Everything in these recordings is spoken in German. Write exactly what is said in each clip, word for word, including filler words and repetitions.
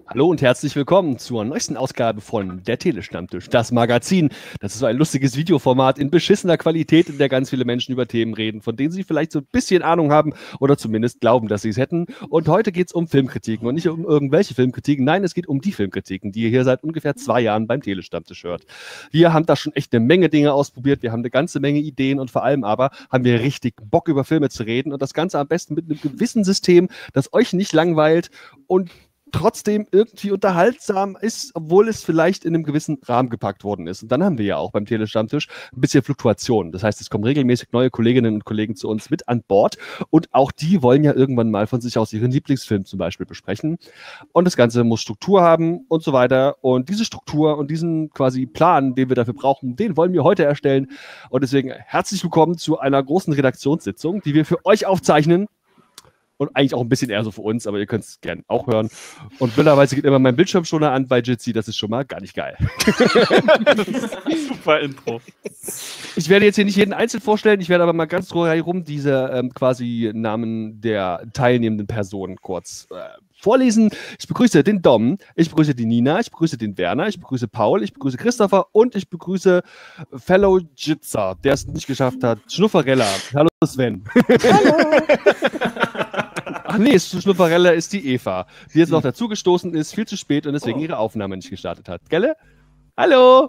Hallo und herzlich willkommen zur neuesten Ausgabe von Der Telestammtisch, das Magazin. Das ist so ein lustiges Videoformat in beschissener Qualität, in der ganz viele Menschen über Themen reden, von denen sie vielleicht so ein bisschen Ahnung haben oder zumindest glauben, dass sie es hätten. Und heute geht es um Filmkritiken und nicht um irgendwelche Filmkritiken. Nein, es geht um die Filmkritiken, die ihr hier seit ungefähr zwei Jahren beim Telestammtisch hört. Wir haben da schon echt eine Menge Dinge ausprobiert, wir haben eine ganze Menge Ideen und vor allem aber haben wir richtig Bock, über Filme zu reden und das Ganze am besten mit einem gewissen System, das euch nicht langweilt und trotzdem irgendwie unterhaltsam ist, obwohl es vielleicht in einem gewissen Rahmen gepackt worden ist. Und dann haben wir ja auch beim Telestammtisch ein bisschen Fluktuation. Das heißt, es kommen regelmäßig neue Kolleginnen und Kollegen zu uns mit an Bord und auch die wollen ja irgendwann mal von sich aus ihren Lieblingsfilm zum Beispiel besprechen. Und das Ganze muss Struktur haben und so weiter. Und diese Struktur und diesen quasi Plan, den wir dafür brauchen, den wollen wir heute erstellen. Und deswegen herzlich willkommen zu einer großen Redaktionssitzung, die wir für euch aufzeichnen. Und eigentlich auch ein bisschen eher so für uns, aber ihr könnt es gerne auch hören. Und blöderweise geht immer mein Bildschirmschoner an bei Jitsi, das ist schon mal gar nicht geil. Super Intro. Ich werde jetzt hier nicht jeden einzeln vorstellen, ich werde aber mal ganz rum diese ähm, quasi Namen der teilnehmenden Personen kurz äh, vorlesen. Ich begrüße den Dom, ich begrüße die Nina, ich begrüße den Werner, ich begrüße Paul, ich begrüße Christopher und ich begrüße Fellow Jitzer, der es nicht geschafft hat, Schnufferella. Hallo Sven. Hallo. Ach nee, Schnufferella ist die Eva, die jetzt noch dazugestoßen ist, viel zu spät und deswegen oh. ihre Aufnahme nicht gestartet hat. Gelle? Hallo!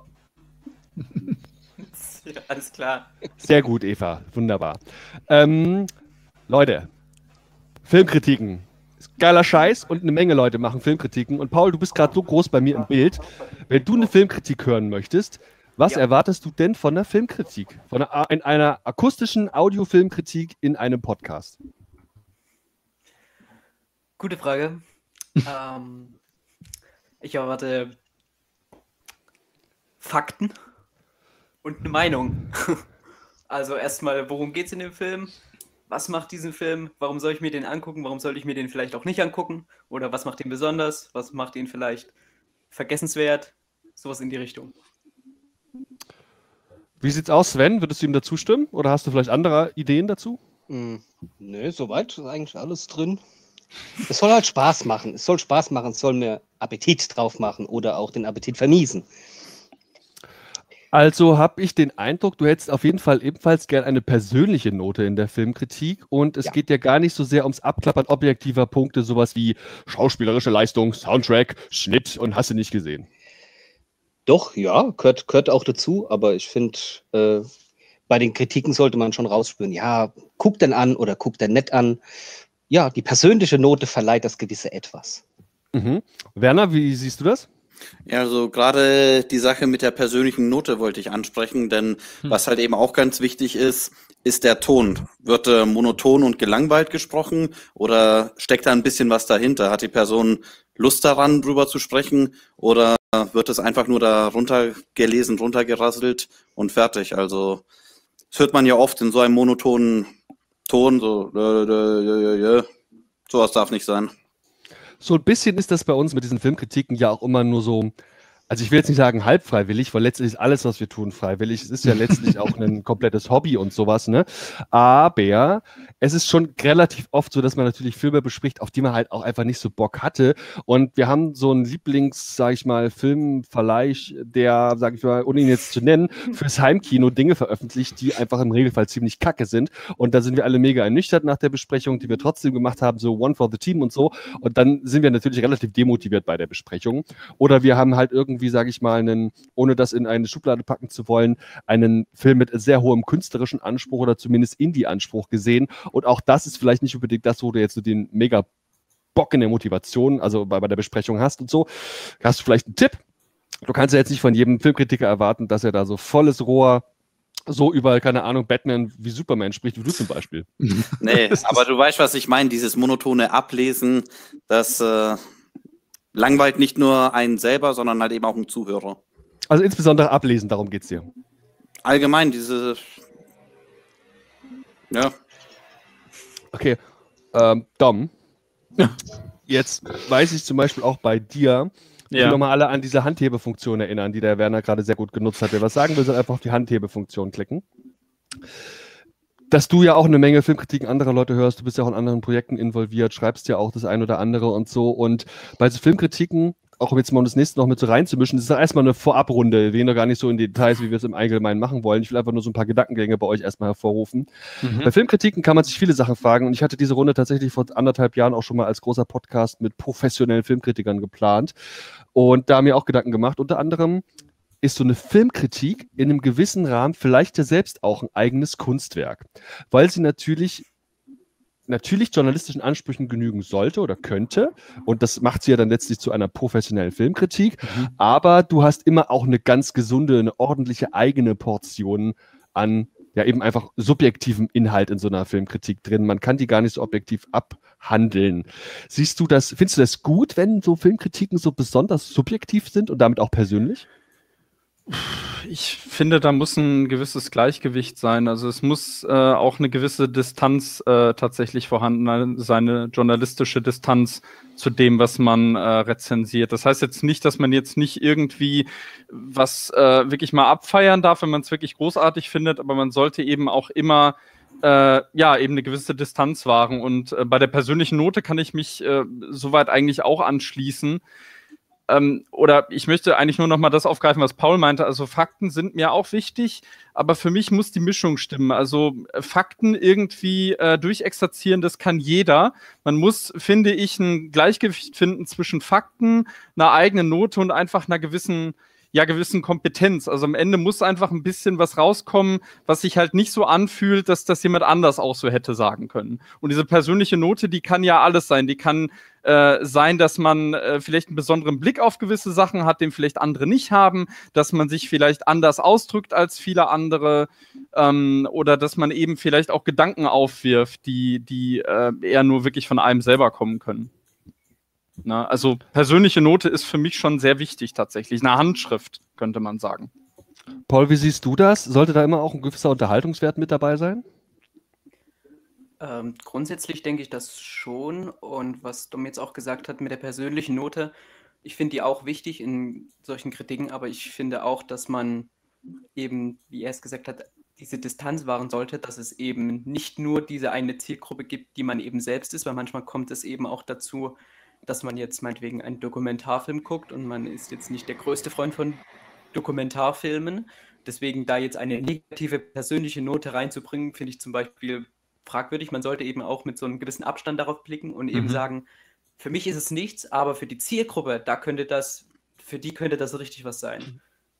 Ja, alles klar. Sehr gut, Eva. Wunderbar. Ähm, Leute, Filmkritiken. Ist geiler Scheiß und eine Menge Leute machen Filmkritiken. Und Paul, du bist gerade so groß bei mir im Bild. Wenn du eine Filmkritik hören möchtest, was ja. erwartest du denn von einer Filmkritik? Von einer, in einer akustischen Audiofilmkritik in einem Podcast? Gute Frage. ähm, ich erwarte Fakten und eine Meinung. Also erstmal, worum geht es in dem Film? Was macht diesen Film? Warum soll ich mir den angucken? Warum soll ich mir den vielleicht auch nicht angucken? Oder was macht ihn besonders? Was macht ihn vielleicht vergessenswert? Sowas in die Richtung. Wie sieht's aus, Sven? Würdest du ihm dazu stimmen? Oder hast du vielleicht andere Ideen dazu? Mm, nee, soweit ist eigentlich alles drin. Es soll halt Spaß machen. Es soll Spaß machen, es soll mir Appetit drauf machen oder auch den Appetit vermiesen. Also habe ich den Eindruck, du hättest auf jeden Fall ebenfalls gern eine persönliche Note in der Filmkritik und es ja. geht ja gar nicht so sehr ums Abklappern objektiver Punkte, sowas wie schauspielerische Leistung, Soundtrack, Schnitt und hast du nicht gesehen. Doch, ja, gehört, gehört auch dazu, aber ich finde, äh, bei den Kritiken sollte man schon rausspüren, ja, guck denn an oder guck denn nicht an. Ja, die persönliche Note verleiht das gewisse Etwas. Mhm. Werner, wie siehst du das? Ja, also gerade die Sache mit der persönlichen Note wollte ich ansprechen, denn hm. was halt eben auch ganz wichtig ist, ist der Ton. Wird äh, monoton und gelangweilt gesprochen oder steckt da ein bisschen was dahinter? Hat die Person Lust daran, drüber zu sprechen oder wird es einfach nur da runtergelesen, runtergerasselt und fertig? Also das hört man ja oft in so einem monotonen Ton, so äh, äh, äh, äh, sowas darf nicht sein. So ein bisschen ist das bei uns mit diesen Filmkritiken ja auch immer nur so, also ich will jetzt nicht sagen halb freiwillig, weil letztlich ist alles, was wir tun, freiwillig. Es ist ja letztlich auch ein komplettes Hobby und sowas, ne? Aber es ist schon relativ oft so, dass man natürlich Filme bespricht, auf die man halt auch einfach nicht so Bock hatte. Und wir haben so einen Lieblings, sag ich mal, Filmverleih, der, sag ich mal, ohne ihn jetzt zu nennen, fürs Heimkino Dinge veröffentlicht, die einfach im Regelfall ziemlich kacke sind. Und da sind wir alle mega ernüchtert nach der Besprechung, die wir trotzdem gemacht haben, so One for the Team und so. Und dann sind wir natürlich relativ demotiviert bei der Besprechung. Oder wir haben halt irgendwie wie sage ich mal, einen, ohne das in eine Schublade packen zu wollen, einen Film mit sehr hohem künstlerischen Anspruch oder zumindest Indie-Anspruch gesehen. Und auch das ist vielleicht nicht unbedingt das, wo du jetzt so den mega Bock in der Motivation, also bei, bei der Besprechung hast und so. Hast du vielleicht einen Tipp? Du kannst ja jetzt nicht von jedem Filmkritiker erwarten, dass er da so volles Rohr so über, keine Ahnung, Batman wie Superman spricht, wie du zum Beispiel. Nee, aber du weißt, was ich meine, dieses monotone Ablesen, das äh, langweilt nicht nur einen selber, sondern halt eben auch einen Zuhörer. Also insbesondere ablesen, darum geht's dir. Allgemein, diese... Ja. Okay, ähm, Dom, jetzt weiß ich zum Beispiel auch bei dir, ich will Ja. nochmal alle an diese Handhebefunktion erinnern, die der Werner gerade sehr gut genutzt hat. Wer was sagen will, soll einfach auf die Handhebefunktion klicken. dass du ja auch eine Menge Filmkritiken anderer Leute hörst, du bist ja auch in anderen Projekten involviert, schreibst ja auch das ein oder andere und so. Und bei so Filmkritiken, auch um jetzt mal um das nächste noch mit so reinzumischen, das ist erstmal eine Vorabrunde. Wir gehen doch gar nicht so in die Details, wie wir es im Allgemeinen machen wollen. Ich will einfach nur so ein paar Gedankengänge bei euch erstmal hervorrufen. Mhm. Bei Filmkritiken kann man sich viele Sachen fragen und ich hatte diese Runde tatsächlich vor anderthalb Jahren auch schon mal als großer Podcast mit professionellen Filmkritikern geplant und da mir auch Gedanken gemacht. Unter anderem ist so eine Filmkritik in einem gewissen Rahmen vielleicht ja selbst auch ein eigenes Kunstwerk, weil sie natürlich natürlich journalistischen Ansprüchen genügen sollte oder könnte. Und das macht sie ja dann letztlich zu einer professionellen Filmkritik. Mhm. Aber du hast immer auch eine ganz gesunde, eine ordentliche eigene Portion an, ja eben einfach subjektivem Inhalt in so einer Filmkritik drin. Man kann die gar nicht so objektiv abhandeln. Siehst du das, findest du das gut, wenn so Filmkritiken so besonders subjektiv sind und damit auch persönlich? Ich finde, da muss ein gewisses Gleichgewicht sein. Also es muss äh, auch eine gewisse Distanz äh, tatsächlich vorhanden sein, eine journalistische Distanz zu dem, was man äh, rezensiert. Das heißt jetzt nicht, dass man jetzt nicht irgendwie was äh, wirklich mal abfeiern darf, wenn man es wirklich großartig findet, aber man sollte eben auch immer äh, ja eben eine gewisse Distanz wahren. Und äh, bei der persönlichen Note kann ich mich äh, soweit eigentlich auch anschließen. Ähm, oder ich möchte eigentlich nur noch mal das aufgreifen, was Paul meinte. Also Fakten sind mir auch wichtig, aber für mich muss die Mischung stimmen. Also äh, Fakten irgendwie äh, durchexerzieren, das kann jeder. Man muss, finde ich, ein Gleichgewicht finden zwischen Fakten, einer eigenen Note und einfach einer gewissen ja, gewissen Kompetenz. Also am Ende muss einfach ein bisschen was rauskommen, was sich halt nicht so anfühlt, dass das jemand anders auch so hätte sagen können. Und diese persönliche Note, die kann ja alles sein. Die kann äh, sein, dass man äh, vielleicht einen besonderen Blick auf gewisse Sachen hat, den vielleicht andere nicht haben, dass man sich vielleicht anders ausdrückt als viele andere ähm, oder dass man eben vielleicht auch Gedanken aufwirft, die, die äh, eher nur wirklich von einem selber kommen können. Na, also persönliche Note ist für mich schon sehr wichtig tatsächlich. Eine Handschrift, könnte man sagen. Paul, wie siehst du das? Sollte da immer auch ein gewisser Unterhaltungswert mit dabei sein? Ähm, grundsätzlich denke ich das schon. Und was Dom jetzt auch gesagt hat mit der persönlichen Note, ich finde die auch wichtig in solchen Kritiken, aber ich finde auch, dass man eben, wie er es gesagt hat, diese Distanz wahren sollte, dass es eben nicht nur diese eine Zielgruppe gibt, die man eben selbst ist, weil manchmal kommt es eben auch dazu, dass man jetzt meinetwegen einen Dokumentarfilm guckt und man ist jetzt nicht der größte Freund von Dokumentarfilmen. Deswegen da jetzt eine negative persönliche Note reinzubringen, finde ich zum Beispiel fragwürdig. Man sollte eben auch mit so einem gewissen Abstand darauf blicken und eben mhm. sagen, für mich ist es nichts, aber für die Zielgruppe, da könnte das, für die könnte das richtig was sein.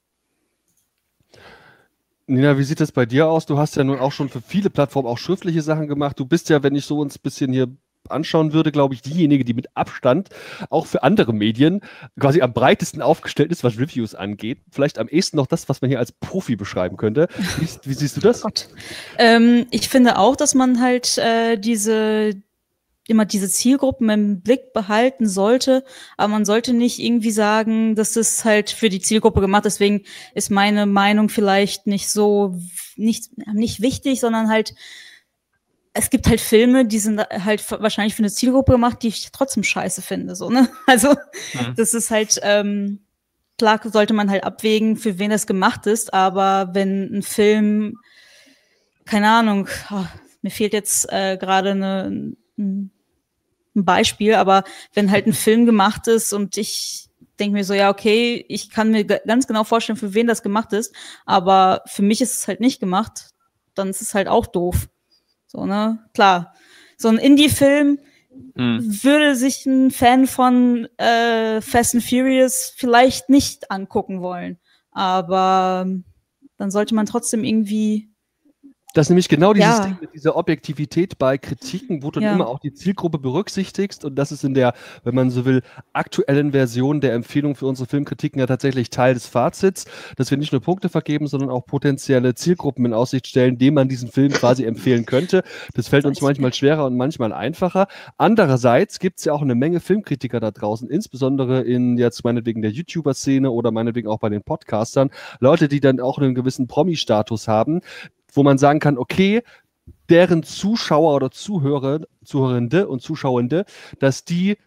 Nina, wie sieht das bei dir aus? Du hast ja nun auch schon für viele Plattformen auch schriftliche Sachen gemacht. Du bist ja, wenn ich so uns ein bisschen hier anschauen würde, glaube ich, diejenige, die mit Abstand auch für andere Medien quasi am breitesten aufgestellt ist, was Reviews angeht. Vielleicht am ehesten noch das, was man hier als Profi beschreiben könnte. Wie, wie siehst du das? Oh Gott. Ähm, ich finde auch, dass man halt äh, diese immer diese Zielgruppen im Blick behalten sollte, aber man sollte nicht irgendwie sagen, das ist halt für die Zielgruppe gemacht, deswegen ist meine Meinung vielleicht nicht so nicht, nicht wichtig, sondern halt es gibt halt Filme, die sind halt wahrscheinlich für eine Zielgruppe gemacht, die ich trotzdem scheiße finde, so, ne? Also, mhm. das ist halt, ähm, klar sollte man halt abwägen, für wen das gemacht ist, aber wenn ein Film, keine Ahnung, oh, mir fehlt jetzt äh, gerade eine, ein Beispiel, aber wenn halt ein Film gemacht ist und ich denke mir so, ja, okay, ich kann mir g- ganz genau vorstellen, für wen das gemacht ist, aber für mich ist es halt nicht gemacht, dann ist es halt auch doof. So, ne? Klar. So ein Indie-Film mhm. würde sich ein Fan von äh, Fast and Furious vielleicht nicht angucken wollen. Aber dann sollte man trotzdem irgendwie. Das ist nämlich genau dieses ja. Ding mit dieser Objektivität bei Kritiken, wo du ja. immer auch die Zielgruppe berücksichtigst. Und das ist in der, wenn man so will, aktuellen Version der Empfehlung für unsere Filmkritiken ja tatsächlich Teil des Fazits, dass wir nicht nur Punkte vergeben, sondern auch potenzielle Zielgruppen in Aussicht stellen, denen man diesen Film quasi empfehlen könnte. Das fällt uns manchmal schwerer und manchmal einfacher. Andererseits gibt es ja auch eine Menge Filmkritiker da draußen, insbesondere in jetzt meinetwegen der YouTuber-Szene oder meinetwegen auch bei den Podcastern, Leute, die dann auch einen gewissen Promi-Status haben, wo man sagen kann, okay, deren Zuschauer oder Zuhörer, Zuhörende und Zuschauende, dass die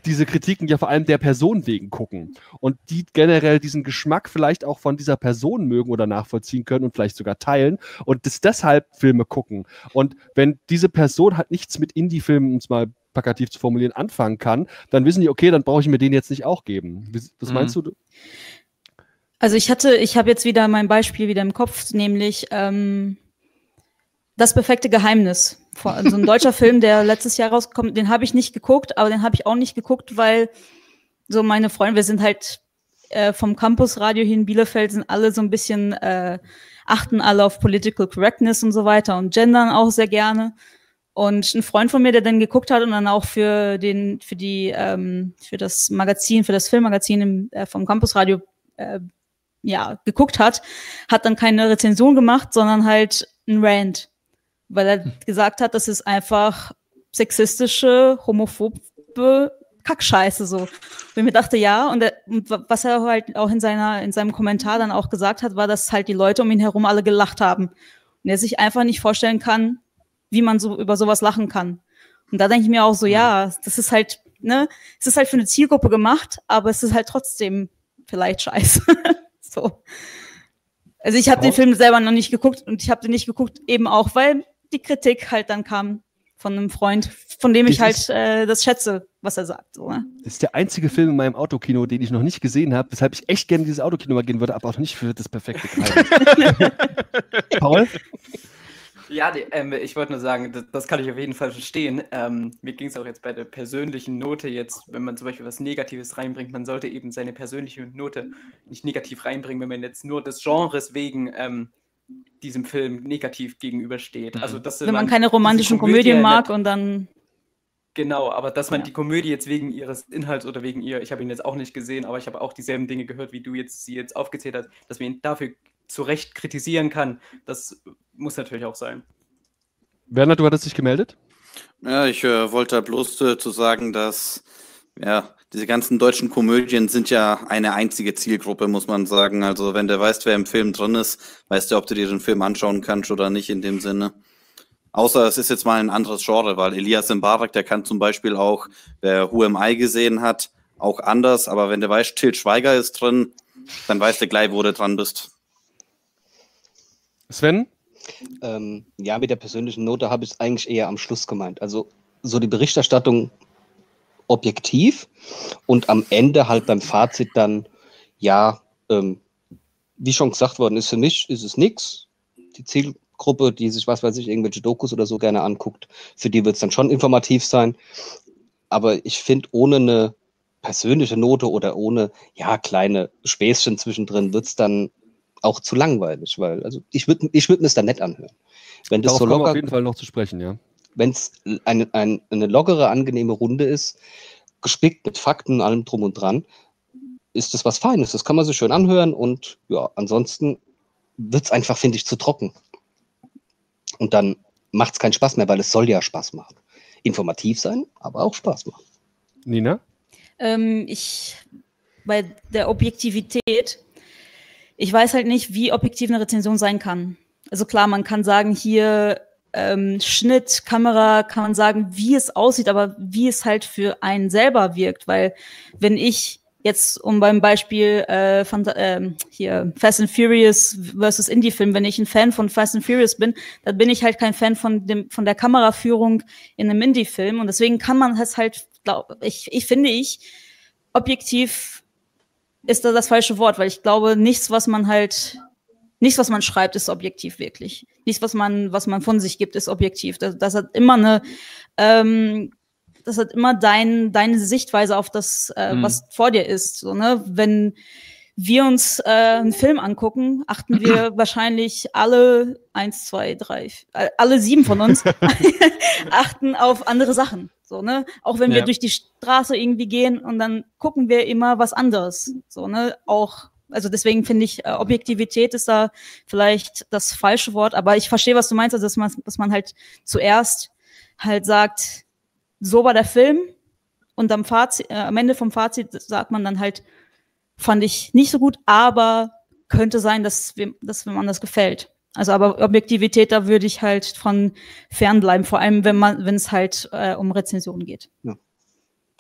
diese Kritiken ja vor allem der Person wegen gucken und die generell diesen Geschmack vielleicht auch von dieser Person mögen oder nachvollziehen können und vielleicht sogar teilen und das deshalb Filme gucken. Und wenn diese Person halt nichts mit Indie-Filmen, um es mal plakativ zu formulieren, anfangen kann, dann wissen die, okay, dann brauche ich mir den jetzt nicht auch geben. Was meinst mhm. du? Also ich hatte, ich habe jetzt wieder mein Beispiel wieder im Kopf, nämlich ähm, Das perfekte Geheimnis. Also ein deutscher Film, der letztes Jahr rausgekommen, den habe ich nicht geguckt, aber den habe ich auch nicht geguckt, weil so meine Freunde, wir sind halt äh, vom Campusradio hier in Bielefeld, sind alle so ein bisschen, äh, achten alle auf Political Correctness und so weiter und gendern auch sehr gerne. Und ein Freund von mir, der dann geguckt hat und dann auch für den, für die, ähm, für das Magazin, für das Filmmagazin im, äh, vom Campusradio, äh, ja, geguckt hat, hat dann keine Rezension gemacht, sondern halt ein Rant, weil er hm. gesagt hat, das ist einfach sexistische, homophobe Kackscheiße so. Und ich mir dachte, ja, und, er, und was er halt auch in seiner, in seinem Kommentar dann auch gesagt hat, war, dass halt die Leute um ihn herum alle gelacht haben. Und er sich einfach nicht vorstellen kann, wie man so über sowas lachen kann. Und da denke ich mir auch so, ja, das ist halt, ne, es ist halt für eine Zielgruppe gemacht, aber es ist halt trotzdem vielleicht scheiße. So. Also ich habe den Film selber noch nicht geguckt und ich habe den nicht geguckt, eben auch, weil die Kritik halt dann kam von einem Freund, von dem ich das halt äh, das schätze, was er sagt. So, ne? Das ist der einzige Film in meinem Autokino, den ich noch nicht gesehen habe, weshalb ich echt gerne dieses Autokino mal gehen würde, aber auch nicht für das perfekte Geheimnis. Paul? Ja, die, ähm, ich wollte nur sagen, das, das kann ich auf jeden Fall verstehen. Ähm, mir ging es auch jetzt bei der persönlichen Note jetzt, wenn man zum Beispiel was Negatives reinbringt, man sollte eben seine persönliche Note nicht negativ reinbringen, wenn man jetzt nur des Genres wegen ähm, diesem Film negativ gegenübersteht. Also, dass wenn man, man keine romantischen Komödien mag und dann... Genau, aber dass man ja. die Komödie jetzt wegen ihres Inhalts oder wegen ihr, ich habe ihn jetzt auch nicht gesehen, aber ich habe auch dieselben Dinge gehört, wie du jetzt sie jetzt aufgezählt hast, dass man ihn dafür zu Recht kritisieren kann, das muss natürlich auch sein. Werner, du hattest dich gemeldet? Ja, ich äh, wollte bloß äh, zu sagen, dass ja, diese ganzen deutschen Komödien sind ja eine einzige Zielgruppe, muss man sagen. Also wenn du weißt, wer im Film drin ist, weißt du, ob du dir den Film anschauen kannst oder nicht in dem Sinne. Außer es ist jetzt mal ein anderes Genre, weil Elias Mbarek, der kann zum Beispiel auch, wer Who Am I gesehen hat, auch anders. Aber wenn du weißt, Til Schweiger ist drin, dann weißt du gleich, wo du dran bist. Sven? Ähm, ja, mit der persönlichen Note habe ich es eigentlich eher am Schluss gemeint. Also so die Berichterstattung objektiv und am Ende halt beim Fazit dann, ja, ähm, wie schon gesagt worden ist, für mich ist es nichts. Die Zielgruppe, die sich, was weiß ich, irgendwelche Dokus oder so gerne anguckt, für die wird es dann schon informativ sein. Aber ich finde, ohne eine persönliche Note oder ohne, ja, kleine Späßchen zwischendrin wird es dann auch zu langweilig, weil, also ich würde ich würd mir es dann nicht anhören. Wenn das Darauf so kommen wir locker, auf jeden Fall noch zu sprechen, ja. wenn es eine, eine, eine lockere, angenehme Runde ist, gespickt mit Fakten und allem drum und dran, ist das was Feines. Das kann man sich schön anhören und ja, ansonsten wird es einfach, finde ich, zu trocken. Und dann macht es keinen Spaß mehr, weil es soll ja Spaß machen. Informativ sein, aber auch Spaß machen. Nina? Ähm, ich, bei der Objektivität, ich weiß halt nicht, wie objektiv eine Rezension sein kann. Also klar, man kann sagen, hier ähm, Schnitt, Kamera, kann man sagen, wie es aussieht, aber wie es halt für einen selber wirkt. Weil wenn ich jetzt, um beim Beispiel äh, von, äh, hier Fast and Furious versus Indie-Film, wenn ich ein Fan von Fast and Furious bin, dann bin ich halt kein Fan von dem von der Kameraführung in einem Indie-Film. Und deswegen kann man es halt, glaub, ich, ich finde ich, objektiv ist da das falsche Wort, weil ich glaube, nichts, was man halt, nichts, was man schreibt, ist objektiv wirklich. Nichts, was man, was man von sich gibt, ist objektiv. Das, das hat immer eine, ähm, das hat immer dein, deine Sichtweise auf das, äh, mhm. was vor dir ist. So, ne? Wenn wir uns äh, einen Film angucken, achten wir wahrscheinlich alle eins, zwei, drei, alle sieben von uns achten auf andere Sachen. So, ne? Auch wenn wir ja. durch die Straße irgendwie gehen und dann gucken wir immer was anderes. So, ne? Auch, also deswegen finde ich, äh, Objektivität ist da vielleicht das falsche Wort, aber ich verstehe, was du meinst, also dass man, dass man halt zuerst halt sagt, so war der Film und am Fazit, äh, am Ende vom Fazit sagt man dann halt, fand ich nicht so gut, aber könnte sein, dass, wir, dass wenn man das gefällt. Also aber Objektivität, da würde ich halt von fernbleiben, vor allem wenn man, wenn es halt äh, um Rezensionen geht. Ja.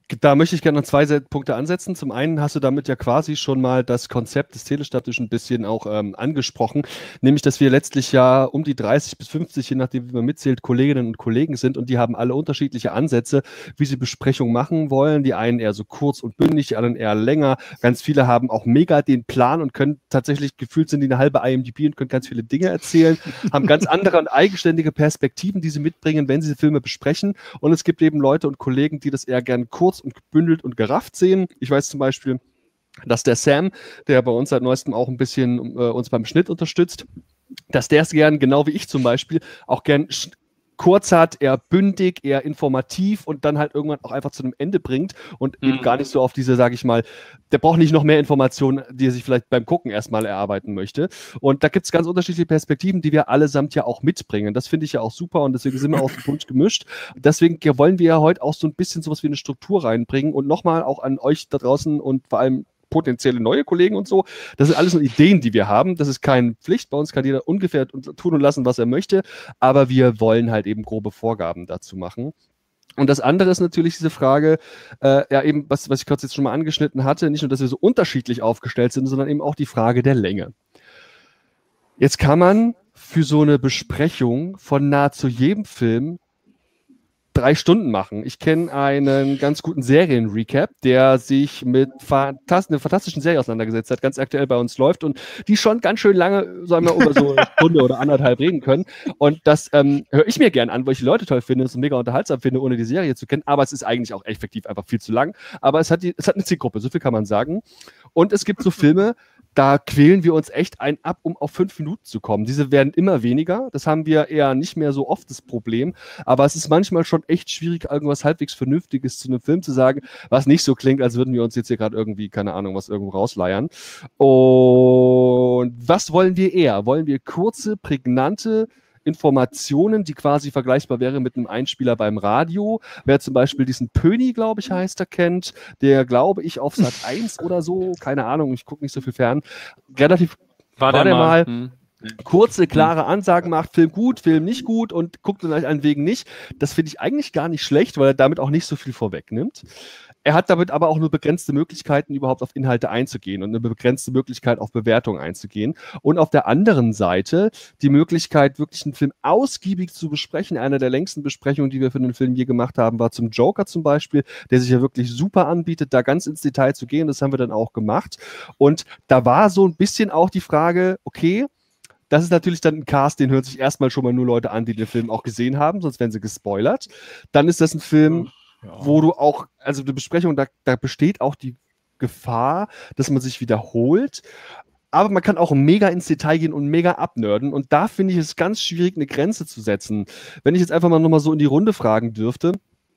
Da möchte ich gerne noch zwei Punkte ansetzen. Zum einen hast du damit ja quasi schon mal das Konzept des Telestammtisch ein bisschen auch ähm, angesprochen, nämlich, dass wir letztlich ja um die dreißig bis fünfzig, je nachdem, wie man mitzählt, Kolleginnen und Kollegen sind, und die haben alle unterschiedliche Ansätze, wie sie Besprechungen machen wollen. Die einen eher so kurz und bündig, die anderen eher länger. Ganz viele haben auch mega den Plan und können tatsächlich, gefühlt sind die eine halbe I M D B und können ganz viele Dinge erzählen, haben ganz andere und eigenständige Perspektiven, die sie mitbringen, wenn sie Filme besprechen. Und es gibt eben Leute und Kollegen, die das eher gern kurz und gebündelt und gerafft sehen. Ich weiß zum Beispiel, dass der Sam, der bei uns seit neuestem auch ein bisschen äh, uns beim Schnitt unterstützt, dass der es gern, genau wie ich zum Beispiel, auch gern kurz hat, eher bündig, eher informativ und dann halt irgendwann auch einfach zu einem Ende bringt und mhm. eben gar nicht so auf diese, sage ich mal, der braucht nicht noch mehr Informationen, die er sich vielleicht beim Gucken erstmal erarbeiten möchte. Und da gibt es ganz unterschiedliche Perspektiven, die wir allesamt ja auch mitbringen. Das finde ich ja auch super und deswegen sind wir auch so bunt gemischt. Deswegen wollen wir ja heute auch so ein bisschen sowas wie eine Struktur reinbringen und nochmal auch an euch da draußen und vor allem potenzielle neue Kollegen und so. Das sind alles nur Ideen, die wir haben. Das ist keine Pflicht. Bei uns kann jeder ungefähr tun und lassen, was er möchte. Aber wir wollen halt eben grobe Vorgaben dazu machen. Und das andere ist natürlich diese Frage, äh, ja eben, was, was ich kurz jetzt schon mal angeschnitten hatte, nicht nur, dass wir so unterschiedlich aufgestellt sind, sondern eben auch die Frage der Länge. Jetzt kann man für so eine Besprechung von nahezu jedem Film drei Stunden machen. Ich kenne einen ganz guten Serien-Recap, der sich mit fantast einer fantastischen Serie auseinandergesetzt hat, ganz aktuell bei uns läuft und die schon ganz schön lange, sagen wir, über so eine Stunde oder anderthalb reden können. Und das ähm, höre ich mir gern an, weil ich die Leute toll finde und es mega unterhaltsam finde, ohne die Serie zu kennen. Aber es ist eigentlich auch effektiv einfach viel zu lang. Aber es hat, die, es hat eine Zielgruppe, so viel kann man sagen. Und es gibt so Filme, da quälen wir uns echt ein ab, um auf fünf Minuten zu kommen. Diese werden immer weniger. Das haben wir eher nicht mehr so oft das Problem. Aber es ist manchmal schon echt schwierig, irgendwas halbwegs Vernünftiges zu einem Film zu sagen, was nicht so klingt, als würden wir uns jetzt hier gerade irgendwie, keine Ahnung, was irgendwo rausleiern. Und was wollen wir eher? Wollen wir kurze, prägnante Informationen, die quasi vergleichbar wäre mit einem Einspieler beim Radio? Wer zum Beispiel diesen Pöni, glaube ich, heißt, er kennt, der, glaube ich, auf Sat eins oder so, keine Ahnung, ich gucke nicht so viel fern, relativ war, war der, der mal, mal hm. kurze, klare Ansagen macht, Film gut, Film nicht gut und guckt dann einen Wegen nicht. Das finde ich eigentlich gar nicht schlecht, weil er damit auch nicht so viel vorwegnimmt. Er hat damit aber auch nur begrenzte Möglichkeiten, überhaupt auf Inhalte einzugehen und eine begrenzte Möglichkeit, auf Bewertung einzugehen. Und auf der anderen Seite die Möglichkeit, wirklich einen Film ausgiebig zu besprechen. Eine der längsten Besprechungen, die wir für den Film je gemacht haben, war zum Joker zum Beispiel, der sich ja wirklich super anbietet, da ganz ins Detail zu gehen. Das haben wir dann auch gemacht. Und da war so ein bisschen auch die Frage, okay, das ist natürlich dann ein Cast, den hören sich erstmal schon mal nur Leute an, die den Film auch gesehen haben, sonst werden sie gespoilert. Dann ist das ein Film, ja, wo du auch, also die Besprechung, da, da besteht auch die Gefahr, dass man sich wiederholt. Aber man kann auch mega ins Detail gehen und mega abnörden. Und da finde ich es ganz schwierig, eine Grenze zu setzen. Wenn ich jetzt einfach mal nochmal so in die Runde fragen dürfte,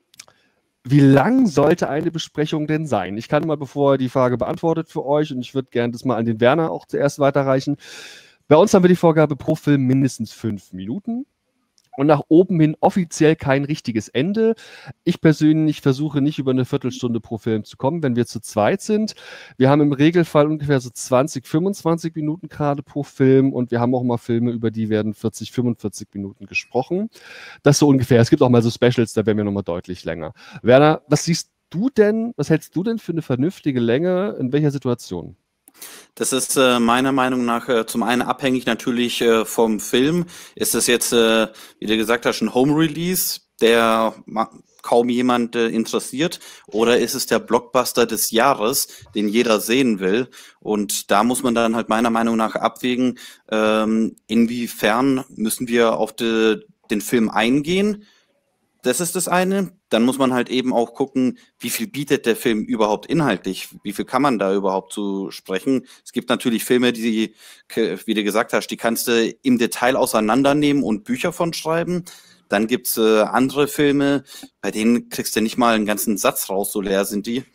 wie lang sollte eine Besprechung denn sein? Ich kann mal, bevor die Frage beantwortet für euch, und ich würde gerne das mal an den Werner auch zuerst weiterreichen. Bei uns haben wir die Vorgabe pro Film mindestens fünf Minuten. Und nach oben hin offiziell kein richtiges Ende. Ich persönlich versuche nicht über eine Viertelstunde pro Film zu kommen, wenn wir zu zweit sind. Wir haben im Regelfall ungefähr so zwanzig, fünfundzwanzig Minuten gerade pro Film und wir haben auch mal Filme, über die werden vierzig, fünfundvierzig Minuten gesprochen. Das so ungefähr. Es gibt auch mal so Specials, da werden wir nochmal deutlich länger. Werner, was siehst du denn, was hältst du denn für eine vernünftige Länge in welcher Situation? Das ist äh, meiner Meinung nach äh, zum einen abhängig natürlich äh, vom Film. Ist es jetzt, äh, wie du gesagt hast, ein Home-Release, der kaum jemand äh, interessiert, oder ist es der Blockbuster des Jahres, den jeder sehen will? Und da muss man dann halt meiner Meinung nach abwägen, ähm, inwiefern müssen wir auf de, den Film eingehen. Das ist das eine. Dann muss man halt eben auch gucken, wie viel bietet der Film überhaupt inhaltlich? Wie viel kann man da überhaupt zu sprechen? Es gibt natürlich Filme, die, wie du gesagt hast, die kannst du im Detail auseinandernehmen und Bücher von schreiben. Dann gibt's äh, andere Filme, bei denen kriegst du nicht mal einen ganzen Satz raus, so leer sind die.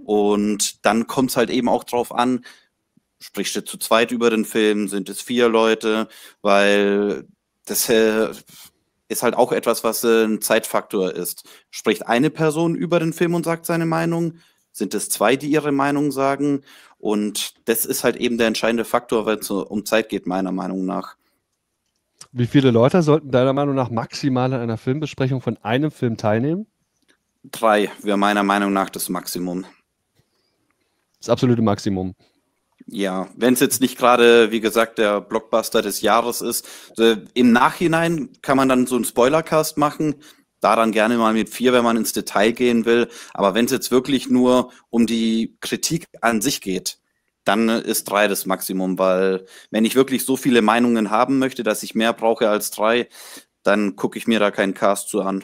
Und dann kommt's halt eben auch drauf an, sprichst du zu zweit über den Film, sind es vier Leute, weil das äh, ist halt auch etwas, was äh, ein Zeitfaktor ist. Spricht eine Person über den Film und sagt seine Meinung? Sind es zwei, die ihre Meinung sagen? Und das ist halt eben der entscheidende Faktor, wenn es um Zeit geht, meiner Meinung nach. Wie viele Leute sollten deiner Meinung nach maximal an einer Filmbesprechung von einem Film teilnehmen? Drei wäre meiner Meinung nach das Maximum. Das absolute Maximum. Ja, wenn es jetzt nicht gerade, wie gesagt, der Blockbuster des Jahres ist. Äh, im Nachhinein kann man dann so einen Spoilercast machen. Da dann gerne mal mit vier, wenn man ins Detail gehen will. Aber wenn es jetzt wirklich nur um die Kritik an sich geht, dann ist drei das Maximum, weil wenn ich wirklich so viele Meinungen haben möchte, dass ich mehr brauche als drei, dann gucke ich mir da keinen Cast zu an.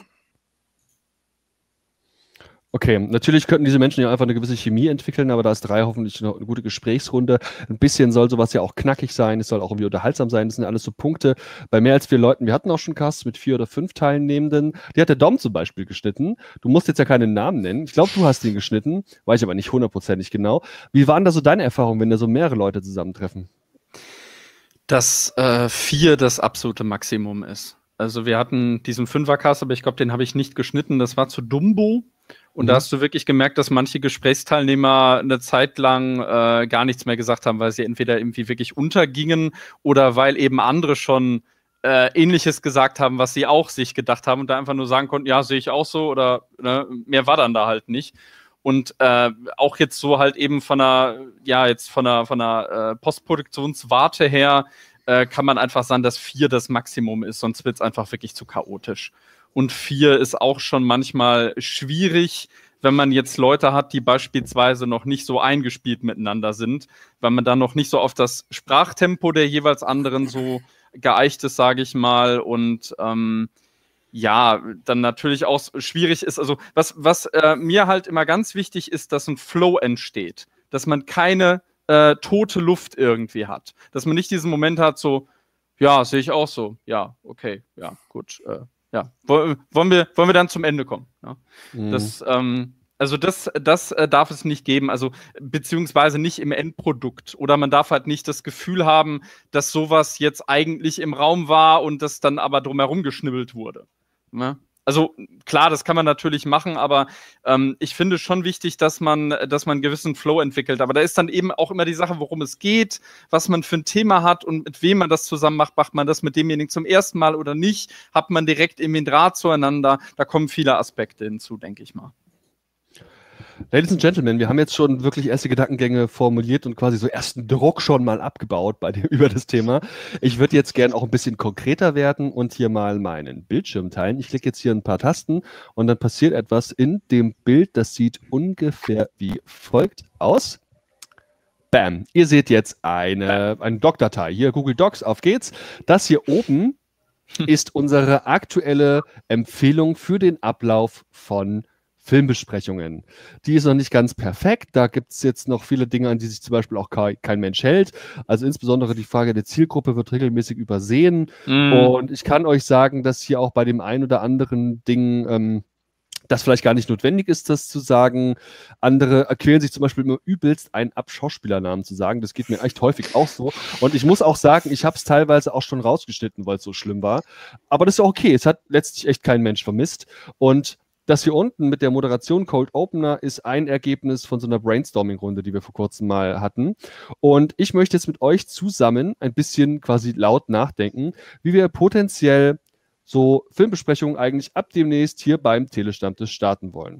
Okay, natürlich könnten diese Menschen ja einfach eine gewisse Chemie entwickeln, aber da ist drei hoffentlich noch eine gute Gesprächsrunde. Ein bisschen soll sowas ja auch knackig sein, es soll auch irgendwie unterhaltsam sein, das sind alles so Punkte. Bei mehr als vier Leuten, wir hatten auch schon Casts mit vier oder fünf Teilnehmenden, die hat der Dom zum Beispiel geschnitten. Du musst jetzt ja keinen Namen nennen, ich glaube, du hast ihn geschnitten, weiß ich aber nicht hundertprozentig genau. Wie waren da so deine Erfahrungen, wenn da so mehrere Leute zusammentreffen? Dass äh, vier das absolute Maximum ist. Also wir hatten diesen Fünfercast, aber ich glaube, den habe ich nicht geschnitten, das war zu Dumbo. Und mhm. da hast du wirklich gemerkt, dass manche Gesprächsteilnehmer eine Zeit lang äh, gar nichts mehr gesagt haben, weil sie entweder irgendwie wirklich untergingen oder weil eben andere schon äh, Ähnliches gesagt haben, was sie auch sich gedacht haben und da einfach nur sagen konnten, ja, sehe ich auch so oder ne, mehr war dann da halt nicht. Und äh, auch jetzt so halt eben von einer, ja, jetzt von einer, von einer äh, Postproduktionswarte her äh, kann man einfach sagen, dass vier das Maximum ist, sonst wird es einfach wirklich zu chaotisch. Und vier ist auch schon manchmal schwierig, wenn man jetzt Leute hat, die beispielsweise noch nicht so eingespielt miteinander sind, weil man dann noch nicht so auf das Sprachtempo der jeweils anderen so geeicht ist, sage ich mal. Und ähm, ja, dann natürlich auch schwierig ist. Also was, was äh, mir halt immer ganz wichtig ist, dass ein Flow entsteht. Dass man keine äh, tote Luft irgendwie hat. Dass man nicht diesen Moment hat, so, ja, sehe ich auch so. Ja, okay, ja, gut, äh, ja, wollen wir, wollen wir dann zum Ende kommen? Ja? Mhm. Das, ähm, also das, das äh, darf es nicht geben, also beziehungsweise nicht im Endprodukt. Oder man darf halt nicht das Gefühl haben, dass sowas jetzt eigentlich im Raum war und das dann aber drumherum geschnibbelt wurde. Ne? Also klar, das kann man natürlich machen, aber ähm, ich finde schon wichtig, dass man, dass man einen gewissen Flow entwickelt. Aber da ist dann eben auch immer die Sache, worum es geht, was man für ein Thema hat und mit wem man das zusammen macht. Macht man das mit demjenigen zum ersten Mal oder nicht? Hat man direkt irgendwie einen Draht zueinander? Da kommen viele Aspekte hinzu, denke ich mal. Ladies and Gentlemen, wir haben jetzt schon wirklich erste Gedankengänge formuliert und quasi so ersten Druck schon mal abgebaut bei dem, über das Thema. Ich würde jetzt gern auch ein bisschen konkreter werden und hier mal meinen Bildschirm teilen. Ich klicke jetzt hier ein paar Tasten und dann passiert etwas in dem Bild, das sieht ungefähr wie folgt aus. Bam, ihr seht jetzt eine, eine Doc-Datei. Hier Google Docs, auf geht's. Das hier oben ist unsere aktuelle Empfehlung für den Ablauf von Filmbesprechungen. Die ist noch nicht ganz perfekt. Da gibt es jetzt noch viele Dinge, an die sich zum Beispiel auch kein Mensch hält. Also insbesondere die Frage der Zielgruppe wird regelmäßig übersehen. Mm. Und ich kann euch sagen, dass hier auch bei dem einen oder anderen Ding ähm, das vielleicht gar nicht notwendig ist, das zu sagen. Andere erquälen sich zum Beispiel immer übelst, einen Ab-Schauspielernamen zu sagen. Das geht mir echt häufig auch so. Und ich muss auch sagen, ich habe es teilweise auch schon rausgeschnitten, weil es so schlimm war. Aber das ist auch okay. Es hat letztlich echt kein Mensch vermisst. Und das hier unten mit der Moderation Cold Opener ist ein Ergebnis von so einer Brainstorming-Runde, die wir vor kurzem mal hatten. Und ich möchte jetzt mit euch zusammen ein bisschen quasi laut nachdenken, wie wir potenziell so Filmbesprechungen eigentlich ab demnächst hier beim Telestammtisch starten wollen.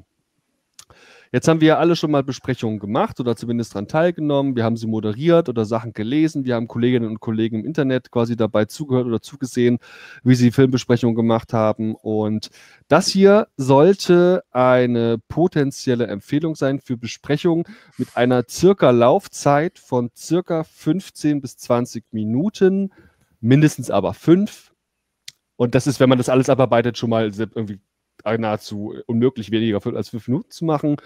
Jetzt haben wir ja alle schon mal Besprechungen gemacht oder zumindest daran teilgenommen. Wir haben sie moderiert oder Sachen gelesen. Wir haben Kolleginnen und Kollegen im Internet quasi dabei zugehört oder zugesehen, wie sie Filmbesprechungen gemacht haben. Und das hier sollte eine potenzielle Empfehlung sein für Besprechungen mit einer circa Laufzeit von circa fünfzehn bis zwanzig Minuten, mindestens aber fünf. Und das ist, wenn man das alles abarbeitet, schon mal irgendwie nahezu unmöglich, weniger als fünf Minuten zu machen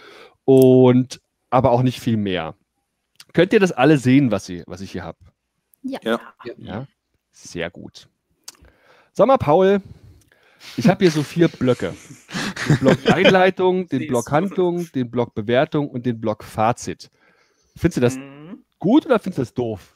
und aber auch nicht viel mehr. Könnt ihr das alle sehen, was, ihr, was ich hier habe? Ja. ja. Ja. Sehr gut. Sag mal, Paul, ich habe hier so vier Blöcke. Den Block Einleitung, den Block Handlung, den Block Bewertung und den Block Fazit. Findest du das mhm. gut oder findest du das doof?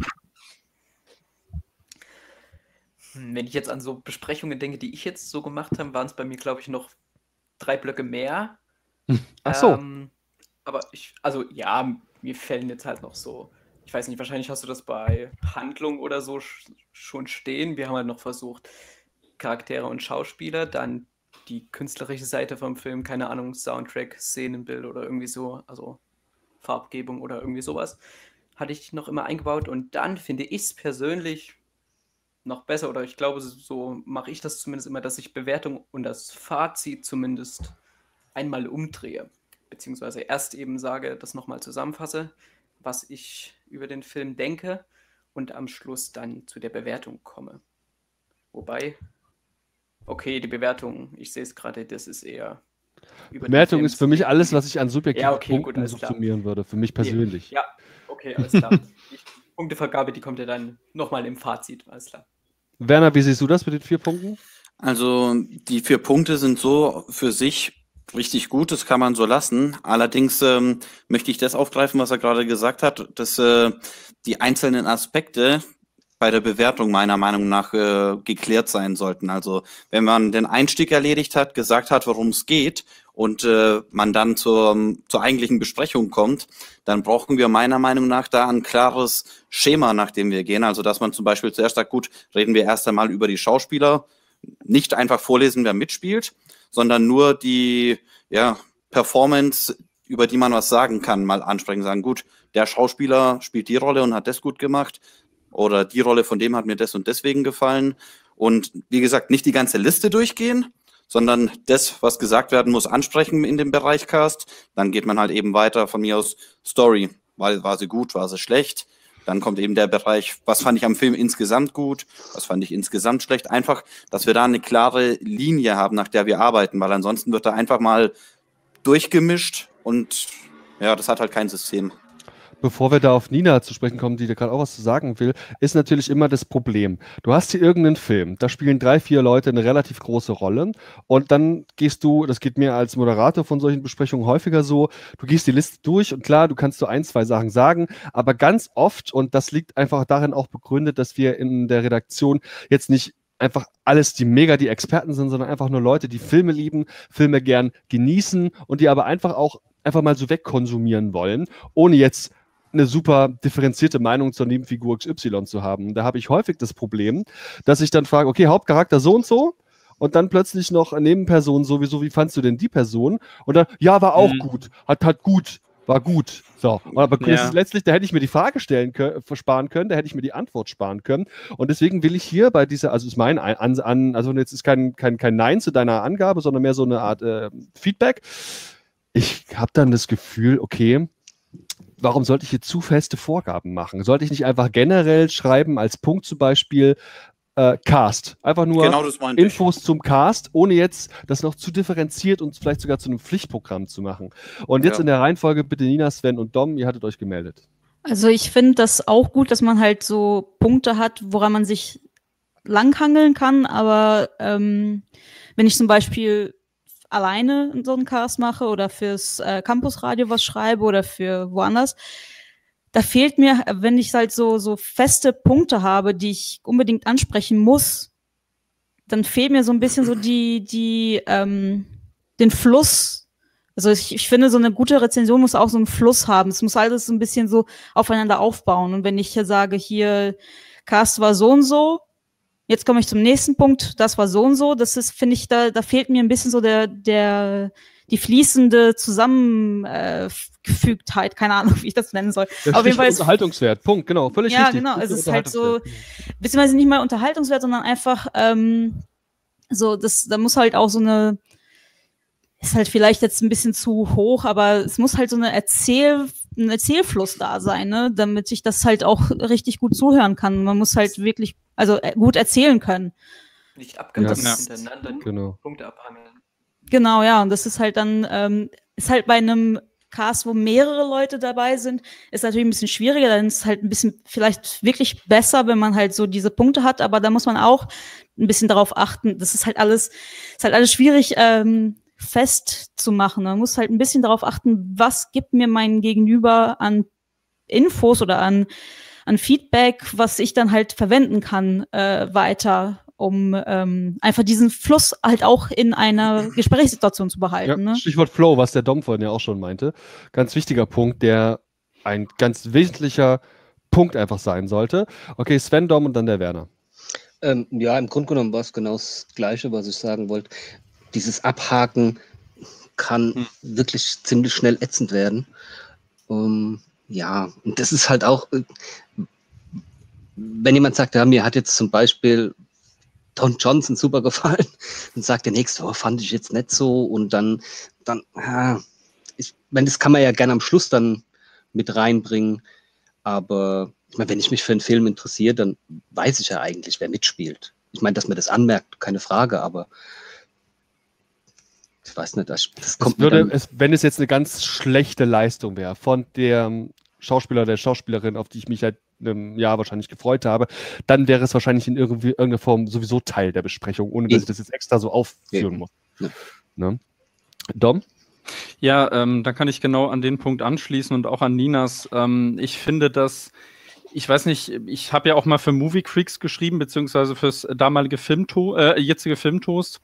Wenn ich jetzt an so Besprechungen denke, die ich jetzt so gemacht habe, waren es bei mir, glaube ich, noch drei Blöcke mehr. Ach so. Ähm, aber ich, also ja, mir fällen jetzt halt noch so, ich weiß nicht, wahrscheinlich hast du das bei Handlung oder so sch- schon stehen. Wir haben halt noch versucht, Charaktere und Schauspieler, dann die künstlerische Seite vom Film, keine Ahnung, Soundtrack, Szenenbild oder irgendwie so, also Farbgebung oder irgendwie sowas, hatte ich noch immer eingebaut. Und dann finde ich es persönlich noch besser, oder ich glaube, so mache ich das zumindest immer, dass ich Bewertung und das Fazit zumindest einmal umdrehe, beziehungsweise erst eben sage, das nochmal zusammenfasse, was ich über den Film denke und am Schluss dann zu der Bewertung komme. Wobei, okay, die Bewertung, ich sehe es gerade, das ist eher über den Bewertung Film ist für mich alles, was ich an subjektiven Ja, okay, gut, Punkten alles klar. subsumieren würde, für mich persönlich. Ja, okay, alles klar. Die Punktevergabe, die kommt ja dann nochmal im Fazit, alles klar. Werner, wie siehst du das mit den vier Punkten? Also die vier Punkte sind so für sich richtig gut, das kann man so lassen. Allerdings ähm, möchte ich das aufgreifen, was er gerade gesagt hat, dass äh, die einzelnen Aspekte bei der Bewertung meiner Meinung nach äh, geklärt sein sollten. Also wenn man den Einstieg erledigt hat, gesagt hat, worum es geht und äh, man dann zur, zur eigentlichen Besprechung kommt, dann brauchen wir meiner Meinung nach da ein klares Schema, nach dem wir gehen. Also dass man zum Beispiel zuerst sagt, gut, reden wir erst einmal über die Schauspieler, nicht einfach vorlesen, wer mitspielt, sondern nur die ja, Performance, über die man was sagen kann, mal ansprechen, sagen, gut, der Schauspieler spielt die Rolle und hat das gut gemacht oder die Rolle von dem hat mir das und deswegen gefallen. Und wie gesagt, nicht die ganze Liste durchgehen, sondern das, was gesagt werden muss, ansprechen in dem Bereich Cast. Dann geht man halt eben weiter von mir aus Story. War, war sie gut, war sie schlecht? Dann kommt eben der Bereich, was fand ich am Film insgesamt gut, was fand ich insgesamt schlecht. Einfach, dass wir da eine klare Linie haben, nach der wir arbeiten, weil ansonsten wird da einfach mal durchgemischt und ja, das hat halt kein System. Bevor wir da auf Nina zu sprechen kommen, die da gerade auch was zu sagen will, ist natürlich immer das Problem. Du hast hier irgendeinen Film, da spielen drei, vier Leute eine relativ große Rolle und dann gehst du, das geht mir als Moderator von solchen Besprechungen häufiger so, du gehst die Liste durch und klar, du kannst so ein, zwei Sachen sagen, aber ganz oft, und das liegt einfach darin auch begründet, dass wir in der Redaktion jetzt nicht einfach alles die mega die Experten sind, sondern einfach nur Leute, die Filme lieben, Filme gern genießen und die aber einfach auch einfach mal so wegkonsumieren wollen, ohne jetzt eine super differenzierte Meinung zur Nebenfigur X Y zu haben. Und da habe ich häufig das Problem, dass ich dann frage, okay, Hauptcharakter so und so und dann plötzlich noch Nebenperson sowieso, wie fandst du denn die Person? Und dann, ja, war auch mhm. gut, hat hat gut, war gut. So, aber ja. letztlich, da hätte ich mir die Frage stellen können, sparen können, da hätte ich mir die Antwort sparen können. Und deswegen will ich hier bei dieser, also ist mein an, an also jetzt ist kein, kein, kein Nein zu deiner Angabe, sondern mehr so eine Art äh, Feedback. Ich habe dann das Gefühl, okay, warum sollte ich hier zu feste Vorgaben machen? Sollte ich nicht einfach generell schreiben, als Punkt zum Beispiel äh, Cast? Einfach nur genau, das Infos ich. zum Cast, ohne jetzt das noch zu differenziert und vielleicht sogar zu einem Pflichtprogramm zu machen. Und jetzt ja. in der Reihenfolge bitte Nina, Sven und Dom, ihr hattet euch gemeldet. Also ich finde das auch gut, dass man halt so Punkte hat, woran man sich langhangeln kann, aber ähm, wenn ich zum Beispiel alleine so einen Cast mache oder fürs äh, Campusradio was schreibe oder für woanders, da fehlt mir, wenn ich halt so so feste Punkte habe, die ich unbedingt ansprechen muss, dann fehlt mir so ein bisschen so die die ähm, den Fluss. Also ich, ich finde, so eine gute Rezension muss auch so einen Fluss haben. Es muss alles so ein bisschen so aufeinander aufbauen. Und wenn ich hier sage, hier Cast war so und so, jetzt komme ich zum nächsten Punkt, das war so und so. Das ist, finde ich, da, da fehlt mir ein bisschen so der, der, die fließende Zusammengefügtheit. Äh, Keine Ahnung, wie ich das nennen soll. Das auf jeden Fall ist Unterhaltungswert, Punkt, genau, völlig ja, richtig. Ja, genau, es ist halt so, beziehungsweise nicht mal Unterhaltungswert, sondern einfach, ähm, so, das, da muss halt auch so eine, ist halt vielleicht jetzt ein bisschen zu hoch, aber es muss halt so eine Erzähl, ein Erzählfluss da sein, ne, damit ich das halt auch richtig gut zuhören kann. Man muss halt wirklich, also äh, gut erzählen können. Nicht abgepasst ja. hintereinander genau. Punkte abhangeln. Genau, ja, und das ist halt dann, ähm, ist halt bei einem Cast, wo mehrere Leute dabei sind, ist natürlich ein bisschen schwieriger, dann ist es halt ein bisschen vielleicht wirklich besser, wenn man halt so diese Punkte hat, aber da muss man auch ein bisschen darauf achten, das ist halt alles, ist halt alles schwierig, ähm, festzumachen. Man muss halt ein bisschen darauf achten, was gibt mir mein Gegenüber an Infos oder an, an Feedback, was ich dann halt verwenden kann, äh, weiter, um ähm, einfach diesen Fluss halt auch in einer Gesprächssituation zu behalten. Ja, ne? Stichwort Flow, was der Dom vorhin ja auch schon meinte. Ganz wichtiger Punkt, der ein ganz wesentlicher Punkt einfach sein sollte. Okay, Sven, Dom und dann der Werner. Ähm, ja, im Grunde genommen war es genau das Gleiche, was ich sagen wollte. dieses Abhaken kann hm. wirklich ziemlich schnell ätzend werden. Um, ja, und das ist halt auch, wenn jemand sagt, ja, mir hat jetzt zum Beispiel Don Johnson super gefallen, dann sagt der Nächste, oh, fand ich jetzt nicht so, und dann, dann ja, ich meine, das kann man ja gerne am Schluss dann mit reinbringen, aber ich meine, wenn ich mich für einen Film interessiere, dann weiß ich ja eigentlich, wer mitspielt. Ich meine, dass man das anmerkt, keine Frage, aber ich weiß nicht, das, das kommt es würde, mir es, wenn es jetzt eine ganz schlechte Leistung wäre von dem Schauspieler, der Schauspielerin, auf die ich mich seit einem Jahr wahrscheinlich gefreut habe, dann wäre es wahrscheinlich in irgendwie irgendeiner Form sowieso Teil der Besprechung, ohne dass ich das jetzt extra so aufführen Ja. muss. Ja. Ne? Dom? Ja, ähm, da kann ich genau an den Punkt anschließen und auch an Ninas. Ähm, ich finde, dass Ich weiß nicht, ich habe ja auch mal für Movie Creeks geschrieben, beziehungsweise fürs damalige Filmto äh, jetzige Filmtoast.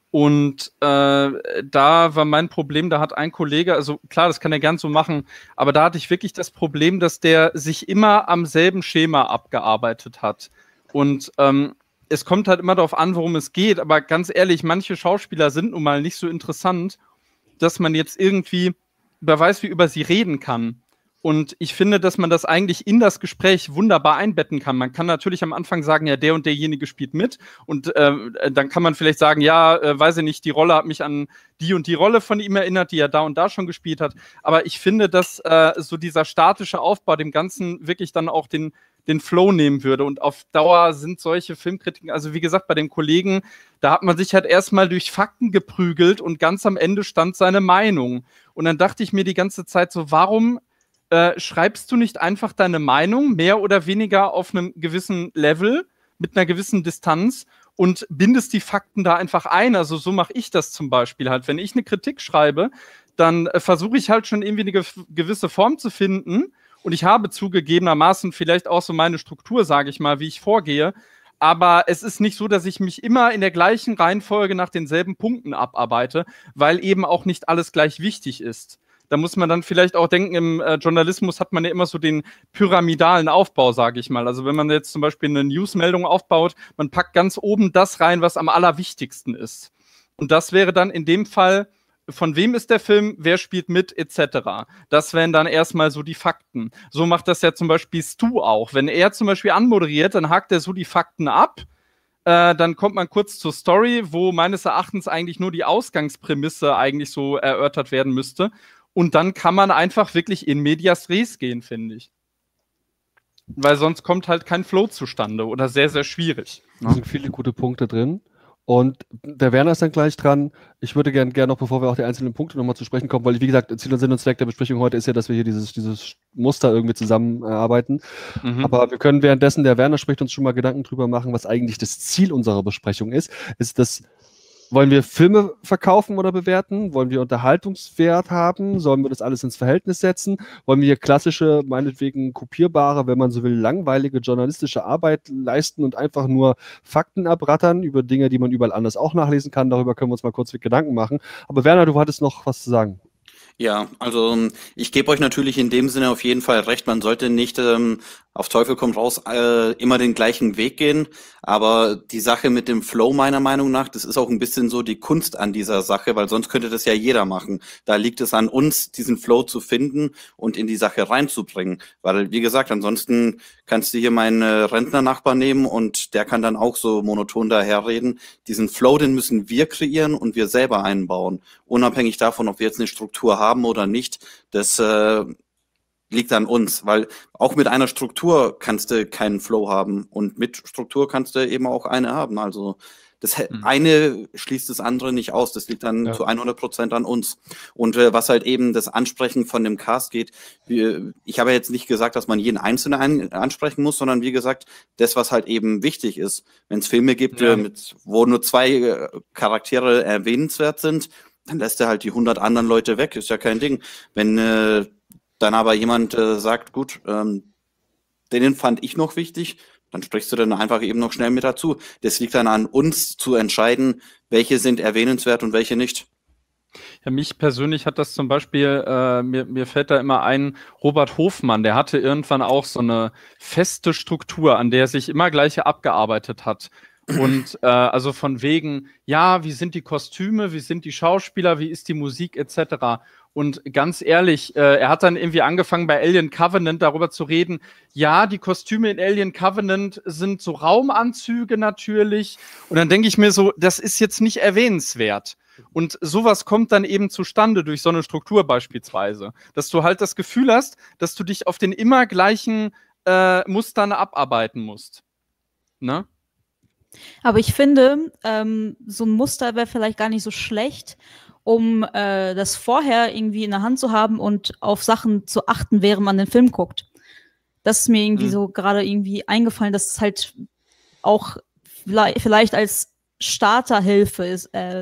Und äh, da war mein Problem, da hat ein Kollege, also klar, das kann er gern so machen, aber da hatte ich wirklich das Problem, dass der sich immer am selben Schema abgearbeitet hat. Und ähm, es kommt halt immer darauf an, worum es geht, aber ganz ehrlich, manche Schauspieler sind nun mal nicht so interessant, dass man jetzt irgendwie, wer weiß, wie über sie reden kann. Und ich finde, dass man das eigentlich in das Gespräch wunderbar einbetten kann. Man kann natürlich am Anfang sagen, ja, der und derjenige spielt mit. Und äh, dann kann man vielleicht sagen, ja, äh, weiß ich nicht, die Rolle hat mich an die und die Rolle von ihm erinnert, die er da und da schon gespielt hat. Aber ich finde, dass äh, so dieser statische Aufbau dem Ganzen wirklich dann auch den, den Flow nehmen würde. Und auf Dauer sind solche Filmkritiken, also wie gesagt, bei dem Kollegen, da hat man sich halt erstmal durch Fakten geprügelt und ganz am Ende stand seine Meinung. Und dann dachte ich mir die ganze Zeit so, warum Äh, schreibst du nicht einfach deine Meinung mehr oder weniger auf einem gewissen Level, mit einer gewissen Distanz und bindest die Fakten da einfach ein? Also so mache ich das zum Beispiel halt. Wenn ich eine Kritik schreibe, dann äh, versuche ich halt schon irgendwie eine ge- gewisse Form zu finden und ich habe zugegebenermaßen vielleicht auch so meine Struktur, sage ich mal, wie ich vorgehe, aber es ist nicht so, dass ich mich immer in der gleichen Reihenfolge nach denselben Punkten abarbeite, weil eben auch nicht alles gleich wichtig ist. Da muss man dann vielleicht auch denken, im äh, Journalismus hat man ja immer so den pyramidalen Aufbau, sage ich mal. Also wenn man jetzt zum Beispiel eine Newsmeldung aufbaut, man packt ganz oben das rein, was am allerwichtigsten ist. Und das wäre dann in dem Fall, von wem ist der Film, wer spielt mit, et cetera. Das wären dann erstmal so die Fakten. So macht das ja zum Beispiel Stu auch. Wenn er zum Beispiel anmoderiert, dann hakt er so die Fakten ab. Äh, dann kommt man kurz zur Story, wo meines Erachtens eigentlich nur die Ausgangsprämisse eigentlich so erörtert werden müsste. Und dann kann man einfach wirklich in medias res gehen, finde ich. Weil sonst kommt halt kein Flow zustande oder sehr, sehr schwierig. Da sind viele gute Punkte drin. Und der Werner ist dann gleich dran. Ich würde gerne gern noch, bevor wir auf die einzelnen Punkte nochmal zu sprechen kommen, weil, wie gesagt, Ziel und Sinn und Zweck der Besprechung heute ist ja, dass wir hier dieses, dieses Muster irgendwie zusammenarbeiten. Mhm. Aber wir können währenddessen, der Werner spricht, uns schon mal Gedanken drüber machen, was eigentlich das Ziel unserer Besprechung ist. Ist das Wollen wir Filme verkaufen oder bewerten? Wollen wir Unterhaltungswert haben? Sollen wir das alles ins Verhältnis setzen? Wollen wir klassische, meinetwegen kopierbare, wenn man so will, langweilige journalistische Arbeit leisten und einfach nur Fakten abrattern über Dinge, die man überall anders auch nachlesen kann? Darüber können wir uns mal kurz Gedanken machen. Aber Werner, du hattest noch was zu sagen. Ja, also ich gebe euch natürlich in dem Sinne auf jeden Fall recht, man sollte nicht ähm, auf Teufel komm raus äh, immer den gleichen Weg gehen, aber die Sache mit dem Flow meiner Meinung nach, das ist auch ein bisschen so die Kunst an dieser Sache, weil sonst könnte das ja jeder machen. Da liegt es an uns, diesen Flow zu finden und in die Sache reinzubringen, weil wie gesagt, ansonsten kannst du hier meinen äh, Rentnernachbar nehmen und der kann dann auch so monoton daherreden. Diesen Flow, den müssen wir kreieren und wir selber einbauen, unabhängig davon, ob wir jetzt eine Struktur haben oder nicht, das äh, liegt an uns, weil auch mit einer Struktur kannst du keinen Flow haben und mit Struktur kannst du eben auch eine haben. Also das mhm. eine schließt das andere nicht aus. Das liegt dann ja. zu hundert Prozent an uns. Und äh, was halt eben das Ansprechen von dem Cast geht, wir, ich habe ja jetzt nicht gesagt, dass man jeden Einzelnen ein, ansprechen muss, sondern wie gesagt, das, was halt eben wichtig ist. Wenn es Filme gibt, ja. äh, mit, wo nur zwei äh, Charaktere erwähnenswert sind, dann lässt er halt die hundert anderen Leute weg. Ist ja kein Ding. Wenn äh, dann aber jemand äh, sagt, gut, ähm, den fand ich noch wichtig, dann sprichst du dann einfach eben noch schnell mit dazu. Das liegt dann an uns zu entscheiden, welche sind erwähnenswert und welche nicht. Ja, mich persönlich hat das zum Beispiel, äh, mir, mir fällt da immer ein, Robert Hofmann, der hatte irgendwann auch so eine feste Struktur, an der er sich immer gleich abgearbeitet hat. Und äh, also von wegen, ja, wie sind die Kostüme, wie sind die Schauspieler, wie ist die Musik et cetera. Und ganz ehrlich, äh, er hat dann irgendwie angefangen bei Alien Covenant darüber zu reden, ja, die Kostüme in Alien Covenant sind so Raumanzüge natürlich. Und dann denke ich mir so, das ist jetzt nicht erwähnenswert. Und sowas kommt dann eben zustande durch so eine Struktur beispielsweise, dass du halt das Gefühl hast, dass du dich auf den immer gleichen äh, Mustern abarbeiten musst. Ne? Aber ich finde, ähm, so ein Muster wäre vielleicht gar nicht so schlecht, um äh, das vorher irgendwie in der Hand zu haben und auf Sachen zu achten, während man den Film guckt. Das ist mir irgendwie mhm. so gerade irgendwie eingefallen, dass es halt auch vielleicht als Starterhilfe ist, äh,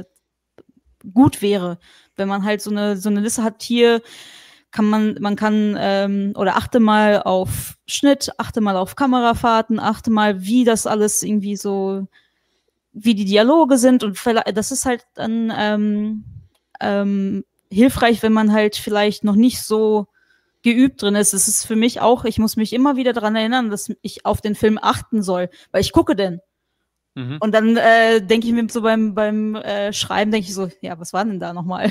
gut wäre, wenn man halt so eine so eine Liste hat. Hier kann man man kann ähm, oder achte mal auf Schnitt, achte mal auf Kamerafahrten, achte mal, wie das alles irgendwie so, wie die Dialoge sind, und das ist halt dann ähm, ähm, hilfreich, wenn man halt vielleicht noch nicht so geübt drin ist. Es ist für mich auch, ich muss mich immer wieder daran erinnern, dass ich auf den Film achten soll, weil ich gucke denn. Mhm. Und dann äh, denke ich mir so beim beim äh, Schreiben, denke ich so, ja, was war denn da nochmal?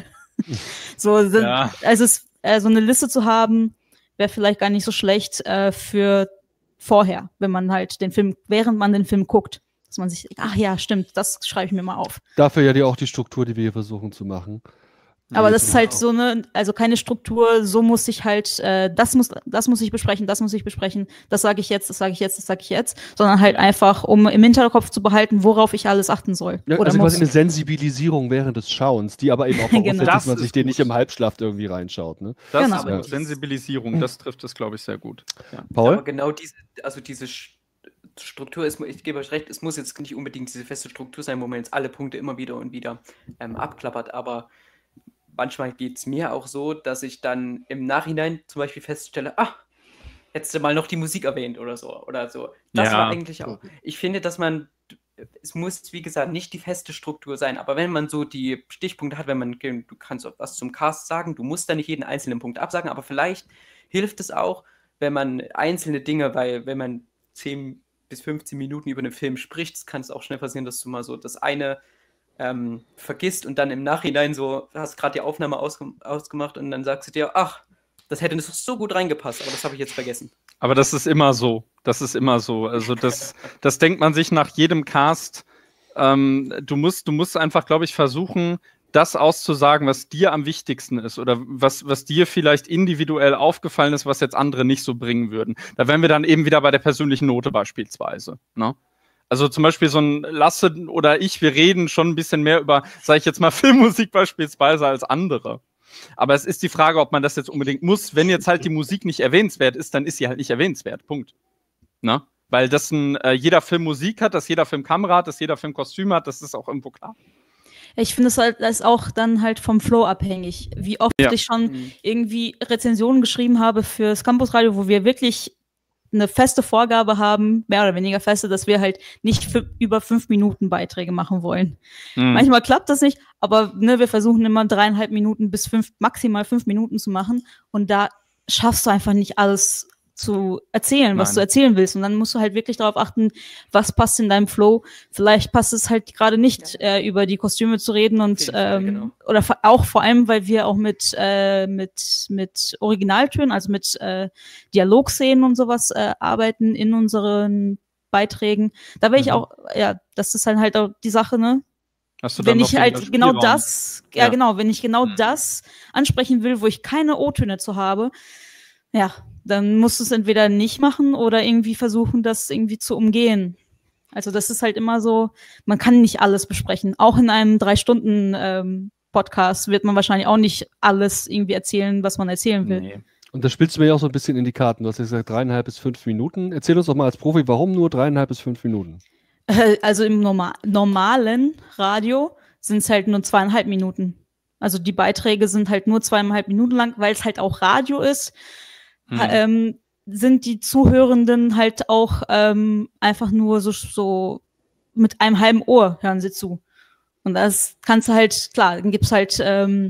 so, sind, ja. Also es, äh, so eine Liste zu haben, wäre vielleicht gar nicht so schlecht äh, für vorher, wenn man halt den Film, während man den Film guckt, dass man sich, ach ja, stimmt, das schreibe ich mir mal auf. Dafür ja die, auch die Struktur, die wir hier versuchen zu machen. Aber das ist halt so eine, also keine Struktur, so muss ich halt, äh, das muss, das muss ich besprechen, das muss ich besprechen, das sage ich jetzt, das sage ich jetzt, das sage ich jetzt, sondern halt einfach, um im Hinterkopf zu behalten, worauf ich alles achten soll. Ja, oder also muss. quasi eine Sensibilisierung während des Schauens, die aber eben auch voraussetzt, genau. dass man sich den nicht im Halbschlaf irgendwie reinschaut. Ne? Das genau. ist ja. Sensibilisierung, das trifft es, glaube ich, sehr gut. Ja. Paul? Aber genau diese, also diese Struktur ist, ich gebe euch recht, es muss jetzt nicht unbedingt diese feste Struktur sein, wo man jetzt alle Punkte immer wieder und wieder ähm, abklappert, aber manchmal geht es mir auch so, dass ich dann im Nachhinein zum Beispiel feststelle, ach, hättest du mal noch die Musik erwähnt oder so. Oder so. Das ja. war eigentlich auch. Ich finde, dass man, es muss, wie gesagt, nicht die feste Struktur sein, aber wenn man so die Stichpunkte hat, wenn man, du kannst auch was zum Cast sagen, du musst da nicht jeden einzelnen Punkt absagen, aber vielleicht hilft es auch, wenn man einzelne Dinge, weil wenn man zehn bis fünfzehn Minuten über einen Film spricht, kann es auch schnell passieren, dass du mal so das eine Ähm, vergisst und dann im Nachhinein so, du hast gerade die Aufnahme ausge- ausgemacht und dann sagst du dir, ach, das hätte so gut reingepasst, aber das habe ich jetzt vergessen. Aber das ist immer so. Das ist immer so. Also das, das denkt man sich nach jedem Cast. Ähm, du musst, du musst einfach, glaube ich, versuchen, das auszusagen, was dir am wichtigsten ist oder was, was dir vielleicht individuell aufgefallen ist, was jetzt andere nicht so bringen würden. Da wären wir dann eben wieder bei der persönlichen Note beispielsweise, ne? Also zum Beispiel so ein Lasse oder ich, wir reden schon ein bisschen mehr über, sage ich jetzt mal, Filmmusik beispielsweise als andere. Aber es ist die Frage, ob man das jetzt unbedingt muss. Wenn jetzt halt die Musik nicht erwähnenswert ist, dann ist sie halt nicht erwähnenswert. Punkt. Ne? Weil das ein, äh, jeder Film Musik hat, dass jeder Film Kamera hat, dass jeder Film Kostüm hat, das ist auch irgendwo klar. Ich finde es halt, das ist auch dann halt vom Flow abhängig. Wie oft Ja. ich schon Mhm. irgendwie Rezensionen geschrieben habe fürs Campusradio, wo wir wirklich eine feste Vorgabe haben, mehr oder weniger feste, dass wir halt nicht für über fünf Minuten Beiträge machen wollen. Mhm. Manchmal klappt das nicht, aber ne, wir versuchen immer dreieinhalb Minuten bis fünf, maximal fünf Minuten zu machen, und da schaffst du einfach nicht alles zu erzählen, was Nein. du erzählen willst, und dann musst du halt wirklich darauf achten, was passt in deinem Flow. Vielleicht passt es halt gerade nicht, äh, über die Kostüme zu reden, und jeden Fall, ähm, genau. oder vor- auch vor allem, weil wir auch mit äh, mit mit Originaltönen, also mit äh, Dialogszenen und sowas äh, arbeiten in unseren Beiträgen. Da will ich Mhm. auch, ja, das ist dann halt auch die Sache, ne? Hast du dann Wenn noch ich den halt genau Spielraum? das, ja, Ja. genau, wenn ich genau das ansprechen will, wo ich keine O-Töne zu habe, ja, dann musst du es entweder nicht machen oder irgendwie versuchen, das irgendwie zu umgehen. Also das ist halt immer so, man kann nicht alles besprechen. Auch in einem drei Stunden ähm, Podcast wird man wahrscheinlich auch nicht alles irgendwie erzählen, was man erzählen will. Nee. Und das spielst du mir ja auch so ein bisschen in die Karten. Du hast ja gesagt, dreieinhalb bis fünf Minuten. Erzähl uns doch mal als Profi, warum nur dreieinhalb bis fünf Minuten? Äh, Also im norma normalen Radio sind es halt nur zweieinhalb Minuten. Also die Beiträge sind halt nur zweieinhalb Minuten lang, weil es halt auch Radio ist. Mhm. Ha- ähm, sind die Zuhörenden halt auch ähm, einfach nur so, so mit einem halben Ohr hören sie zu. Und das kannst du halt, klar, dann gibt's halt ähm,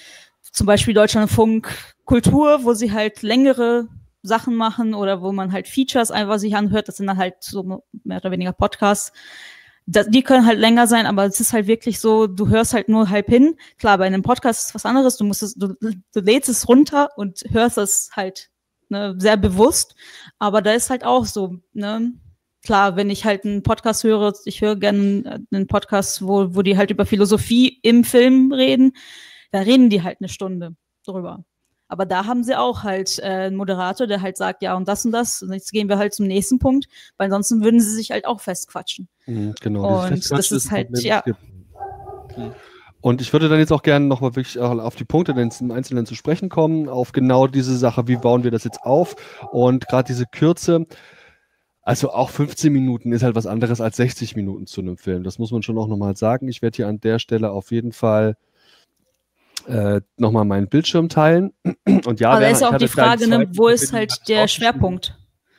zum Beispiel Deutschlandfunk Kultur, wo sie halt längere Sachen machen oder wo man halt Features einfach sich anhört. Das sind dann halt so mehr oder weniger Podcasts. Das, die können halt länger sein, aber es ist halt wirklich so, du hörst halt nur halb hin. Klar, bei einem Podcast ist es was anderes, du musst es, du, du lädst es runter und hörst es halt ne, sehr bewusst. Aber da ist halt auch so, ne, klar, wenn ich halt einen Podcast höre, ich höre gerne einen Podcast, wo, wo die halt über Philosophie im Film reden, da reden die halt eine Stunde drüber. Aber da haben sie auch halt äh, einen Moderator, der halt sagt, ja und das und das. Und jetzt gehen wir halt zum nächsten Punkt, weil ansonsten würden sie sich halt auch festquatschen. Mhm, genau. Und das ist halt, Problem, ja. Und ich würde dann jetzt auch gerne nochmal wirklich auf die Punkte im Einzelnen zu sprechen kommen, auf genau diese Sache, wie bauen wir das jetzt auf und gerade diese Kürze. Also auch fünfzehn Minuten ist halt was anderes als sechzig Minuten zu einem Film. Das muss man schon auch nochmal sagen. Ich werde hier an der Stelle auf jeden Fall Äh, nochmal meinen Bildschirm teilen. Und ja, aber da Werner, ist ja auch die Frage, ne, wo ist halt der Schwerpunkt?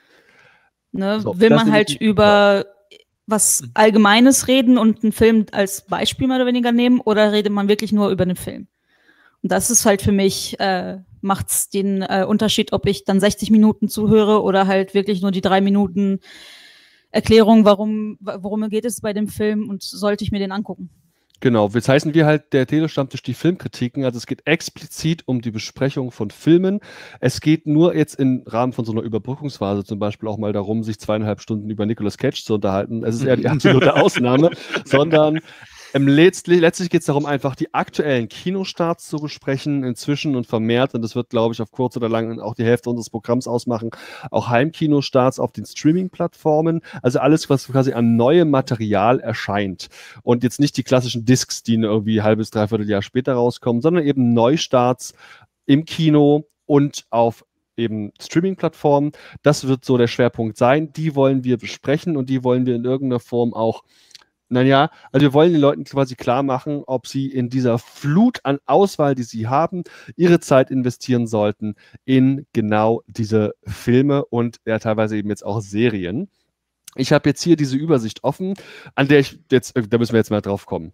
Ne, so, will man halt über was Allgemeines reden und einen Film als Beispiel mehr oder weniger nehmen oder redet man wirklich nur über den Film? Und das ist halt für mich, äh, macht's den äh, Unterschied, ob ich dann sechzig Minuten zuhöre oder halt wirklich nur die drei Minuten Erklärung, warum, worum geht es bei dem Film und sollte ich mir den angucken? Genau, jetzt heißen wir halt der Telestammtisch die Filmkritiken, also es geht explizit um die Besprechung von Filmen. Es geht nur jetzt im Rahmen von so einer Überbrückungsphase zum Beispiel auch mal darum, sich zweieinhalb Stunden über Nicolas Cage zu unterhalten. Es ist eher die absolute Ausnahme, sondern ähm, letztlich, letztlich geht es darum, einfach die aktuellen Kinostarts zu besprechen, inzwischen und vermehrt, und das wird, glaube ich, auf kurz oder lang auch die Hälfte unseres Programms ausmachen, auch Heimkinostarts auf den Streaming-Plattformen, also alles, was quasi an neuem Material erscheint und jetzt nicht die klassischen Discs, die irgendwie ein halbes, dreiviertel Jahr später rauskommen, sondern eben Neustarts im Kino und auf eben Streaming-Plattformen. Das wird so der Schwerpunkt sein. Die wollen wir besprechen und die wollen wir in irgendeiner Form auch Naja, also wir wollen den Leuten quasi klar machen, ob sie in dieser Flut an Auswahl, die sie haben, ihre Zeit investieren sollten in genau diese Filme und ja teilweise eben jetzt auch Serien. Ich habe jetzt hier diese Übersicht offen, an der ich jetzt, da müssen wir jetzt mal drauf kommen.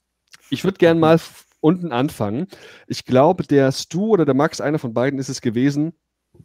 Ich würde gerne mal unten anfangen. Ich glaube, der Stu oder der Max, einer von beiden ist es gewesen,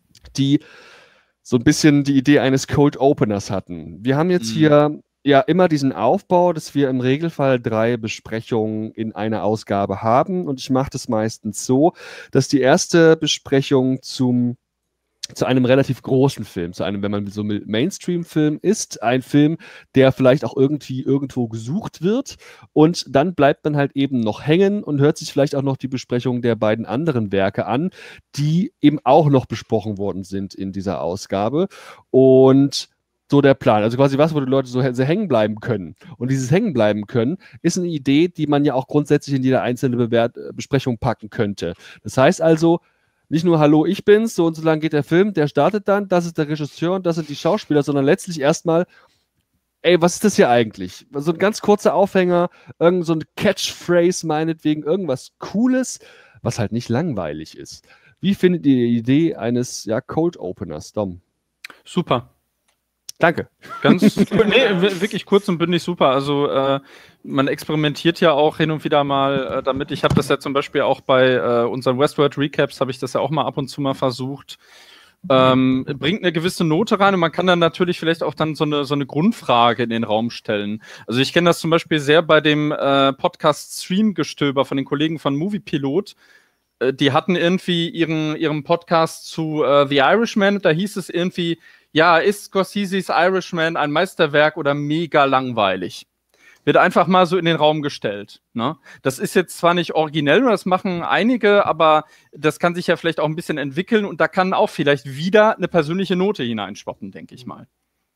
die so ein bisschen die Idee eines Cold Openers hatten. Wir haben jetzt mhm. hier ja immer diesen Aufbau, dass wir im Regelfall drei Besprechungen in einer Ausgabe haben. Und ich mache das meistens so, dass die erste Besprechung zum, zu einem relativ großen Film, zu einem, wenn man so will, Mainstream-Film ist, ein Film, der vielleicht auch irgendwie irgendwo gesucht wird. Und dann bleibt man halt eben noch hängen und hört sich vielleicht auch noch die Besprechung der beiden anderen Werke an, die eben auch noch besprochen worden sind in dieser Ausgabe. Und so der Plan. Also quasi was, wo die Leute so hängen bleiben können. Und dieses hängen bleiben können, ist eine Idee, die man ja auch grundsätzlich in jede einzelne Bewert Besprechung packen könnte. Das heißt also, nicht nur hallo, ich bin's, so und so lang geht der Film, der startet dann, das ist der Regisseur und das sind die Schauspieler, sondern letztlich erstmal, ey, was ist das hier eigentlich? So ein ganz kurzer Aufhänger, irgend so ein Catchphrase meinetwegen, irgendwas Cooles, was halt nicht langweilig ist. Wie findet ihr die Idee eines ja, Cold Openers, Dom? Super. Danke. Ganz, nee, wirklich kurz und bündig super. Also äh, man experimentiert ja auch hin und wieder mal äh, damit. Ich habe das ja zum Beispiel auch bei äh, unseren Westworld Recaps, habe ich das ja auch mal ab und zu mal versucht. Ähm, bringt eine gewisse Note rein und man kann dann natürlich vielleicht auch dann so eine, so eine Grundfrage in den Raum stellen. Also ich kenne das zum Beispiel sehr bei dem äh, Podcast Streamgestöber von den Kollegen von Moviepilot. Äh, die hatten irgendwie ihren, ihren Podcast zu äh, The Irishman, da hieß es irgendwie, ja, ist Scorseses Irishman ein Meisterwerk oder mega langweilig? Wird einfach mal so in den Raum gestellt. Ne? Das ist jetzt zwar nicht originell, das machen einige, aber das kann sich ja vielleicht auch ein bisschen entwickeln und da kann auch vielleicht wieder eine persönliche Note hineinschwappen, denke ich mal.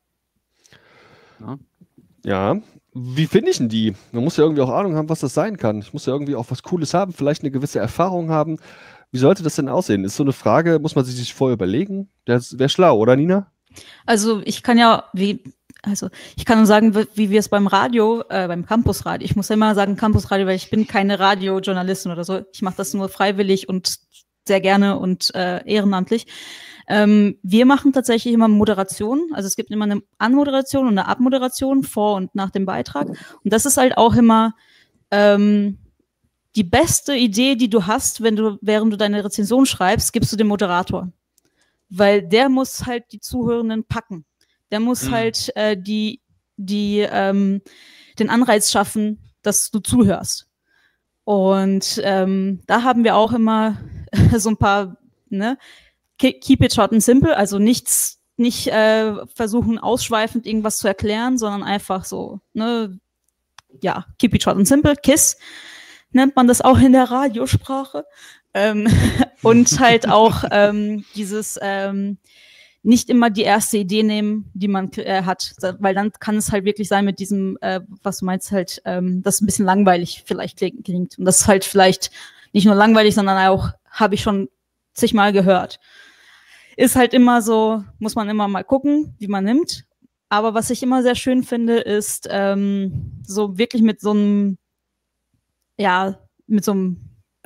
Ja, ja. Wie finde ich denn die? Man muss ja irgendwie auch Ahnung haben, was das sein kann. Ich muss ja irgendwie auch was Cooles haben, vielleicht eine gewisse Erfahrung haben. Wie sollte das denn aussehen? Ist so eine Frage, muss man sich vorher überlegen? Das wäre schlau, oder Nina? Also ich kann ja, wie, also ich kann nur sagen, wie, wie wir es beim Radio, äh, beim Campusradio, ich muss ja immer sagen Campusradio, weil ich bin keine Radiojournalistin oder so. Ich mache das nur freiwillig und sehr gerne und äh, ehrenamtlich. Ähm, wir machen tatsächlich immer Moderation. Also es gibt immer eine Anmoderation und eine Abmoderation vor und nach dem Beitrag. Und das ist halt auch immer ähm, die beste Idee, die du hast, wenn du, während du deine Rezension schreibst, gibst du dem Moderator. Weil der muss halt die Zuhörenden packen. Der muss mhm. halt äh, die die ähm, den Anreiz schaffen, dass du zuhörst. Und ähm, da haben wir auch immer so ein paar, ne, keep it short and simple, also nichts, nicht äh, versuchen ausschweifend irgendwas zu erklären, sondern einfach so, ne, ja, keep it short and simple, KISS nennt man das auch in der Radiosprache. Ähm, und halt auch ähm, dieses ähm, nicht immer die erste Idee nehmen, die man äh, hat, weil dann kann es halt wirklich sein mit diesem, äh, was du meinst, halt, ähm, das ein bisschen langweilig vielleicht klingt. Und das ist halt vielleicht nicht nur langweilig, sondern auch, habe ich schon zigmal gehört. Ist halt immer so, muss man immer mal gucken, wie man nimmt. Aber was ich immer sehr schön finde, ist ähm, so wirklich mit so einem, ja, mit so einem,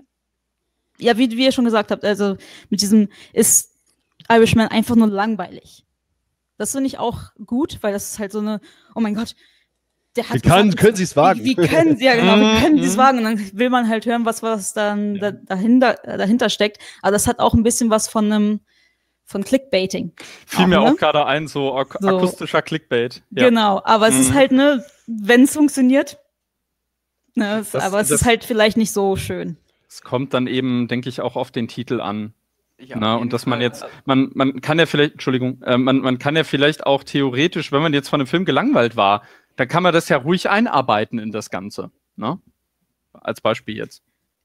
ja, wie, wie ihr schon gesagt habt, also mit diesem, ist Irishman einfach nur langweilig. Das finde ich auch gut, weil das ist halt so eine, oh mein Gott, der hat wie kann, gesagt, können Sie es wagen? Wie, wie können Sie, ja genau, wie können Sie es wagen? Und dann will man halt hören, was, was dann Ja. da, dahinter, dahinter steckt. Aber das hat auch ein bisschen was von einem, von Clickbaiting. Fiel mir ne? auch gerade ein, so, ak So. akustischer Clickbait. Ja. Genau, aber es ist Mhm. halt, ne, wenn es funktioniert, ne, es, Das- aber es das- ist halt vielleicht nicht so schön. Es kommt dann eben, denke ich, auch auf den Titel an. Ja, Na, auf jeden und dass man Fall. jetzt, man, man kann ja vielleicht, Entschuldigung, äh, man, man kann ja vielleicht auch theoretisch, wenn man jetzt von einem Film gelangweilt war, dann kann man das ja ruhig einarbeiten in das Ganze. Ne? Als Beispiel jetzt.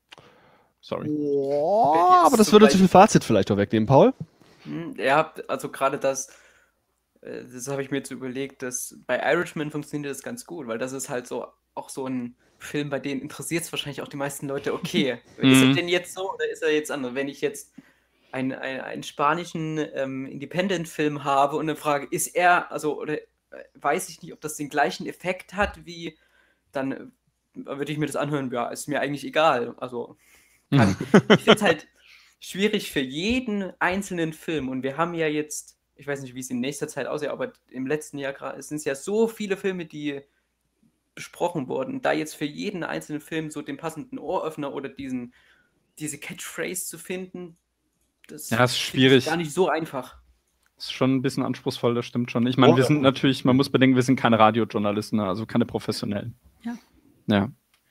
Sorry. Oh, Jetzt aber das zum würde zu Beispiel- viel Fazit vielleicht auch wegnehmen, Paul. Hm, Ja, also gerade das, äh, das habe ich mir jetzt überlegt, dass bei Irishman funktioniert das ganz gut, weil das ist halt so auch so ein Film, bei denen interessiert es wahrscheinlich auch die meisten Leute, okay, ist er Mhm. denn jetzt so oder ist er jetzt anders? Wenn ich jetzt einen, einen, einen spanischen ähm, Independent-Film habe und eine Frage, ist er, also, oder äh, weiß ich nicht, ob das den gleichen Effekt hat wie, dann äh, würde ich mir das anhören, ja, ist mir eigentlich egal. Also, kann, ich finde es halt schwierig für jeden einzelnen Film. Und wir haben ja jetzt, ich weiß nicht, wie es in nächster Zeit aussieht, aber im letzten Jahr gerade sind es ja so viele Filme, die besprochen wurden. Da jetzt für jeden einzelnen Film so den passenden Ohröffner oder diesen, diese Catchphrase zu finden, das Ja, ist finde ich schwierig. gar nicht so einfach. Ist schon ein bisschen anspruchsvoll, das stimmt schon. Ich meine, Oh, wir ja. sind natürlich, man muss bedenken, wir sind keine Radiojournalisten, ne, also keine professionellen. Ja. Ja.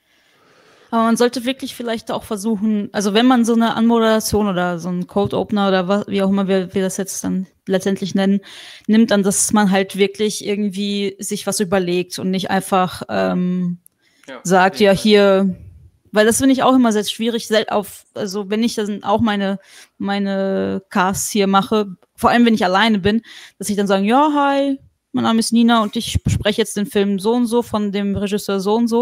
Aber man sollte wirklich vielleicht auch versuchen, also wenn man so eine Anmoderation oder so einen Cold Opener oder was, wie auch immer wir, wir das jetzt dann letztendlich nennen, nimmt, dann, dass man halt wirklich irgendwie sich was überlegt und nicht einfach ähm, Ja, sagt, auf jeden ja, Fall. hier, weil das finde ich auch immer sehr schwierig, sel- auf, also wenn ich dann auch meine, meine Casts hier mache, vor allem wenn ich alleine bin, dass ich dann sage, ja, hi, mein Name ist Nina und ich bespreche jetzt den Film so und so von dem Regisseur so und so.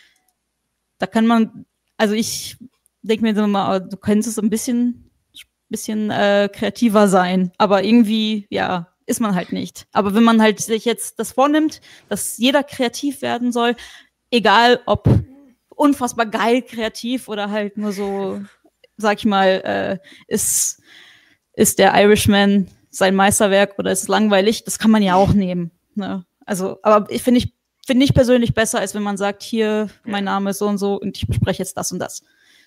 Da kann man, also ich denke mir so mal, du könntest es ein bisschen, bisschen äh, kreativer sein, aber irgendwie, ja, ist man halt nicht. Aber wenn man halt sich jetzt das vornimmt, dass jeder kreativ werden soll, egal ob unfassbar geil kreativ oder halt nur so, sag ich mal, äh, ist, ist der Irishman sein Meisterwerk oder ist es langweilig, das kann man ja auch nehmen. Ne? Also, aber ich finde ich, finde ich persönlich besser, als wenn man sagt, hier, mein Name ist so und so und ich bespreche jetzt das und das.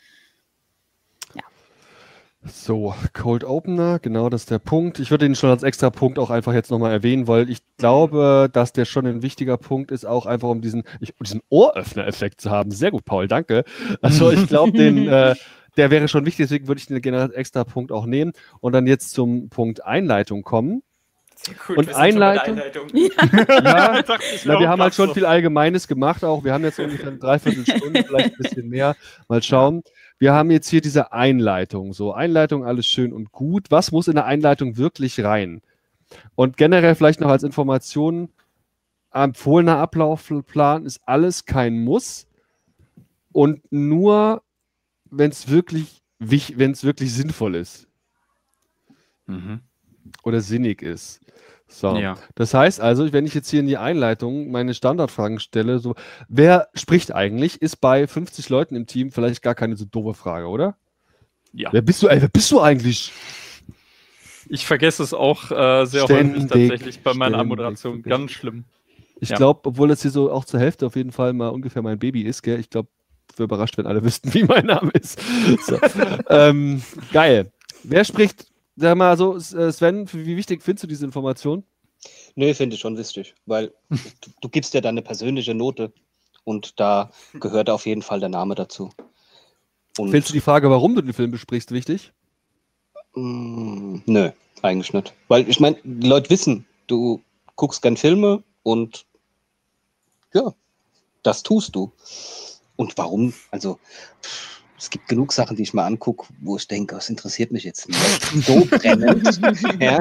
So, Cold Opener, genau, das ist der Punkt. Ich würde ihn schon als extra Punkt auch einfach jetzt nochmal erwähnen, weil ich glaube, dass der schon ein wichtiger Punkt ist, auch einfach um diesen, ich, um diesen Ohröffner-Effekt zu haben. Sehr gut, Paul, danke. Also ich glaube, den, äh, der wäre schon wichtig, deswegen würde ich den gerne als extra Punkt auch nehmen und dann jetzt zum Punkt Einleitung kommen. Sehr gut, Und wir sind schon bei der Einleitung? Einleitung. Ja, Dachte ich mir na, wir auch haben halt grad schon so. viel Allgemeines gemacht auch. Wir haben jetzt ungefähr eine Dreiviertelstunde, vielleicht ein bisschen mehr. Mal schauen. Wir haben jetzt hier diese Einleitung. So, Einleitung, alles schön und gut. Was muss in der Einleitung wirklich rein? Und generell vielleicht noch als Information, empfohlener Ablaufplan ist alles kein Muss. Und nur, wenn es wirklich, wich- wenn es wirklich sinnvoll ist Mhm. oder sinnig ist. So. Ja. Das heißt also, wenn ich jetzt hier in die Einleitung meine Standardfragen stelle, so, wer spricht eigentlich, ist bei fünfzig Leuten im Team vielleicht gar keine so doofe Frage, oder? Ja. Wer bist du, ey, wer bist du eigentlich? Ich vergesse es auch äh, sehr Ständig, häufig tatsächlich bei meiner ständig, Moderation. wirklich. Ganz schlimm. Ich Ja. glaube, obwohl das hier so auch zur Hälfte auf jeden Fall mal ungefähr mein Baby ist, gell? Ich glaube, ich wäre überrascht, wenn alle wüssten, wie mein Name ist. So. ähm, geil. Wer spricht, sag mal so, Sven, wie wichtig findest du diese Information? Nee, finde ich schon wichtig, weil du, du gibst ja deine persönliche Note und da gehört auf jeden Fall der Name dazu. Und Findest du die Frage, warum du den Film besprichst, wichtig? mh, nö, eigentlich nicht. Weil ich meine, die Leute wissen, du guckst gern Filme und ja, das tust du. Und warum? Also, pff, es gibt genug Sachen, die ich mal angucke, wo ich denke, das interessiert mich jetzt nicht so brennend. Ja?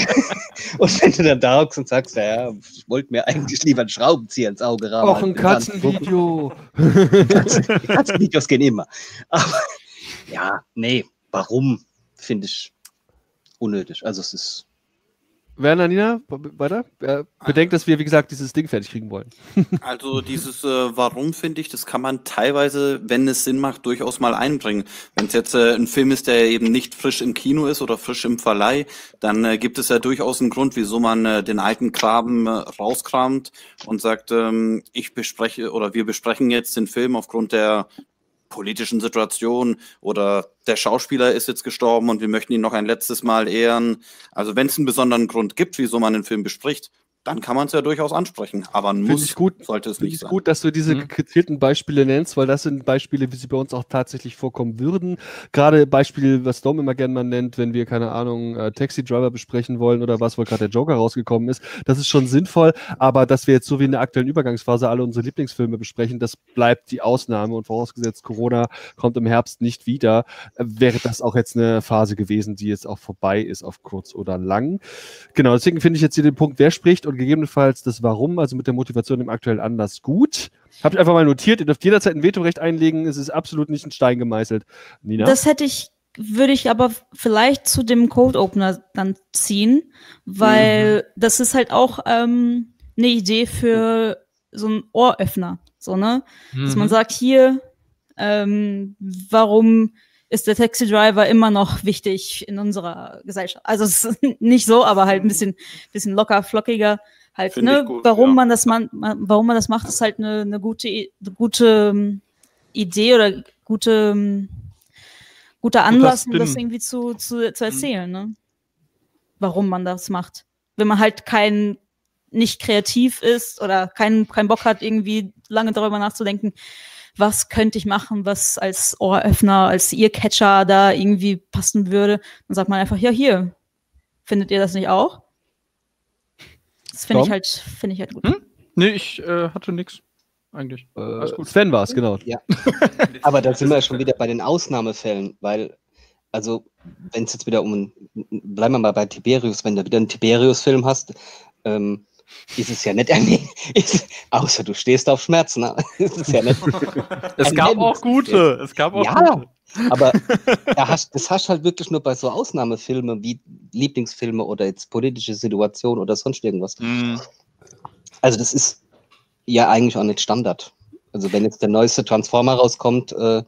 Und wenn du dann da hockst und sagst, ja, ich wollte mir eigentlich lieber einen Schraubenzieher ins Auge rahmen. Och, ein Katzenvideo. Katzen, Katzenvideos gehen immer. Aber ja, nee, warum, finde ich unnötig. Also es ist Werner, Nina, weiter? Äh, bedenkt, dass wir, wie gesagt, dieses Ding fertig kriegen wollen. Also dieses äh, Warum, finde ich, das kann man teilweise, wenn es Sinn macht, durchaus mal einbringen. Wenn es jetzt äh, ein Film ist, der eben nicht frisch im Kino ist oder frisch im Verleih, dann äh, gibt es ja durchaus einen Grund, wieso man äh, den alten Graben äh, rauskramt und sagt, ähm, ich bespreche oder wir besprechen jetzt den Film aufgrund der politischen Situation oder der Schauspieler ist jetzt gestorben und wir möchten ihn noch ein letztes Mal ehren. Also wenn es einen besonderen Grund gibt, wieso man den Film bespricht, dann kann man es ja durchaus ansprechen. Aber ein Finde Muss ich gut. sollte es Finde nicht ich sein. gut, dass du diese Mhm. gezielten Beispiele nennst, weil das sind Beispiele, wie sie bei uns auch tatsächlich vorkommen würden. Gerade Beispiel, was Dom immer gerne mal nennt, wenn wir, keine Ahnung, äh, Taxi Driver besprechen wollen oder was, wo gerade der Joker rausgekommen ist. Das ist schon sinnvoll, aber dass wir jetzt so wie in der aktuellen Übergangsphase alle unsere Lieblingsfilme besprechen, das bleibt die Ausnahme und vorausgesetzt Corona kommt im Herbst nicht wieder, äh, wäre das auch jetzt eine Phase gewesen, die jetzt auch vorbei ist auf kurz oder lang. Genau, deswegen finde ich jetzt hier den Punkt, wer spricht und gegebenenfalls das Warum, also mit der Motivation im aktuellen Anlass gut. Habe ich einfach mal notiert, ihr dürft jederzeit ein Vetorecht einlegen, es ist absolut nicht in Stein gemeißelt. Nina? Das hätte ich, würde ich aber vielleicht zu dem Cold Opener dann ziehen, weil das ist halt auch ähm, eine Idee für so einen Ohröffner, so, ne? Dass man Mhm. sagt, hier, ähm, warum ist der Taxi Driver immer noch wichtig in unserer Gesellschaft? Also es ist nicht so, aber halt ein bisschen, bisschen locker, flockiger. Halt, Finde ne, ich gut, warum ja. man das man, man, warum man das macht, ist halt eine, eine gute, I- eine gute ähm, Idee oder gute, ähm, guter Anlass, um das Spin. irgendwie zu, zu, zu erzählen, ne? Warum man das macht. Wenn man halt kein, nicht kreativ ist oder keinen keinen Bock hat, irgendwie lange darüber nachzudenken, was könnte ich machen, was als Ohröffner, als Earcatcher da irgendwie passen würde, dann sagt man einfach, ja, hier. Findet ihr das nicht auch? Das finde ich Tom? halt, finde ich halt gut. Hm? Nee, ich äh, hatte nix. Eigentlich. Alles Äh, gut. Sven war es, genau. Aber da sind wir schon wieder bei den Ausnahmefällen, weil, also, wenn es jetzt wieder um einen, bleiben wir mal bei Tiberius, wenn du wieder einen Tiberius-Film hast, ähm, ist es ja nicht, ist, außer du stehst auf Schmerzen, ne? ist es ja nicht. Es gab auch gute. Es gab auch Ja, gute. aber da hast, das hast du halt wirklich nur bei so Ausnahmefilmen wie Lieblingsfilme oder jetzt politische Situationen oder sonst irgendwas. Mhm. Also das ist ja eigentlich auch nicht Standard. Also wenn jetzt der neueste Transformer rauskommt, äh,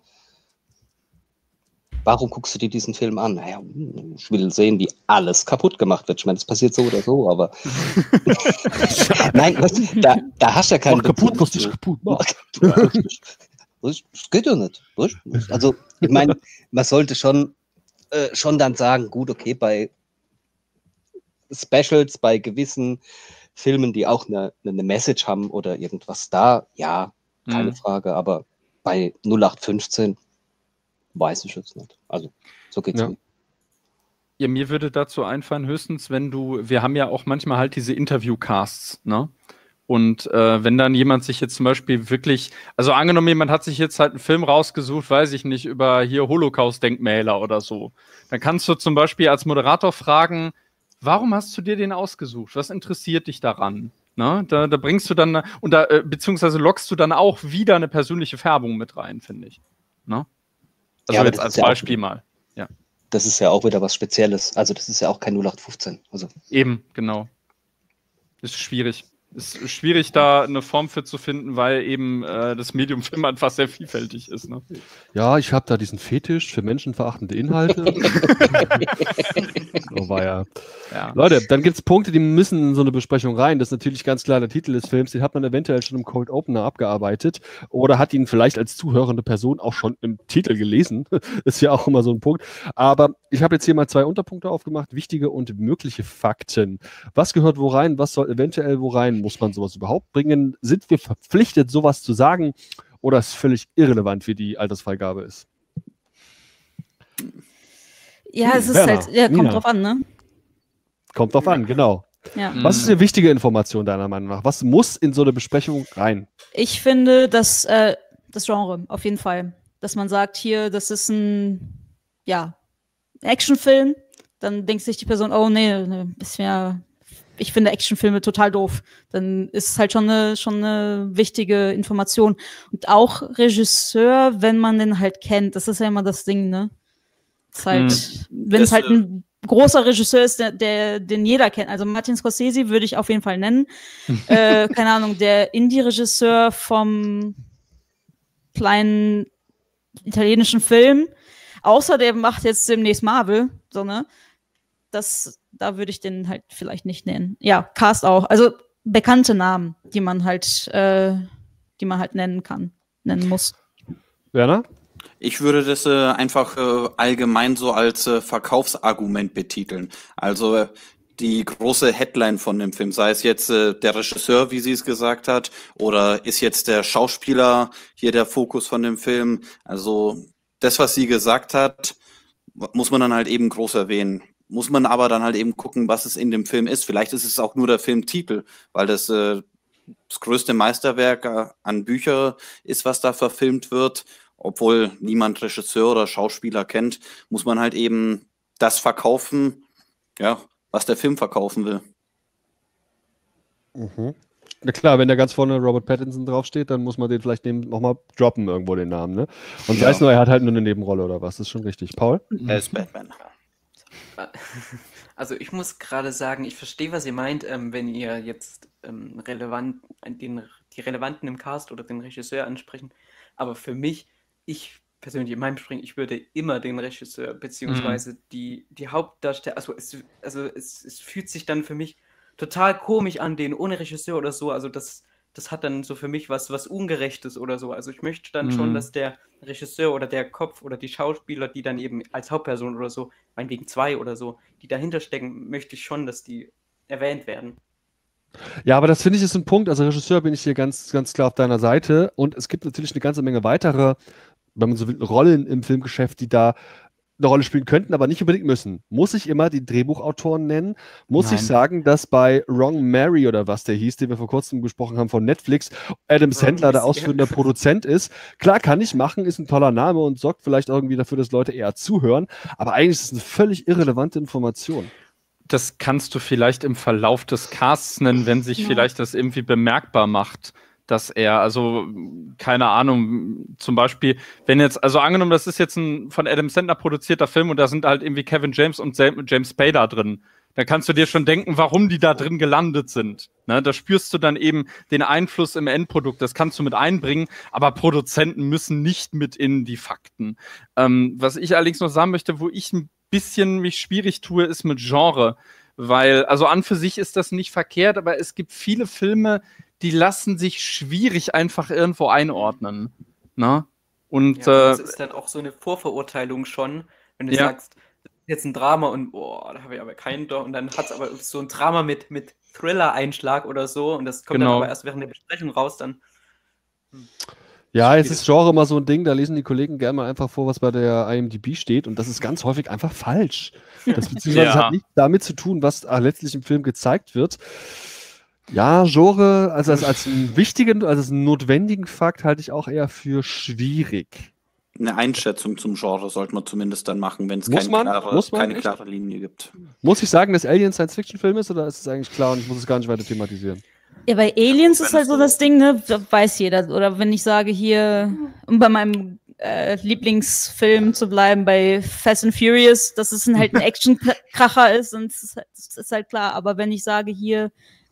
warum guckst du dir diesen Film an? Naja, ich will sehen, wie alles kaputt gemacht wird. Ich meine, das passiert so oder so, aber nein, was, da, da hast du ja keinen Mach kaputt, Bezug was dich zu. kaputt Mach macht. kaputt. Das geht ja nicht. Also, ich meine, man sollte schon, äh, schon dann sagen, gut, okay, bei Specials, bei gewissen Filmen, die auch eine, eine Message haben oder irgendwas da, ja, keine Mhm. Frage, aber bei null acht fünfzehn weiß ich jetzt nicht. Also, so geht's Ja. mir. Ja, mir würde dazu einfallen, höchstens, wenn du, wir haben ja auch manchmal halt diese Interviewcasts, ne? Und äh, wenn dann jemand sich jetzt zum Beispiel wirklich, also angenommen, jemand hat sich jetzt halt einen Film rausgesucht, weiß ich nicht, über hier Holocaust-Denkmäler oder so, dann kannst du zum Beispiel als Moderator fragen, warum hast du dir den ausgesucht? Was interessiert dich daran? Ne? Da, da bringst du dann, und da, äh, beziehungsweise lockst du dann auch wieder eine persönliche Färbung mit rein, finde ich. Ne? Also Ja, aber jetzt das als ist ja auch- Beispiel mal. Das ist ja auch wieder was Spezielles. Also, das ist ja auch kein null acht fünfzehn. Also, Eben, genau. Ist schwierig. Es ist schwierig, da eine Form für zu finden, weil eben äh, das Medium Film einfach sehr vielfältig ist. Ne? Ja, ich habe da diesen Fetisch für menschenverachtende Inhalte. Oh, war ja. Ja. Leute, dann gibt es Punkte, die müssen in so eine Besprechung rein. Das ist natürlich ganz klar der Titel des Films. Den hat man eventuell schon im Cold Opener abgearbeitet oder hat ihn vielleicht als zuhörende Person auch schon im Titel gelesen. Ist ja auch immer so ein Punkt. Aber ich habe jetzt hier mal zwei Unterpunkte aufgemacht. Wichtige und mögliche Fakten. Was gehört wo rein? Was soll eventuell wo rein? Muss man sowas überhaupt bringen? Sind wir verpflichtet, sowas zu sagen? Oder ist es völlig irrelevant, wie die Altersfreigabe ist? Ja, es ist Werner, halt, ja, kommt Nina. drauf an, ne? Kommt drauf an, genau. Ja. Was ist eine wichtige Information deiner Meinung nach? Was muss in so eine Besprechung rein? Ich finde, dass äh, das Genre, auf jeden Fall. Dass man sagt, hier, das ist ein, ja, Actionfilm. Dann denkt sich die Person, oh nee, nee ist mir, ich finde Actionfilme total doof. Dann ist es halt schon eine, schon eine wichtige Information. Und auch Regisseur, wenn man den halt kennt, das ist ja immer das Ding, ne? Ist halt, Mhm. wenn es Das, halt ein großer Regisseur ist, der, der, den jeder kennt. Also Martin Scorsese würde ich auf jeden Fall nennen. äh, keine Ahnung, der Indie-Regisseur vom kleinen italienischen Film. Außer der macht jetzt demnächst Marvel, so, ne? Das, da würde ich den halt vielleicht nicht nennen. Ja, Cast auch. Also bekannte Namen, die man halt, äh, die man halt nennen kann, nennen muss. Werner? Ich würde das äh, einfach äh, allgemein so als äh, Verkaufsargument betiteln. Also äh, die große Headline von dem Film, sei es jetzt äh, der Regisseur, wie sie es gesagt hat, oder ist jetzt der Schauspieler hier der Fokus von dem Film. Also das, was sie gesagt hat, muss man dann halt eben groß erwähnen. Muss man aber dann halt eben gucken, was es in dem Film ist. Vielleicht ist es auch nur der Filmtitel, weil das äh, das größte Meisterwerk äh, an Bücher ist, was da verfilmt wird. Obwohl niemand Regisseur oder Schauspieler kennt, muss man halt eben das verkaufen, ja, was der Film verkaufen will. Mhm. Na klar, wenn da ganz vorne Robert Pattinson draufsteht, dann muss man den vielleicht nochmal droppen irgendwo, den Namen, ne? Und sei Ja. es nur, er hat halt nur eine Nebenrolle oder was, das ist schon richtig. Paul? Er ist Batman. Also ich muss gerade sagen, ich verstehe, was ihr meint, ähm, wenn ihr jetzt ähm, relevant, den, die Relevanten im Cast oder den Regisseur ansprechen. Aber für mich, ich persönlich in meinem Springen, ich würde immer den Regisseur beziehungsweise die, die Hauptdarsteller, also, es, also es, es fühlt sich dann für mich total komisch an, den ohne Regisseur oder so. Also das, das hat dann so für mich was, was Ungerechtes oder so. Also ich möchte dann Mhm. schon, dass der Regisseur oder der Kopf oder die Schauspieler, die dann eben als Hauptperson oder so, meinetwegen zwei oder so, die dahinter stecken, möchte ich schon, dass die erwähnt werden. Ja, aber das finde ich ist ein Punkt. Also Regisseur bin ich hier ganz, ganz klar auf deiner Seite. Und es gibt natürlich eine ganze Menge weitere, wenn man so will, Rollen im Filmgeschäft, die da eine Rolle spielen könnten, aber nicht unbedingt müssen. Muss ich immer die Drehbuchautoren nennen? Muss Nein. ich sagen, dass bei Wrong Mary oder was der hieß, den wir vor kurzem besprochen haben von Netflix, Adam Sandler der Miss, ja. ausführende Produzent ist? Klar, kann ich machen, ist ein toller Name und sorgt vielleicht irgendwie dafür, dass Leute eher zuhören, aber eigentlich ist es eine völlig irrelevante Information. Das kannst du vielleicht im Verlauf des Casts nennen, wenn sich Ja. vielleicht das irgendwie bemerkbar macht, dass er, also, keine Ahnung, zum Beispiel, wenn jetzt, also angenommen, das ist jetzt ein von Adam Sandler produzierter Film und da sind halt irgendwie Kevin James und James Spader drin, dann kannst du dir schon denken, warum die da drin gelandet sind. Ne, da spürst du dann eben den Einfluss im Endprodukt, das kannst du mit einbringen, aber Produzenten müssen nicht mit in die Fakten. Ähm, was ich allerdings noch sagen möchte, wo ich ein bisschen mich schwierig tue, ist mit Genre, weil, also an für sich ist das nicht verkehrt, aber es gibt viele Filme, die lassen sich schwierig einfach irgendwo einordnen. Ne? Und Ja, äh, das ist dann auch so eine Vorverurteilung schon, wenn du Ja. sagst, das ist jetzt ein Drama und boah, da habe ich aber keinen doch. Und dann hat es aber so ein Drama mit, mit Thriller-Einschlag oder so und das kommt Genau. dann aber erst während der Besprechung raus, dann. Ja, es ist Genre immer so ein Ding, da lesen die Kollegen gerne mal einfach vor, was bei der I M D B steht und das ist ganz häufig einfach falsch. Das beziehungsweise Ja. hat nichts damit zu tun, was äh, letztlich im Film gezeigt wird. Ja, Genre, also als, als einen wichtigen, also als einen notwendigen Fakt halte ich auch eher für schwierig. Eine Einschätzung zum Genre sollte man zumindest dann machen, wenn es Muss keine, man? klare, Muss man? keine Echt? klare Linie gibt. Muss ich sagen, dass Alien Science-Fiction-Film ist oder ist es eigentlich klar und ich muss es gar nicht weiter thematisieren? Ja, bei Aliens wenn ist halt es so so- das Ding, ne, da weiß jeder. Oder wenn ich sage hier, um bei meinem äh, Lieblingsfilm zu bleiben, bei Fast and Furious, dass es ein, halt ein Action-Kracher ist und es ist, halt- es ist halt klar. Aber wenn ich sage hier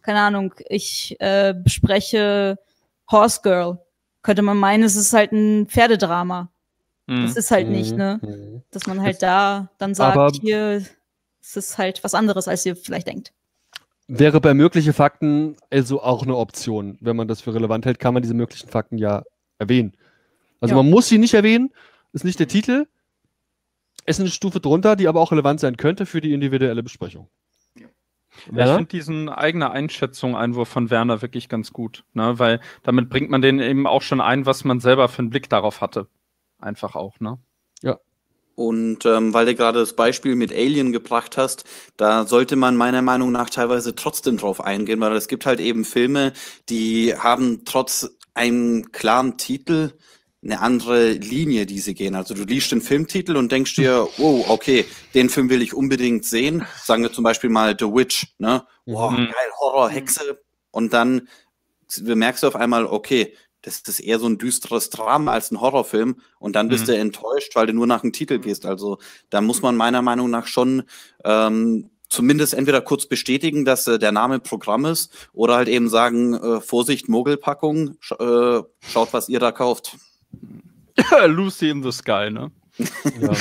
keine Ahnung, ich äh, bespreche Horse Girl, könnte man meinen, es ist halt ein Pferdedrama. Mhm. Das ist halt Mhm. nicht, ne? Mhm. Dass man halt da dann sagt, Aber- hier, es ist halt was anderes, als ihr vielleicht denkt. Wäre bei mögliche Fakten also auch eine Option. Wenn man das für relevant hält, kann man diese möglichen Fakten ja erwähnen. Also Ja. man muss sie nicht erwähnen, ist nicht der Titel, ist eine Stufe drunter, die aber auch relevant sein könnte für die individuelle Besprechung. Ja. Ja, ich Werner? finde diesen eigene Einschätzung-Einwurf von Werner wirklich ganz gut, ne? Weil damit bringt man den eben auch schon ein, was man selber für einen Blick darauf hatte. Einfach auch, ne? Und ähm, weil du gerade das Beispiel mit Alien gebracht hast, da sollte man meiner Meinung nach teilweise trotzdem drauf eingehen, weil es gibt halt eben Filme, die haben trotz einem klaren Titel eine andere Linie, die sie gehen. Also du liest den Filmtitel und denkst dir, oh, okay, den Film will ich unbedingt sehen. Sagen wir zum Beispiel mal The Witch, ne? Boah, Mhm. geil, Horror, Hexe. Und dann bemerkst du auf einmal, okay, das ist eher so ein düsteres Drama als ein Horrorfilm und dann bist Mhm. du enttäuscht, weil du nur nach dem Titel gehst. Also da muss man meiner Meinung nach schon ähm, zumindest entweder kurz bestätigen, dass äh, der Name Programm ist oder halt eben sagen, äh, Vorsicht, Mogelpackung, sch äh, schaut, was ihr da kauft. Lucy in the Sky, ne? Ja.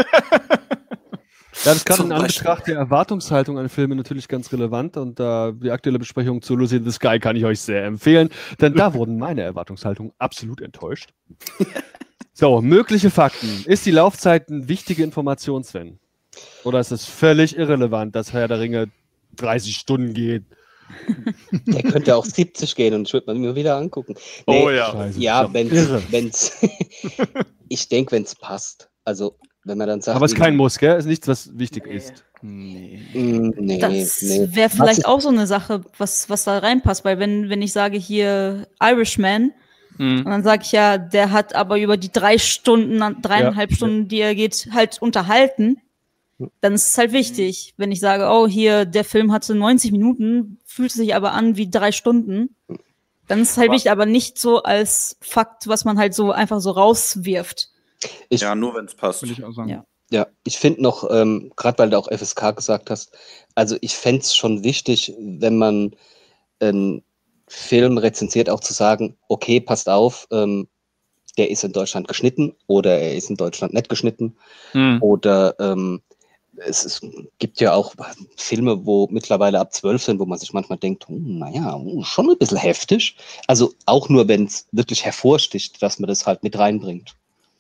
Ja, das ist gerade Zum in Anbetracht der Erwartungshaltung an Filme natürlich ganz relevant und äh, die aktuelle Besprechung zu Lucy in the Sky kann ich euch sehr empfehlen, denn da wurden meine Erwartungshaltungen absolut enttäuscht. So, mögliche Fakten. Ist die Laufzeit eine wichtige Information, Sven? Oder ist es völlig irrelevant, dass Herr der Ringe dreißig Stunden geht? Der könnte auch siebzig gehen und ich würde mir wieder angucken. Oh ja. Scheiße, Ja, doch wenn's, irre. wenn's, ich denke, wenn es passt. Also, wenn man dann sagt. Aber es ist kein irgendwie, Muss, gell? Es ist nichts, was wichtig Nee. ist. Nee. mm, Nee, Das nee. wäre Was vielleicht ist- auch so eine Sache, was, was da reinpasst, weil wenn, wenn ich sage hier Irishman, und Mhm. dann sage ich ja, der hat aber über die drei Stunden, dreieinhalb Ja, Stunden, die er geht, halt unterhalten, dann ist es halt wichtig. Wenn ich sage, oh, hier, der Film hatte neunzig Minuten, fühlt sich aber an wie drei Stunden, dann ist es halt Aber- wichtig, aber nicht so als Fakt, was man halt so einfach so rauswirft. Ich, Ja, nur wenn es passt. Würde ich auch sagen. Ja. Ja, ich finde noch, ähm, gerade weil du auch F S K gesagt hast, also ich fände es schon wichtig, wenn man einen Film rezensiert, auch zu sagen, okay, passt auf, ähm, der ist in Deutschland geschnitten oder er ist in Deutschland nicht geschnitten Mhm. oder ähm, es, es gibt ja auch Filme, wo mittlerweile ab zwölf sind, wo man sich manchmal denkt, hm, naja, hm, schon ein bisschen heftig. Also auch nur, wenn es wirklich hervorsticht, dass man das halt mit reinbringt.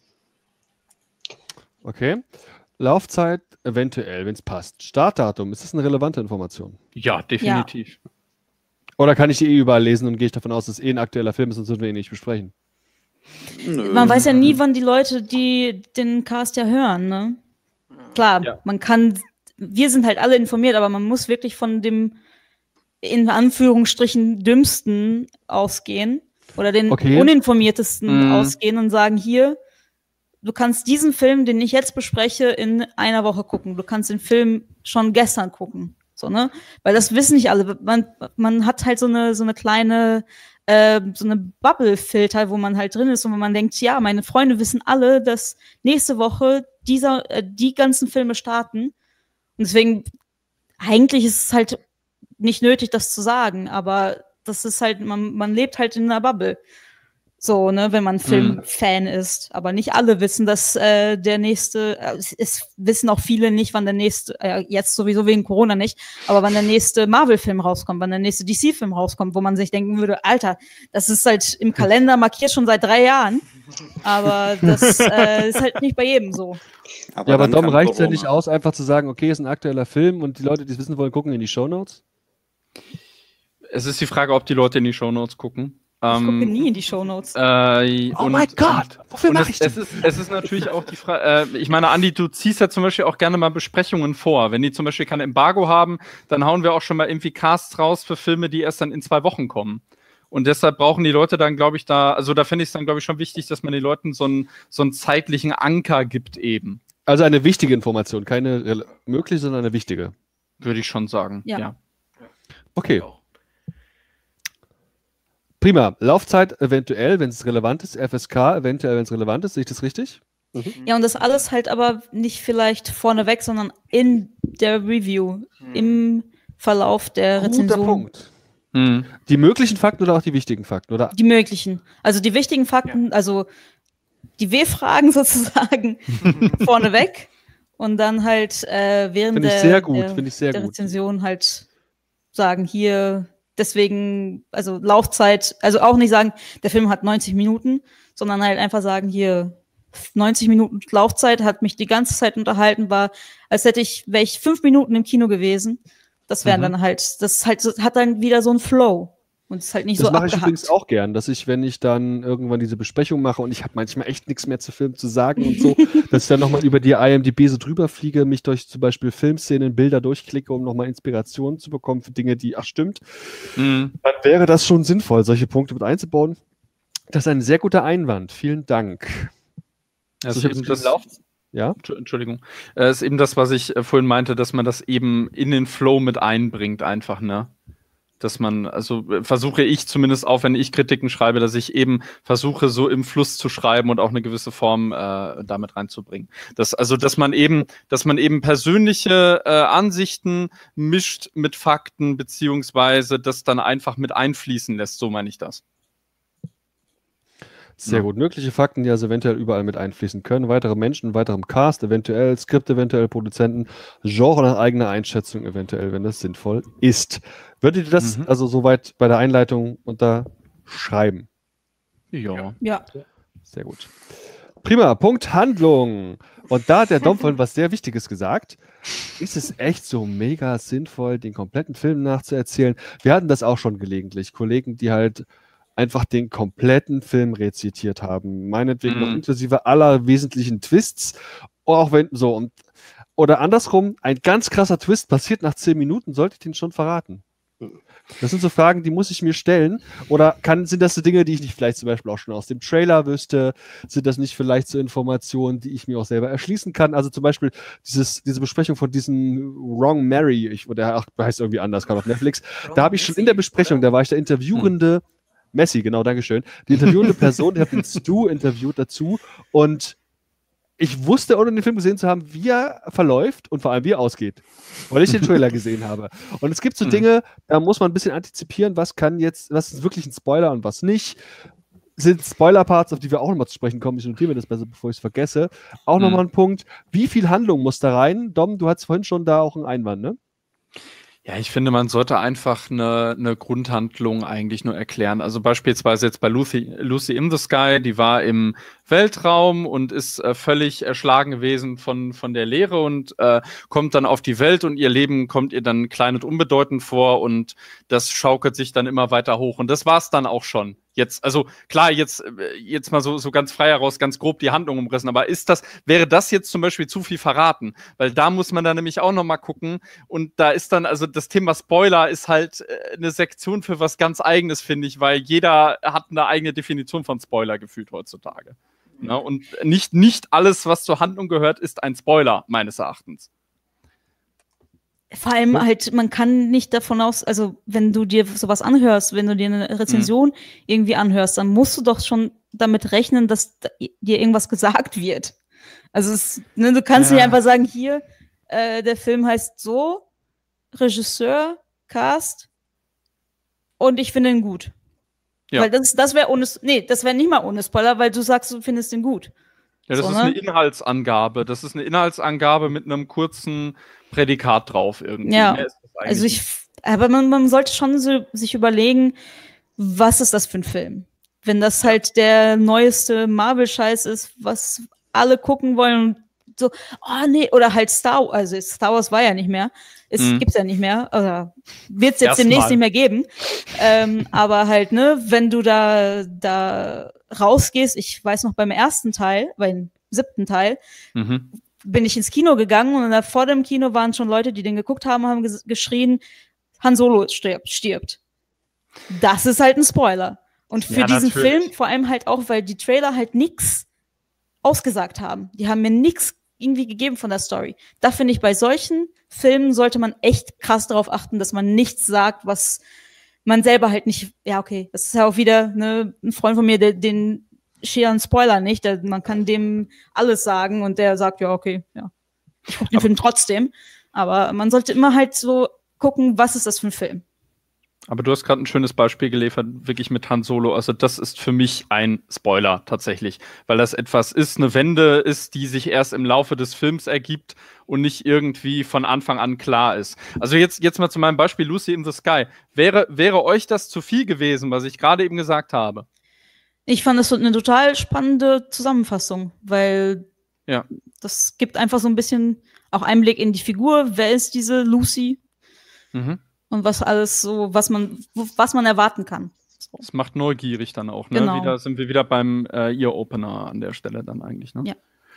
Okay. Laufzeit eventuell, wenn es passt. Startdatum, ist das eine relevante Information? Ja, definitiv. Oder kann ich die eh überall lesen und gehe ich davon aus, dass es eh ein aktueller Film ist, sonst würden wir ihn nicht besprechen? Nö. Man weiß ja nie, wann die Leute, die den Cast ja hören, ne? Klar, Ja. man kann, wir sind halt alle informiert, aber man muss wirklich von dem in Anführungsstrichen dümmsten ausgehen oder den Okay. uninformiertesten Mhm. ausgehen und sagen, hier, du kannst diesen Film, den ich jetzt bespreche, in einer Woche gucken. Du kannst den Film schon gestern gucken. So, ne? Weil das wissen nicht alle. Man, man hat halt so eine, so eine kleine, äh, so eine Bubble-Filter, wo man halt drin ist und wo man denkt, ja, meine Freunde wissen alle, dass nächste Woche dieser, äh, die ganzen Filme starten. Und deswegen, eigentlich ist es halt nicht nötig, das zu sagen, aber das ist halt, man, man lebt halt in einer Bubble. So, ne, wenn man Filmfan ist. Aber nicht alle wissen, dass äh, der nächste, äh, es, es wissen auch viele nicht, wann der nächste, äh, jetzt sowieso wegen Corona nicht, aber wann der nächste Marvel-Film rauskommt, wann der nächste D C-Film rauskommt, wo man sich denken würde, Alter, das ist halt im Kalender markiert schon seit drei Jahren. Aber das äh, ist halt nicht bei jedem so. Ja, aber dann Dom, kam reicht es ja Corona. nicht aus, einfach zu sagen, okay, ist ein aktueller Film und die Leute, die es wissen wollen, gucken in die Shownotes? Es ist die Frage, ob die Leute in die Shownotes gucken. Ich gucke Ähm, nie in die Shownotes. äh, Oh und- mein Gott, wofür Und mache es, ich das? es, ist, es ist natürlich auch die Frage, äh, ich meine, Andi, du ziehst ja zum Beispiel auch gerne mal Besprechungen vor. Wenn die zum Beispiel kein Embargo haben, dann hauen wir auch schon mal irgendwie Casts raus für Filme, die erst dann in zwei Wochen kommen. Und deshalb brauchen die Leute dann, glaube ich, da, also da finde ich es dann, glaube ich, schon wichtig, dass man den Leuten so einen, so einen zeitlichen Anker gibt eben. Also eine wichtige Information, keine rele- mögliche, sondern eine wichtige. Würde ich schon sagen. Ja. Ja. Okay. Prima. Laufzeit eventuell, wenn es relevant ist. F S K eventuell, wenn es relevant ist. Sehe ich das richtig? Ja, und das alles halt aber nicht vielleicht vorneweg, sondern in der Review, im Verlauf der Guter Rezension. Punkt. Mhm. Die möglichen Fakten oder auch die wichtigen Fakten, oder? Die möglichen. Also die wichtigen Fakten, also die W-Fragen sozusagen vorneweg und dann halt äh, während Finde ich der, sehr gut, der, finde ich sehr der gut. Rezension halt sagen, hier, deswegen, also Laufzeit, also auch nicht sagen, der Film hat neunzig Minuten, sondern halt einfach sagen, hier, neunzig Minuten Laufzeit, hat mich die ganze Zeit unterhalten, war, als hätte ich, wäre ich fünf Minuten im Kino gewesen. Das wären Mhm. dann halt, das halt, so- hat dann wieder so einen Flow. Und ist halt nicht Das so mache ich abgehackt. übrigens auch gern, dass ich, wenn ich dann irgendwann diese Besprechung mache und ich habe manchmal echt nichts mehr zu Film zu sagen und so, dass ich dann nochmal über die I M D B so drüber fliege, mich durch zum Beispiel Filmszenen, Bilder durchklicke, um nochmal Inspirationen zu bekommen für Dinge, die, ach stimmt, Mhm. dann wäre das schon sinnvoll, solche Punkte mit einzubauen. Das ist ein sehr guter Einwand. Vielen Dank. Das So, ist ich hab eben jetzt das, Lauf- Ja? Entschu- Entschuldigung. Äh, ist eben das, was ich äh, vorhin meinte, dass man das eben in den Flow mit einbringt, einfach, ne? Dass man, also äh, versuche ich zumindest auch, wenn ich Kritiken schreibe, dass ich eben versuche, so im Fluss zu schreiben und auch eine gewisse Form äh, damit reinzubringen. Das, also, dass man eben, dass man eben persönliche äh, Ansichten mischt mit Fakten, beziehungsweise das dann einfach mit einfließen lässt, so meine ich das. Sehr Ja. gut. Mögliche Fakten, die also eventuell überall mit einfließen können. Weitere Menschen, weiterem Cast, eventuell Skript, eventuell Produzenten, Genre nach eigener Einschätzung, eventuell, wenn das sinnvoll ist. Würdet ihr das Mhm. also soweit bei der Einleitung unterschreiben? Ja. Ja. Sehr gut. Prima, Punkt Handlung. Und da hat der Dom von was sehr Wichtiges gesagt. Ist es echt so mega sinnvoll, den kompletten Film nachzuerzählen? Wir hatten das auch schon gelegentlich. Kollegen, die halt einfach den kompletten Film rezitiert haben. Meinetwegen noch Mhm. inklusive aller wesentlichen Twists. Auch wenn, so, und, oder andersrum, ein ganz krasser Twist passiert nach zehn Minuten, sollte ich den schon verraten? Das sind so Fragen, die muss ich mir stellen. Oder kann, sind das so Dinge, die ich nicht vielleicht zum Beispiel auch schon aus dem Trailer wüsste? Sind das nicht vielleicht so Informationen, die ich mir auch selber erschließen kann? Also zum Beispiel dieses, diese Besprechung von diesem Wrong Mary, ich, oder ach, heißt irgendwie anders, kam auf Netflix. Da habe ich schon in der Besprechung, da war ich der interviewende Messi, genau, dankeschön. Die interviewende Person, der hat den Stu interviewt dazu und ich wusste, ohne den Film gesehen zu haben, wie er verläuft und vor allem wie er ausgeht, weil ich den Trailer gesehen habe. Und es gibt so Dinge, da muss man ein bisschen antizipieren, was kann jetzt, was ist wirklich ein Spoiler und was nicht. Sind Spoiler-Parts, auf die wir auch nochmal zu sprechen kommen, ich notiere mir das besser, bevor ich es vergesse. Auch Mhm. nochmal ein Punkt, wie viel Handlung muss da rein? Dom, du hattest vorhin schon da auch einen Einwand, ne? Ja, ich finde, man sollte einfach eine, eine Grundhandlung eigentlich nur erklären. Also beispielsweise jetzt bei Lucy, Lucy in the Sky, die war im Weltraum und ist äh, völlig erschlagen gewesen von, von der Leere und äh, kommt dann auf die Welt und ihr Leben kommt ihr dann klein und unbedeutend vor und das schaukelt sich dann immer weiter hoch. Und das war's dann auch schon. Jetzt, also klar, jetzt, äh, jetzt mal so, so ganz frei heraus, ganz grob die Handlung umrissen, aber ist das, wäre das jetzt zum Beispiel zu viel verraten? Weil da muss man dann nämlich auch nochmal gucken und da ist dann, also das Thema Spoiler ist halt äh, eine Sektion für was ganz Eigenes, finde ich, weil jeder hat eine eigene Definition von Spoiler gefühlt heutzutage. Ja, und nicht, nicht alles, was zur Handlung gehört, ist ein Spoiler, meines Erachtens. Vor allem halt, man kann nicht davon aus, also wenn du dir sowas anhörst, wenn du dir eine Rezension irgendwie anhörst, dann musst du doch schon damit rechnen, dass da- dir irgendwas gesagt wird. Also es, ne, du kannst Ja. nicht einfach sagen, hier, äh, der Film heißt so, Regisseur, Cast und ich finde ihn gut. Ja. Weil das, das wäre ohne, nee, das wäre nicht mal ohne Spoiler, weil du sagst, du findest ihn gut. Ja, das So, ist ne? eine Inhaltsangabe. Das ist eine Inhaltsangabe mit einem kurzen Prädikat drauf irgendwie. Ja, Mehr ist das eigentlich Also nicht. ich, aber man, man sollte schon so, sich überlegen, was ist das für ein Film? Wenn das halt der neueste Marvel-Scheiß ist, was alle gucken wollen und so, oh nee, oder halt Star Wars, also Star Wars war ja nicht mehr, es Mhm. gibt's ja nicht mehr, oder wird's jetzt Erstmal. demnächst nicht mehr geben, ähm, aber halt, ne, wenn du da, da rausgehst, ich weiß noch beim ersten Teil, beim siebten Teil, Mhm. bin ich ins Kino gegangen und da vor dem Kino waren schon Leute, die den geguckt haben, haben ges geschrien, Han Solo stirbt, stirbt. Das ist halt ein Spoiler. Und für Ja, diesen natürlich. Film, vor allem halt auch, weil die Trailer halt nix ausgesagt haben. Die haben mir nix irgendwie gegeben von der Story. Da finde ich, bei solchen Filmen sollte man echt krass darauf achten, dass man nichts sagt, was man selber halt nicht, ja okay, das ist ja auch wieder ne, ein Freund von mir, der, den scheren Spoiler nicht, der, man kann dem alles sagen und der sagt, ja okay, ja, ich gucke den Film trotzdem, aber man sollte immer halt so gucken, was ist das für ein Film. Aber du hast gerade ein schönes Beispiel geliefert, wirklich mit Han Solo. Also das ist für mich ein Spoiler tatsächlich, weil das etwas ist, eine Wende ist, die sich erst im Laufe des Films ergibt und nicht irgendwie von Anfang an klar ist. Also jetzt, jetzt mal zu meinem Beispiel Lucy in the Sky. Wäre, wäre euch das zu viel gewesen, was ich gerade eben gesagt habe? Ich fand das so eine total spannende Zusammenfassung, weil ja. das gibt einfach so ein bisschen auch Einblick in die Figur. Wer ist diese Lucy? Mhm. Und was alles so, was man, was man erwarten kann. So. Das macht neugierig dann auch, ne? Genau. Wieder sind wir wieder beim äh, Ear-Opener an der Stelle dann eigentlich, ne? Ja.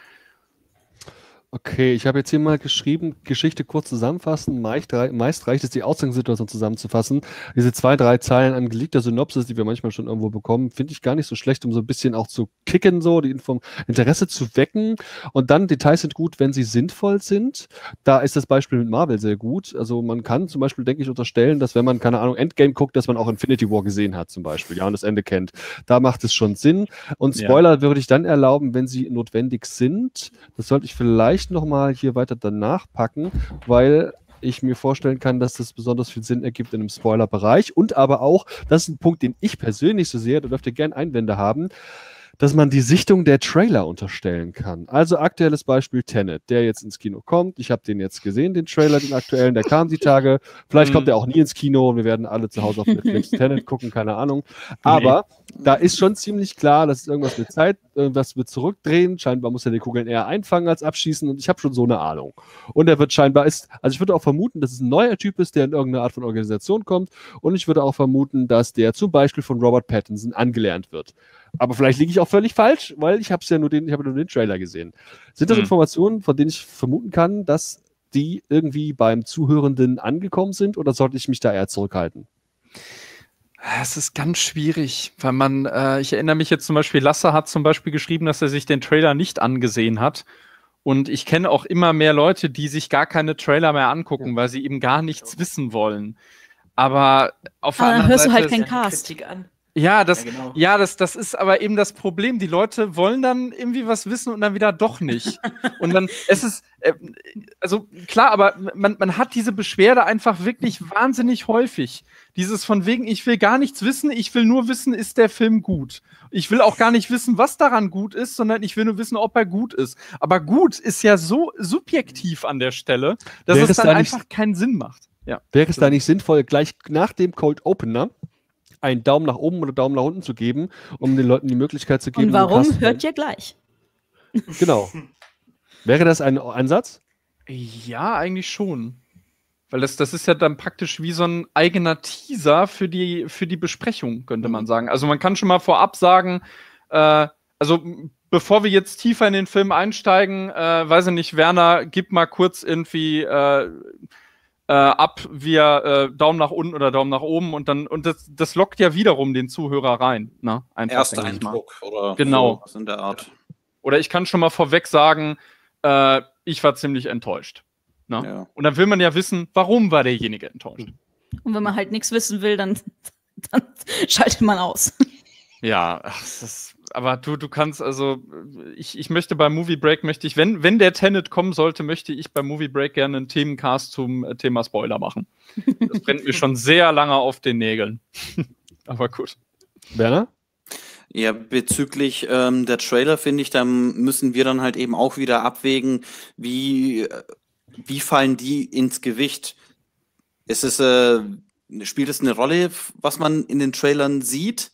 Okay, ich habe jetzt hier mal geschrieben, Geschichte kurz zusammenfassen. Meist, meist reicht es, die Ausgangssituation zusammenzufassen. Diese zwei, drei Zeilen an geleakter Synopsis, die wir manchmal schon irgendwo bekommen, finde ich gar nicht so schlecht, um so ein bisschen auch zu kicken, so die Inform Interesse zu wecken. Und dann, Details sind gut, wenn sie sinnvoll sind. Da ist das Beispiel mit Marvel sehr gut. Also man kann zum Beispiel, denke ich, unterstellen, dass wenn man, keine Ahnung, Endgame guckt, dass man auch Infinity War gesehen hat zum Beispiel, ja, und das Ende kennt. Da macht es schon Sinn. Und Spoiler ja. würde ich dann erlauben, wenn sie notwendig sind. Das sollte ich vielleicht nochmal hier weiter danach packen, weil ich mir vorstellen kann, dass das besonders viel Sinn ergibt in einem Spoiler-Bereich und aber auch, das ist ein Punkt, den ich persönlich so sehe, da dürft ihr gerne Einwände haben, dass man die Sichtung der Trailer unterstellen kann. Also aktuelles Beispiel Tenet, der jetzt ins Kino kommt. Ich habe den jetzt gesehen, den Trailer, den aktuellen, der kam die Tage. Vielleicht kommt er auch nie ins Kino und wir werden alle zu Hause auf Netflix Tenet gucken, keine Ahnung. Aber nee. da ist schon ziemlich klar, dass es irgendwas mit Zeit, irgendwas wird zurückdrehen. Scheinbar muss er die Kugeln eher einfangen als abschießen und ich habe schon so eine Ahnung. Und er wird scheinbar, ist, also ich würde auch vermuten, dass es ein neuer Typ ist, der in irgendeine Art von Organisation kommt und ich würde auch vermuten, dass der zum Beispiel von Robert Pattinson angelernt wird. Aber vielleicht liege ich auch völlig falsch, weil ich habe ja nur den, ich habe nur den Trailer gesehen. Sind das hm. Informationen, von denen ich vermuten kann, dass die irgendwie beim Zuhörenden angekommen sind oder sollte ich mich da eher zurückhalten? Es ist ganz schwierig, weil man, äh, ich erinnere mich jetzt zum Beispiel, Lasse hat zum Beispiel geschrieben, dass er sich den Trailer nicht angesehen hat. Und ich kenne auch immer mehr Leute, die sich gar keine Trailer mehr angucken, weil sie eben gar nichts wissen wollen. Aber auf der Aber dann anderen hörst du Seite halt keinen Cast. Kritik an. Ja, das, Ja, genau. ja das, das ist aber eben das Problem. Die Leute wollen dann irgendwie was wissen und dann wieder doch nicht. Und dann, es ist, äh, also klar, aber man, man hat diese Beschwerde einfach wirklich wahnsinnig häufig. Dieses von wegen, ich will gar nichts wissen, ich will nur wissen, ist der Film gut. Ich will auch gar nicht wissen, was daran gut ist, sondern ich will nur wissen, ob er gut ist. Aber gut ist ja so subjektiv an der Stelle, dass Wäre es dann da einfach nicht, keinen Sinn macht. Ja. Wäre es da nicht sinnvoll, gleich nach dem Cold Opener einen Daumen nach oben oder Daumen nach unten zu geben, um den Leuten die Möglichkeit zu geben. Und warum hört ihr gleich? Genau. Wäre das ein Ansatz? Ja, eigentlich schon. Weil das, das ist ja dann praktisch wie so ein eigener Teaser für die, für die Besprechung, könnte man sagen. Also man kann schon mal vorab sagen, äh, also bevor wir jetzt tiefer in den Film einsteigen, äh, weiß ich nicht, Werner, gib mal kurz irgendwie äh, Äh, ab via äh, Daumen nach unten oder Daumen nach oben und dann und das, das lockt ja wiederum den Zuhörer rein. Ne? Einfach, Erster Eindruck oder genau. was in der Art. Oder ich kann schon mal vorweg sagen, äh, ich war ziemlich enttäuscht. Ne? Ja. Und dann will man ja wissen, warum war derjenige enttäuscht. Und wenn man halt nichts wissen will, dann, dann schaltet man aus. Ja, ach, das ist, aber du, du kannst, also, ich, ich möchte beim Movie Break, möchte ich, wenn, wenn der Tenet kommen sollte, möchte ich beim Movie Break gerne einen Themencast zum äh, Thema Spoiler machen. Das brennt mir schon sehr lange auf den Nägeln. Aber gut. Werner? Ja, bezüglich ähm, der Trailer, finde ich, da müssen wir dann halt eben auch wieder abwägen, wie, wie fallen die ins Gewicht? Ist es, äh, spielt es eine Rolle, was man in den Trailern sieht?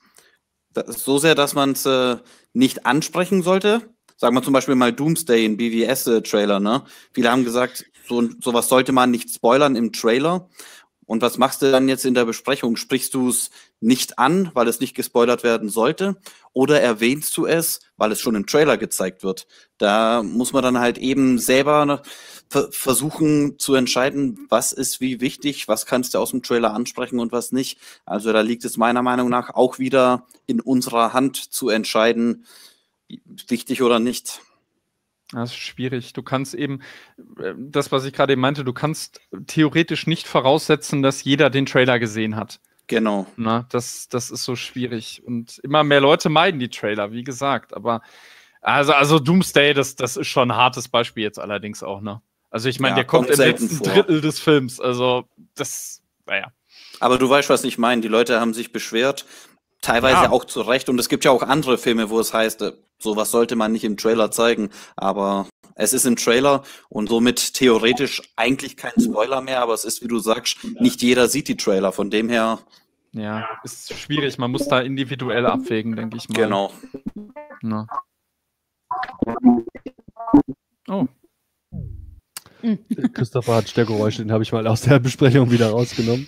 So sehr, dass man es äh, nicht ansprechen sollte. Sagen wir zum Beispiel mal Doomsday in B W S-Trailer, ne? Viele haben gesagt, so sowas sollte man nicht spoilern im Trailer. Und was machst du dann jetzt in der Besprechung? Sprichst du es nicht an, weil es nicht gespoilert werden sollte? Oder erwähnst du es, weil es schon im Trailer gezeigt wird? Da muss man dann halt eben selber versuchen zu entscheiden, was ist wie wichtig, was kannst du aus dem Trailer ansprechen und was nicht. Also da liegt es meiner Meinung nach auch wieder in unserer Hand zu entscheiden, wichtig oder nicht. Das ist schwierig. Du kannst eben, das, was ich gerade eben meinte, du kannst theoretisch nicht voraussetzen, dass jeder den Trailer gesehen hat. Genau. Na, das, das ist so schwierig. Und immer mehr Leute meiden die Trailer, wie gesagt. Aber also, also Doomsday, das, das ist schon ein hartes Beispiel jetzt allerdings auch, ne? Also ich meine, Ja, der kommt, kommt im selten letzten vor. Drittel des Films. Also das, naja. Aber du weißt, was ich meine. Die Leute haben sich beschwert, teilweise Ja. auch zu Recht. Und es gibt ja auch andere Filme, wo es heißt, äh, sowas sollte man nicht im Trailer zeigen. Aber es ist im Trailer und somit theoretisch eigentlich kein Spoiler mehr. Aber es ist, wie du sagst, nicht jeder sieht die Trailer. Von dem her, Ja, ist schwierig. Man muss da individuell abwägen, denke ich mal. genau. Na. Oh, Christopher hat Störgeräusche, den habe ich mal aus der Besprechung wieder rausgenommen.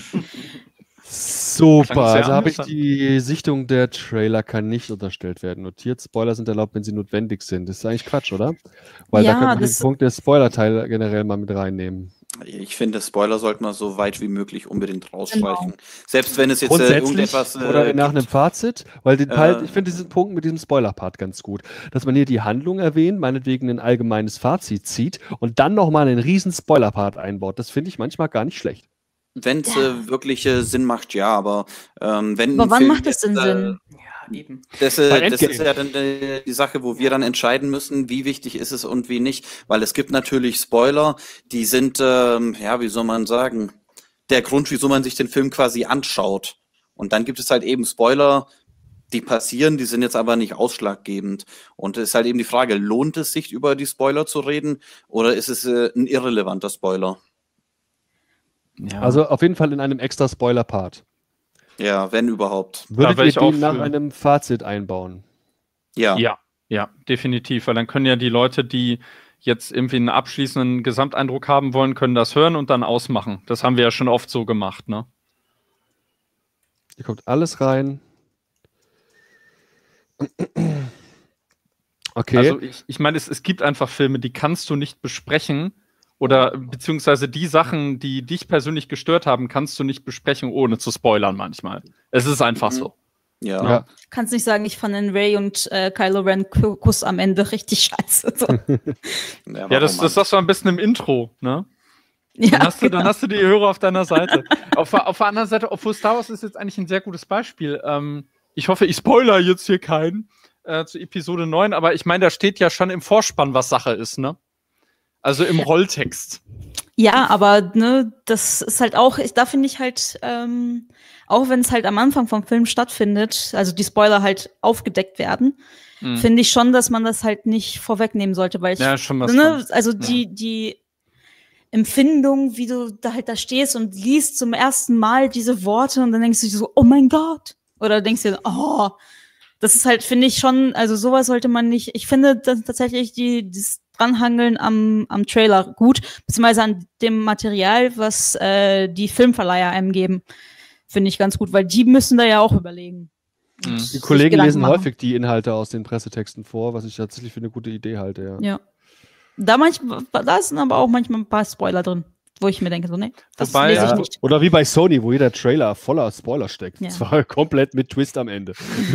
Super, Klang sehr also habe ich amüsant. die Sichtung der Trailer kann nicht unterstellt werden. Notiert, Spoiler sind erlaubt, wenn sie notwendig sind. Das ist eigentlich Quatsch, oder? Weil Ja, da können wir das- den Punkt der Spoiler-Teil generell mal mit reinnehmen. Ich finde, Spoiler sollte man so weit wie möglich unbedingt rausstreichen. Selbst wenn es jetzt äh, Grundsätzlich irgendetwas äh, oder nach einem gibt. Fazit, weil den Äh, Teil, ich finde diesen Punkt mit diesem Spoiler-Part ganz gut, dass man hier die Handlung erwähnt, meinetwegen ein allgemeines Fazit zieht und dann nochmal einen riesen Spoiler-Part einbaut. Das finde ich manchmal gar nicht schlecht. Wenn es äh, wirklich äh, Sinn macht, ja, aber ähm, wenn Aber ein wann Film macht es denn jetzt, äh, Sinn? Ja, eben. Das, Bei äh, das Endgame. ist ja dann äh, die Sache, wo wir dann entscheiden müssen, wie wichtig ist es und wie nicht. Weil es gibt natürlich Spoiler, die sind, ähm, ja, wie soll man sagen, der Grund, wieso man sich den Film quasi anschaut. Und dann gibt es halt eben Spoiler, die passieren, die sind jetzt aber nicht ausschlaggebend. Und es ist halt eben die Frage, lohnt es sich, über die Spoiler zu reden oder ist es äh, ein irrelevanter Spoiler? ja. Also auf jeden Fall in einem extra Spoiler-Part. Ja, wenn überhaupt. Würdet wär ihr ich auch den nach für. einem Fazit einbauen? Ja. Ja, ja, definitiv. Weil dann können ja die Leute, die jetzt irgendwie einen abschließenden Gesamteindruck haben wollen, können das hören und dann ausmachen. Das haben wir ja schon oft so gemacht, ne? Hier kommt alles rein. Okay. Also ich, ich meine, es, es gibt einfach Filme, die kannst du nicht besprechen oder beziehungsweise die Sachen, die dich persönlich gestört haben, kannst du nicht besprechen, ohne zu spoilern manchmal. Es ist einfach Mhm. so. Ja. ja. Kannst nicht sagen, ich fand den Ray und äh, Kylo Ren Ku- Kuss am Ende richtig scheiße. So. Ja, Ja, das, warum das sagst du ein bisschen im Intro, ne? Dann, Ja, hast du, dann genau. hast du die Hörer auf deiner Seite. auf, der- auf der anderen Seite, obwohl Star Wars ist jetzt eigentlich ein sehr gutes Beispiel. Ähm, ich hoffe, ich spoiler jetzt hier keinen äh, zu Episode neun, aber ich meine, da steht ja schon im Vorspann, was Sache ist, ne? Also im Rolltext. Ja, aber ne, das ist halt auch, ich, da finde ich halt, ähm, auch wenn es halt am Anfang vom Film stattfindet, also die Spoiler halt aufgedeckt werden, Mhm. finde ich schon, dass man das halt nicht vorwegnehmen sollte, weil ich, Ja, schon was ne, dran. also die, die Empfindung, wie du da halt da stehst und liest zum ersten Mal diese Worte und dann denkst du dir so, oh mein Gott. Oder denkst dir, oh, das ist halt, finde ich schon, also sowas sollte man nicht, ich finde das tatsächlich die, das Dranhangeln am, am Trailer gut, beziehungsweise an dem Material, was äh, die Filmverleiher einem geben, finde ich ganz gut, weil die müssen da ja auch überlegen. Mhm. Und Die sich Kollegen Gedanken lesen machen. häufig die Inhalte aus den Pressetexten vor, was ich tatsächlich für eine gute Idee halte. Ja. Ja. Da, manchmal, da sind aber auch manchmal ein paar Spoiler drin, wo ich mir denke, so, nee, das Wobei- lese ich Ja, nicht. oder wie bei Sony, wo jeder Trailer voller Spoiler steckt. Ja. Zwar komplett mit Twist am Ende.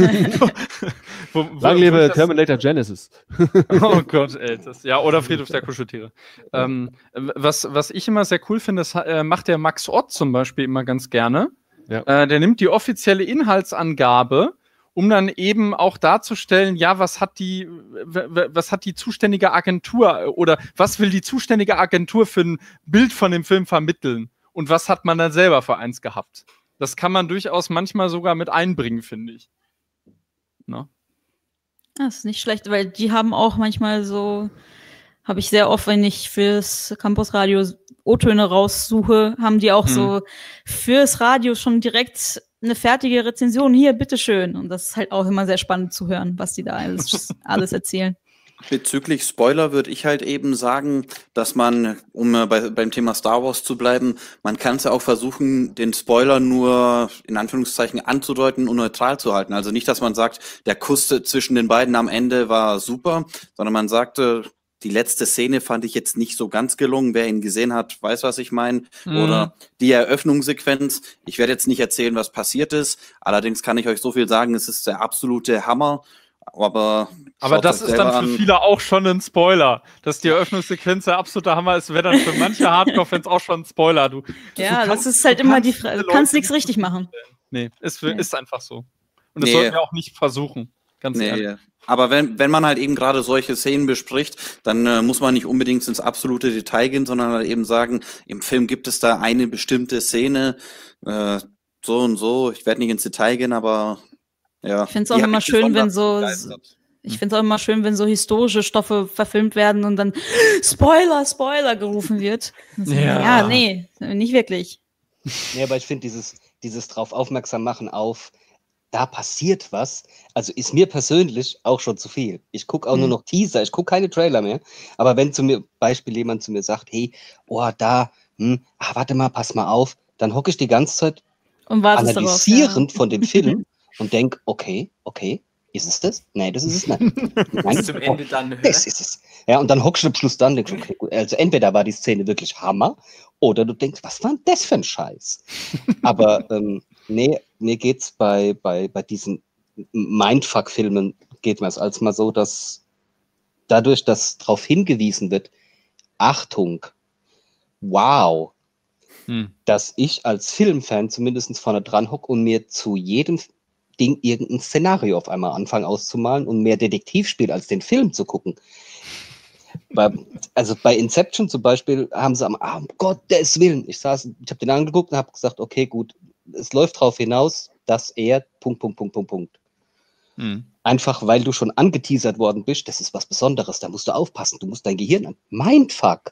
Wo, wo, Lang wo lebe ich das- Terminator Genesis. Oh Gott, ey, das, ja, oder Friedhof der Kuscheltiere. Ähm, was, was ich immer sehr cool finde, das äh, macht der Max Ott zum Beispiel immer ganz gerne. Ja. Äh, der nimmt die offizielle Inhaltsangabe, um dann eben auch darzustellen, ja, was hat die, w- w- was hat die zuständige Agentur oder was will die zuständige Agentur für ein Bild von dem Film vermitteln und was hat man dann selber für eins gehabt. Das kann man durchaus manchmal sogar mit einbringen, finde ich. Ne? Das ist nicht schlecht, weil die haben auch manchmal so, habe ich sehr oft, wenn ich fürs Campusradio O-Töne raussuche, haben die auch Hm. so fürs Radio schon direkt eine fertige Rezension. Hier, bitteschön. Und das ist halt auch immer sehr spannend zu hören, was die da alles, alles erzählen. Bezüglich Spoiler würde ich halt eben sagen, dass man, um äh, bei, beim Thema Star Wars zu bleiben, man kann es ja auch versuchen, den Spoiler nur in Anführungszeichen anzudeuten und neutral zu halten. Also nicht, dass man sagt, der Kuss zwischen den beiden am Ende war super, sondern man sagte, die letzte Szene fand ich jetzt nicht so ganz gelungen. Wer ihn gesehen hat, weiß, was ich meine. Mhm. Oder die Eröffnungssequenz. Ich werde jetzt nicht erzählen, was passiert ist. Allerdings kann ich euch so viel sagen, es ist der absolute Hammer. Aber, Aber schaut das euch ist dann selber für an. viele auch schon ein Spoiler. Dass die Eröffnungssequenz der absolute Hammer ist, wäre dann für manche Hardcore-Fans auch schon ein Spoiler. Du, Ja, du kannst- das ist halt du immer kannst die viele Frage. Du Leute kannst nichts nicht- richtig machen. Nee, ist, Nee. ist einfach so. Und das Nee. sollten wir auch nicht versuchen. Ganz Nee, ehrlich. Aber wenn, wenn man halt eben gerade solche Szenen bespricht, dann äh, muss man nicht unbedingt ins absolute Detail gehen, sondern halt eben sagen, im Film gibt es da eine bestimmte Szene, äh, so und so. Ich werde nicht ins Detail gehen, aber ja. Ich finde es auch immer schön, wenn so, ich finde es auch immer schön, wenn so historische Stoffe verfilmt werden und dann Spoiler, Spoiler gerufen wird. Ja. Ja, nee, nicht wirklich. Nee, aber ich finde dieses, dieses drauf aufmerksam machen auf, da passiert was, also ist mir persönlich auch schon zu viel. Ich gucke auch Mhm. nur noch Teaser, ich gucke keine Trailer mehr. Aber wenn zu mir, Beispiel jemand zu mir sagt, hey, oh, da, hm, ah, warte mal, pass mal auf, dann hocke ich die ganze Zeit Und wartest darauf. analysierend von dem Film und denke, okay, okay, ist es das? Nee, das ist es nicht. Nein, Bis zum Ende dann. das ist es. Ja, und dann hockst du am Schluss dann und denkst, okay, gut, also entweder war die Szene wirklich Hammer oder du denkst, was war denn das für ein Scheiß? Aber ähm, nee, mir geht's bei, bei, bei diesen Mindfuck-Filmen, geht mir es als mal so, dass dadurch, dass darauf hingewiesen wird, Achtung, wow, Hm. dass ich als Filmfan zumindest vorne dran hocke und mir zu jedem Ding irgendein Szenario auf einmal anfange auszumalen und mehr Detektiv spiele, als den Film zu gucken. Bei, also bei Inception zum Beispiel haben sie am ah, um Gottes Willen, ich saß, ich habe den angeguckt und habe gesagt, okay, gut, es läuft darauf hinaus, dass er Punkt, Punkt, Punkt, Punkt, Punkt. Hm. Einfach, weil du schon angeteasert worden bist, das ist was Besonderes, da musst du aufpassen, du musst dein Gehirn an. Mindfuck!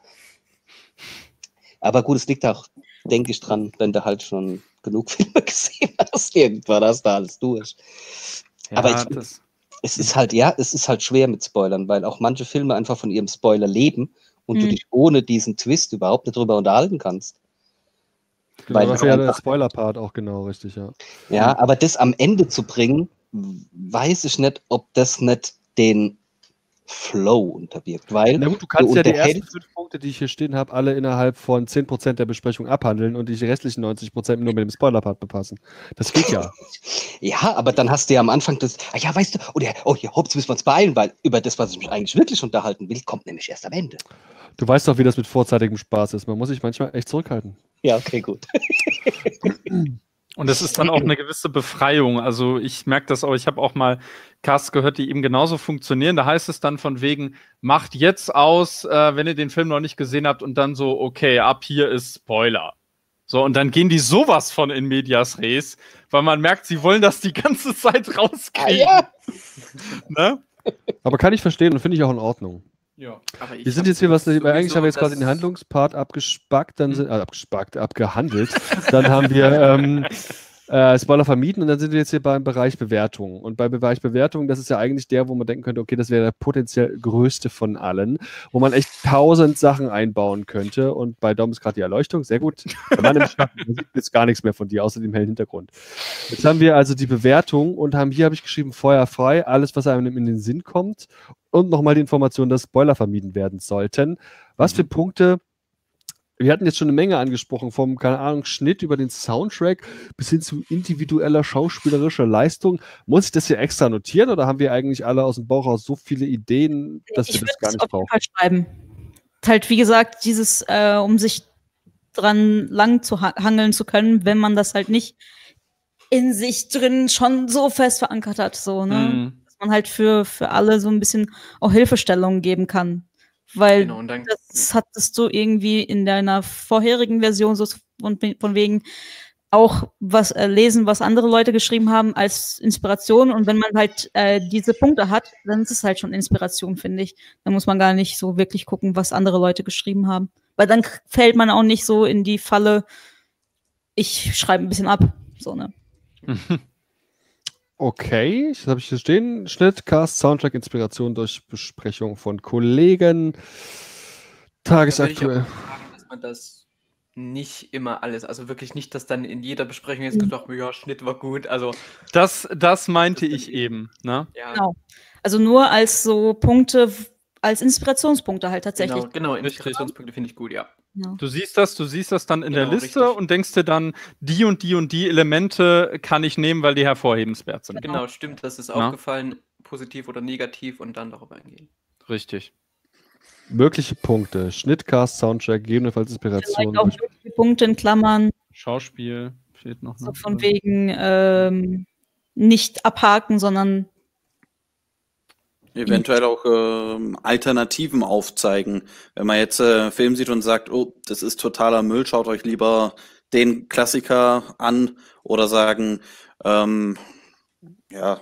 Aber gut, es liegt auch, denke ich, dran, wenn du halt schon genug Filme gesehen hast, irgendwann hast du alles durch. Ja, Aber ich, das, es ist halt, ja, es ist halt schwer mit Spoilern, weil auch manche Filme einfach von ihrem Spoiler leben und du Mhm. dich ohne diesen Twist überhaupt nicht drüber unterhalten kannst. Weil Genau, das das wäre ja der einfach- Spoiler-Part auch genau richtig, ja. Ja, aber das am Ende zu bringen, weiß ich nicht, ob das nicht den Flow unterbirgt, weil Na gut, du kannst ja die ersten unterhältst- fünf Punkte, die ich hier stehen habe, alle innerhalb von zehn Prozent der Besprechung abhandeln und die restlichen neunzig Prozent nur mit dem Spoiler-Part befassen. Das geht ja. Ja, aber dann hast du ja am Anfang das, ah ja, weißt du, oder, oh, hier, hops, müssen wir uns beeilen, weil über das, was ich mich eigentlich wirklich unterhalten will, kommt nämlich erst am Ende. Du weißt doch, wie das mit vorzeitigem Spaß ist. Man muss sich manchmal echt zurückhalten. Ja, okay, gut. Und es ist dann auch eine gewisse Befreiung. Also ich merke das auch, ich habe auch mal Casts gehört, die eben genauso funktionieren. Da heißt es dann von wegen, macht jetzt aus, äh, wenn ihr den Film noch nicht gesehen habt und dann so, okay, ab hier ist Spoiler. So, und dann gehen die sowas von in medias res, weil man merkt, sie wollen das die ganze Zeit rauskriegen. Ah, ja. Ne? Aber kann ich verstehen und finde ich auch in Ordnung. Ja. Aber ich Wir sind hab jetzt hier, was, sowieso eigentlich haben wir jetzt quasi den das- Handlungspart abgespackt, dann sind, äh, abgespackt, abgehandelt. Dann haben wir ähm, äh, Spoiler vermieden und dann sind wir jetzt hier beim Bereich Bewertung. Und beim Bereich Bewertung, das ist ja eigentlich der, wo man denken könnte, okay, das wäre der potenziell größte von allen, wo man echt tausend Sachen einbauen könnte. Und bei Dom ist gerade die Erleuchtung, sehr gut. Bei meinem Schatten man sieht jetzt gar nichts mehr von dir, außer dem hellen Hintergrund. Jetzt haben wir also die Bewertung und haben hier habe ich geschrieben, Feuer frei, alles, was einem in den Sinn kommt. Und nochmal die Information, dass Spoiler vermieden werden sollten. Was für Punkte, wir hatten jetzt schon eine Menge angesprochen, vom, keine Ahnung, Schnitt über den Soundtrack bis hin zu individueller schauspielerischer Leistung. Muss ich das hier extra notieren oder haben wir eigentlich alle aus dem Bauch raus so viele Ideen, dass Ich wir das würde gar es nicht auf jeden brauchen? Fall schreiben. Halt, wie gesagt, dieses, äh, um sich dran lang zu ha hangeln zu können, wenn man das halt nicht in sich drin schon so fest verankert hat, so, ne? Mhm. Dass man halt für, für alle so ein bisschen auch Hilfestellungen geben kann. Weil Genau, und dann, das hattest du irgendwie in deiner vorherigen Version so von, von wegen auch was äh, lesen, was andere Leute geschrieben haben als Inspiration. Und wenn man halt äh, diese Punkte hat, dann ist es halt schon Inspiration, finde ich. Da muss man gar nicht so wirklich gucken, was andere Leute geschrieben haben. Weil dann k- fällt man auch nicht so in die Falle, ich schreibe ein bisschen ab. So, ne? Okay, das habe ich hier stehen. Schnitt, Cast, Soundtrack, Inspiration durch Besprechung von Kollegen. Da würde ich Tagesaktuell. auch sagen, dass man das nicht immer alles, also wirklich nicht, dass dann in jeder Besprechung jetzt gesagt wird, ja, Schnitt war gut, also Das, das meinte Das ich bin- eben. Ne? ja, Genau. Also nur als so Punkte, als Inspirationspunkte halt tatsächlich. genau, genau, Richtig. Inspirationspunkte finde ich gut, ja. Ja. Du siehst das, du siehst das dann in der Genau, Liste richtig. und denkst dir dann, die und die und die Elemente kann ich nehmen, weil die hervorhebenswert sind. Genau, stimmt, das ist Ja. aufgefallen, positiv oder negativ und dann darüber eingehen. Richtig. Mögliche Punkte. Schnitt, Cast, Soundtrack, gegebenenfalls Inspiration. Vielleicht auch wirklich die Punkte in Klammern, Schauspiel fehlt noch. so ne? von wegen ähm, nicht abhaken, sondern Eventuell auch ähm, Alternativen aufzeigen. Wenn man jetzt äh, einen Film sieht und sagt, oh, das ist totaler Müll, schaut euch lieber den Klassiker an, oder sagen, ähm, ja,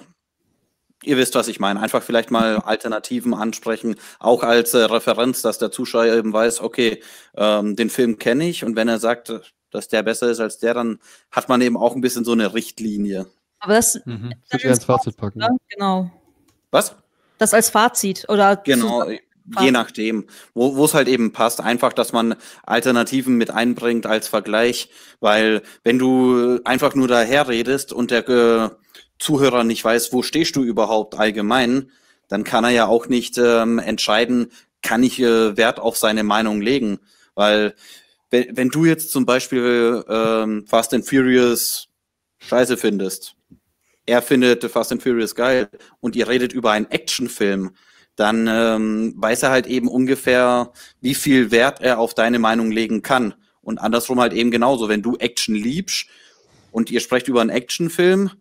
ihr wisst, was ich meine. Einfach vielleicht mal Alternativen ansprechen, auch als äh, Referenz, dass der Zuschauer eben weiß, okay, ähm, den Film kenne ich, und wenn er sagt, dass der besser ist als der, dann hat man eben auch ein bisschen so eine Richtlinie. Aber das, Mhm. Das würde ich ins Fazit packen. ja, genau. Was? Das als Fazit oder Genau, zusammen- je nachdem, wo wo es halt eben passt. Einfach, dass man Alternativen mit einbringt als Vergleich, weil wenn du einfach nur daher redest und der äh, Zuhörer nicht weiß, wo stehst du überhaupt allgemein, dann kann er ja auch nicht ähm, entscheiden, kann ich äh, Wert auf seine Meinung legen. Weil wenn, wenn du jetzt zum Beispiel ähm, Fast and Furious scheiße findest, er findet Fast and Furious geil und ihr redet über einen Actionfilm, dann ähm, weiß er halt eben ungefähr, wie viel Wert er auf deine Meinung legen kann. Und andersrum halt eben genauso. Wenn du Action liebst und ihr sprecht über einen Actionfilm,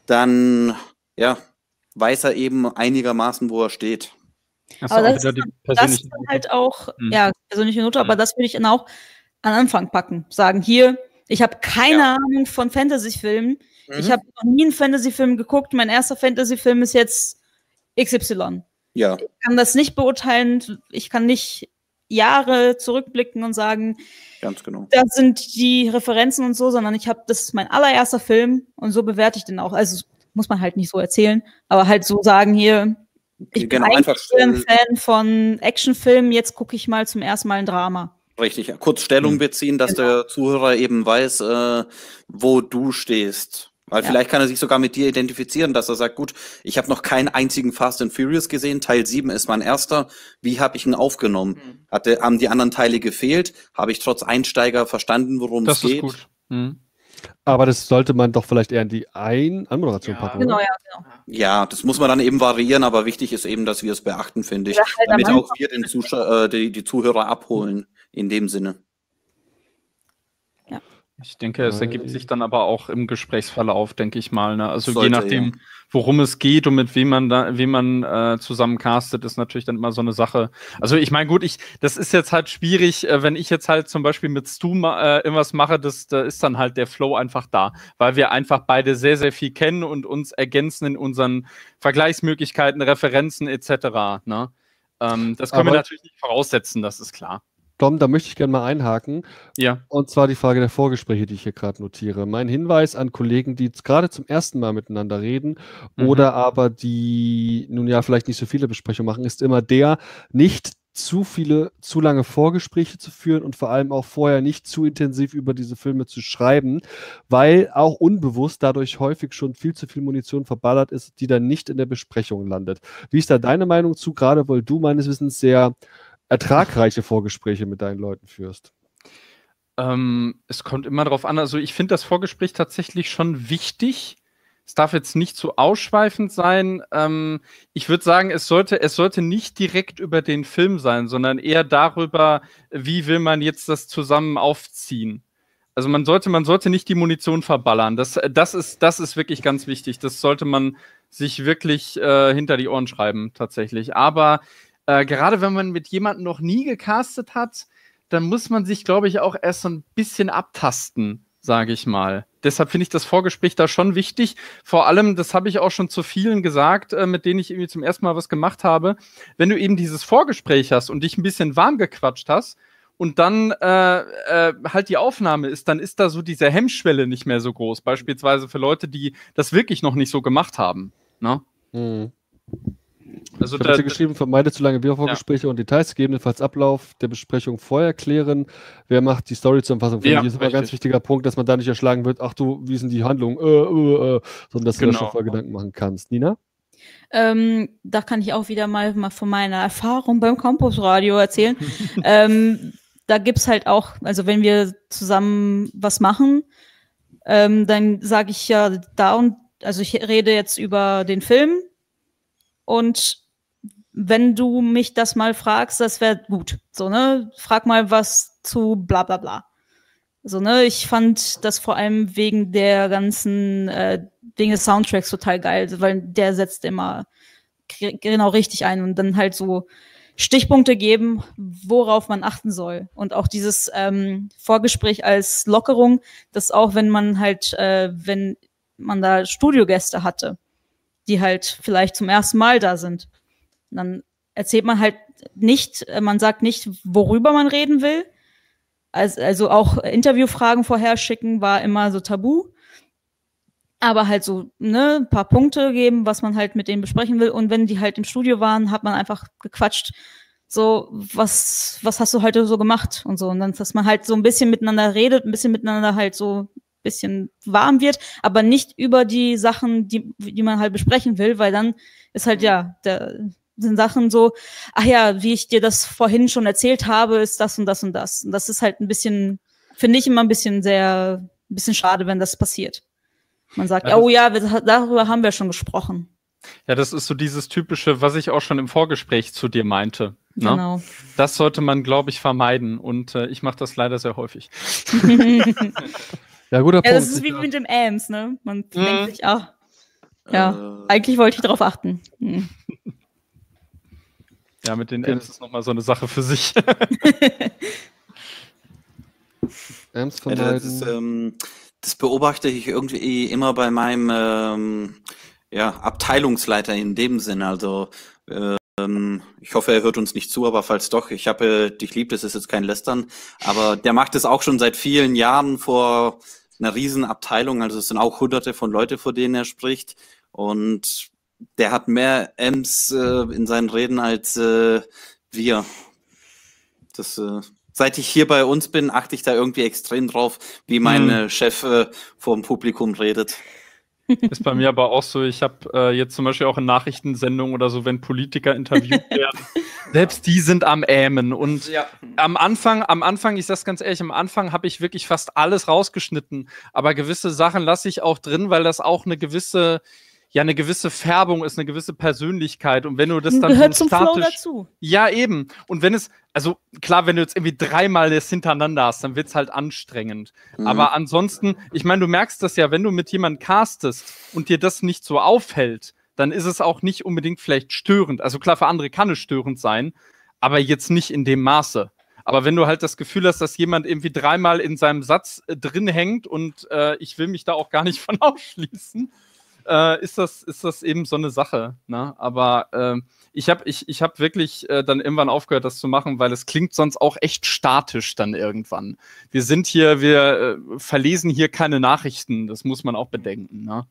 dann ja, weiß er eben einigermaßen, wo er steht. Achso, Aber auch das, wieder die das persönliche ist dann halt auch, Hm. ja, persönliche Note, aber Hm. das würde ich dann auch an Anfang packen. Sagen, hier, ich habe keine Ja. Ahnung von Fantasy-Filmen. Ich Mhm. habe noch nie einen Fantasy-Film geguckt. Mein erster Fantasy-Film ist jetzt X Y. Ja, Ich kann das nicht beurteilen. Ich kann nicht Jahre zurückblicken und sagen, ganz genau. das sind die Referenzen und so, sondern ich habe, das ist mein allererster Film und so bewerte ich den auch. Also das muss man halt nicht so erzählen, aber halt so sagen hier, ich bin Genau, eigentlich einfach eher ein äh, Fan von Actionfilmen, jetzt gucke ich mal zum ersten Mal ein Drama. richtig, kurz Stellung Hm. beziehen, dass Genau. der Zuhörer eben weiß, äh, wo du stehst. Weil Ja. vielleicht kann er sich sogar mit dir identifizieren, dass er sagt, gut, ich habe noch keinen einzigen Fast and Furious gesehen, Teil sieben ist mein erster, wie habe ich ihn aufgenommen? Mhm. Hatte, haben die anderen Teile gefehlt? Habe ich trotz Einsteiger verstanden, worum es Das ist geht? gut. Mhm. Aber das sollte man doch vielleicht eher in die Ein Anmoderation Ja. packen. Genau, Oder? ja, genau. Ja, das muss man dann eben variieren, aber wichtig ist eben, dass wir es beachten, finde ich, Ja, halt am damit auch Anfang. wir den Zuschauer, äh, die, die Zuhörer abholen, in dem Sinne. Ich denke, es Weil- ergibt sich dann aber auch im Gesprächsverlauf, denke ich mal. Ne? Also je Sollte, nachdem, ja. worum es geht und mit wem man da, wem man äh, zusammen castet, ist natürlich dann immer so eine Sache. Also ich meine, gut, ich, das ist jetzt halt schwierig, äh, wenn ich jetzt halt zum Beispiel mit Stu ma äh, irgendwas mache, das, da ist dann halt der Flow einfach da, weil wir einfach beide sehr, sehr viel kennen und uns ergänzen in unseren Vergleichsmöglichkeiten, Referenzen et cetera. Ne? Ähm, das können Aber- wir natürlich nicht voraussetzen, das ist klar. Dom, da möchte ich gerne mal einhaken. Ja. Und zwar die Frage der Vorgespräche, die ich hier gerade notiere. Mein Hinweis an Kollegen, die jetzt gerade zum ersten Mal miteinander reden Mhm. oder aber die nun ja vielleicht nicht so viele Besprechungen machen, ist immer der, nicht zu viele, zu lange Vorgespräche zu führen und vor allem auch vorher nicht zu intensiv über diese Filme zu schreiben, weil auch unbewusst dadurch häufig schon viel zu viel Munition verballert ist, die dann nicht in der Besprechung landet. Wie ist da deine Meinung zu, gerade weil du meines Wissens sehr ertragreiche Vorgespräche mit deinen Leuten führst? Ähm, es kommt immer darauf an. Also ich finde das Vorgespräch tatsächlich schon wichtig. Es darf jetzt nicht zu ausschweifend sein. Ähm, ich würde sagen, es sollte, es sollte nicht direkt über den Film sein, sondern eher darüber, wie will man jetzt das zusammen aufziehen. Also man sollte, man sollte nicht die Munition verballern. Das, das ist, das ist wirklich ganz wichtig. Das sollte man sich wirklich äh, hinter die Ohren schreiben, tatsächlich. Aber äh, gerade wenn man mit jemandem noch nie gecastet hat, dann muss man sich, glaube ich, auch erst so ein bisschen abtasten, sage ich mal. Deshalb finde ich das Vorgespräch da schon wichtig. Vor allem, das habe ich auch schon zu vielen gesagt, äh, mit denen ich irgendwie zum ersten Mal was gemacht habe. Wenn du eben dieses Vorgespräch hast und dich ein bisschen warm gequatscht hast und dann äh, äh, halt die Aufnahme ist, dann ist da so diese Hemmschwelle nicht mehr so groß. Beispielsweise für Leute, die das wirklich noch nicht so gemacht haben. Ne? Hm. Also Ich habe da, hier geschrieben, vermeide zu lange Vorgespräche und Details, gegebenenfalls Ablauf der Besprechung vorher klären. Wer macht die Story-Zusammenfassung? Finde Ja, ich, ist immer ein ganz richtig. wichtiger Punkt, dass man da nicht erschlagen wird, ach du, wie ist denn die Handlung? Äh, äh, äh, sondern dass du da Genau. schon vorher Gedanken machen kannst. Nina? Ähm, da kann ich auch wieder mal, mal von meiner Erfahrung beim Campusradio erzählen. ähm, da gibt's halt auch, also wenn wir zusammen was machen, ähm, dann sage ich ja da und, also ich rede jetzt über den Film und wenn du mich das mal fragst, das wäre gut. So, ne? Frag mal was zu bla bla bla. So, ne? Ich fand das vor allem wegen der ganzen äh, Dinge Soundtracks total geil, weil der setzt immer g- genau richtig ein und dann halt so Stichpunkte geben, worauf man achten soll. Und auch dieses ähm, Vorgespräch als Lockerung, dass auch wenn man halt, äh, wenn man da Studiogäste hatte, die halt vielleicht zum ersten Mal da sind, dann erzählt man halt nicht, äh, man sagt nicht, worüber man reden will. Also, also auch Interviewfragen vorher schicken war immer so tabu. Aber halt so, ne, ein paar Punkte geben, was man halt mit denen besprechen will. Und wenn die halt im Studio waren, hat man einfach gequatscht. So, was, was hast du heute so gemacht und so. Und dann, dass man halt so ein bisschen miteinander redet, ein bisschen miteinander halt so ein bisschen warm wird, aber nicht über die Sachen, die, die man halt besprechen will, weil dann ist halt, ja, da sind Sachen so, ach ja, wie ich dir das vorhin schon erzählt habe, ist das und das und das. Und das ist halt ein bisschen, finde ich immer ein bisschen sehr, ein bisschen schade, wenn das passiert. Man sagt, Ja, oh ja, wir, darüber haben wir schon gesprochen. Ja, das ist so dieses typische, was ich auch schon im Vorgespräch zu dir meinte. Ne? Genau. Das sollte man, glaube ich, vermeiden. Und äh, ich mache das leider sehr häufig. Ja, guter Punkt. Ja, das ist wie mit dem Ams, ne? Man Mhm. denkt sich, ach, ja, Äh, eigentlich wollte ich darauf achten. Hm. Ja, mit den Okay. Apps ist nochmal so eine Sache für sich. Ams Ja, das, ist, vermeiden. ähm, das beobachte ich irgendwie immer bei meinem ähm, ja, Abteilungsleiter in dem Sinn. Also ähm, ich hoffe, er hört uns nicht zu, aber falls doch, ich habe äh, dich lieb, das ist jetzt kein Lästern, aber der macht es auch schon seit vielen Jahren vor einer riesen Abteilung. Also es sind auch hunderte von Leute, vor denen er spricht. Und der hat mehr Ems äh, in seinen Reden als äh, wir. Das, äh, seit ich hier bei uns bin, achte ich da irgendwie extrem drauf, wie mein Hm. äh, Chef äh, vor dem Publikum redet. Ist bei mir aber auch so, ich habe äh, jetzt zum Beispiel auch in Nachrichtensendungen oder so, wenn Politiker interviewt werden, selbst die sind am Ämen. Und Ja. am Anfang, am Anfang, ich sag's ganz ehrlich, am Anfang habe ich wirklich fast alles rausgeschnitten. Aber gewisse Sachen lasse ich auch drin, weil das auch eine gewisse, ja, eine gewisse Färbung ist, eine gewisse Persönlichkeit. Und wenn du das dann Gehört so zum Flow statisch, dazu. ja, eben. Und wenn es, also klar, wenn du jetzt irgendwie dreimal das hintereinander hast, dann wird's halt anstrengend. Mhm. Aber ansonsten, ich meine, du merkst das ja, wenn du mit jemandem castest und dir das nicht so auffällt, dann ist es auch nicht unbedingt vielleicht störend. Also klar, für andere kann es störend sein, aber jetzt nicht in dem Maße. Aber wenn du halt das Gefühl hast, dass jemand irgendwie dreimal in seinem Satz äh, drin hängt und äh, ich will mich da auch gar nicht von ausschließen, äh, ist das, ist das eben so eine Sache. Ne? Aber äh, ich habe ich, ich hab wirklich äh, dann irgendwann aufgehört, das zu machen, weil es klingt sonst auch echt statisch dann irgendwann. Wir sind hier, wir äh, verlesen hier keine Nachrichten, das muss man auch bedenken. Ne?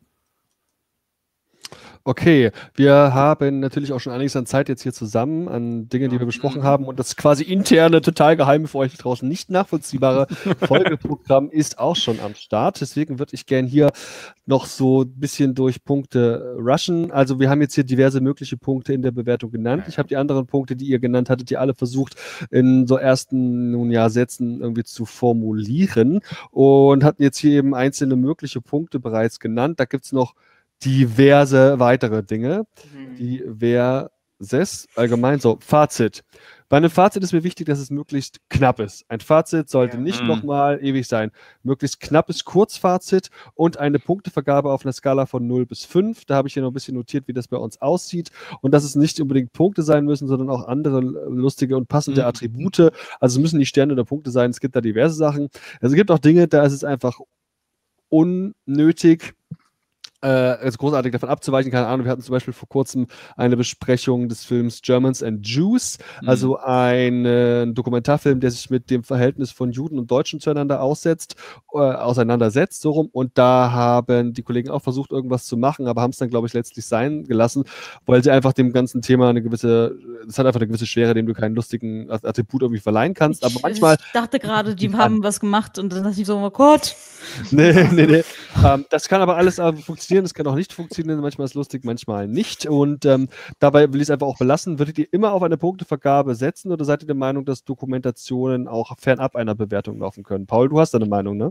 Okay, wir haben natürlich auch schon einiges an Zeit jetzt hier zusammen, an Dingen, die wir besprochen haben. Und das quasi interne, total geheime, für euch draußen nicht nachvollziehbare Folgeprogramm ist auch schon am Start. Deswegen würde ich gern hier noch so ein bisschen durch Punkte rushen. Also wir haben jetzt hier diverse mögliche Punkte in der Bewertung genannt. Ich habe die anderen Punkte, die ihr genannt hattet, die alle versucht, in so ersten, nun ja, Sätzen irgendwie zu formulieren und hatten jetzt hier eben einzelne mögliche Punkte bereits genannt. Da gibt es noch diverse weitere Dinge. Mhm. Diverses, allgemein so, Fazit. Bei einem Fazit ist mir wichtig, dass es möglichst knapp ist. Ein Fazit sollte Ja. nicht Mhm. nochmal ewig sein. Möglichst knappes Kurzfazit und eine Punktevergabe auf einer Skala von null bis fünf. Da habe ich hier noch ein bisschen notiert, wie das bei uns aussieht. Und dass es nicht unbedingt Punkte sein müssen, sondern auch andere lustige und passende Mhm. Attribute. Also es müssen nicht Sterne oder Punkte sein. Es gibt da diverse Sachen. Also es gibt auch Dinge, da ist es einfach unnötig, äh, also großartig davon abzuweichen. Keine Ahnung, wir hatten zum Beispiel vor kurzem eine Besprechung des Films Germans and Jews, also ein Dokumentarfilm, der sich mit dem Verhältnis von Juden und Deutschen zueinander aussetzt, äh, auseinandersetzt, so rum. Und da haben die Kollegen auch versucht, irgendwas zu machen, aber haben es dann, glaube ich, letztlich sein gelassen, weil sie einfach dem ganzen Thema eine gewisse, das hat einfach eine gewisse Schwere, dem du keinen lustigen Attribut irgendwie verleihen kannst. Aber Ich, manchmal ich dachte gerade, die haben was gemacht und dann dachte ich so, oh Gott. Nee, nee, nee. Ähm, das kann aber alles äh, funktionieren, das kann auch nicht funktionieren. Manchmal ist es lustig, manchmal nicht. Und ähm, dabei will ich es einfach auch belassen. Würdet ihr immer auf eine Punktevergabe setzen oder seid ihr der Meinung, dass Dokumentationen auch fernab einer Bewertung laufen können? Paul, du hast deine Meinung, ne?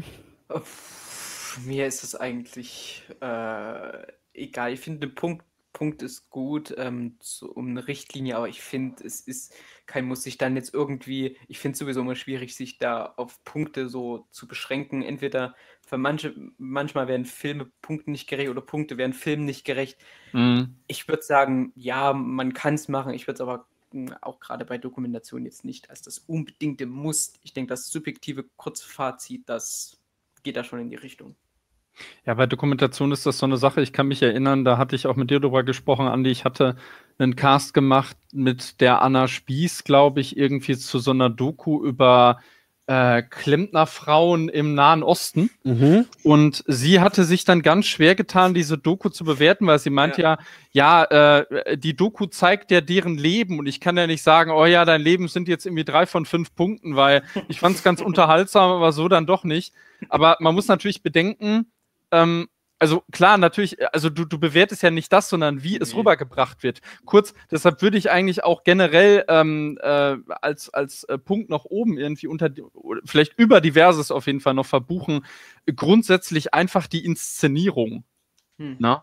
Uff, Mir ist es eigentlich äh, egal. Ich finde, eine Punkt, Punkt ist gut, ähm, so, um eine Richtlinie, aber ich finde, es ist kein Muss, sich dann jetzt irgendwie, ich finde es sowieso immer schwierig, sich da auf Punkte so zu beschränken. Entweder für manche, manchmal werden Filme Punkten nicht gerecht oder Punkte werden Filmen nicht gerecht. Mhm. Ich würde sagen, ja, man kann es machen. Ich würde es aber mh, auch gerade bei Dokumentationen jetzt nicht als das unbedingte Muss. Ich denke, das subjektive Kurzfazit, das geht da schon in die Richtung. Ja, bei Dokumentation ist das so eine Sache. Ich kann mich erinnern, da hatte ich auch mit dir drüber gesprochen, Andi. Ich hatte einen Cast gemacht mit der Anna Spieß, glaube ich, irgendwie zu so einer Doku über äh, Klempnerfrauen im Nahen Osten. Mhm. Und sie hatte sich dann ganz schwer getan, diese Doku zu bewerten, weil sie meinte ja, ja, äh, die Doku zeigt ja deren Leben und ich kann ja nicht sagen, oh ja, dein Leben sind jetzt irgendwie drei von fünf Punkten, weil ich fand es ganz unterhaltsam, aber so dann doch nicht. Aber man muss natürlich bedenken, ähm, also klar, natürlich, also du, du bewertest ja nicht das, sondern wie es Nee. rübergebracht wird. Kurz, deshalb würde ich eigentlich auch generell ähm, äh, als, als äh, Punkt noch oben irgendwie unter, oder vielleicht über Diverses auf jeden Fall noch verbuchen, grundsätzlich einfach die Inszenierung. Hm. Na?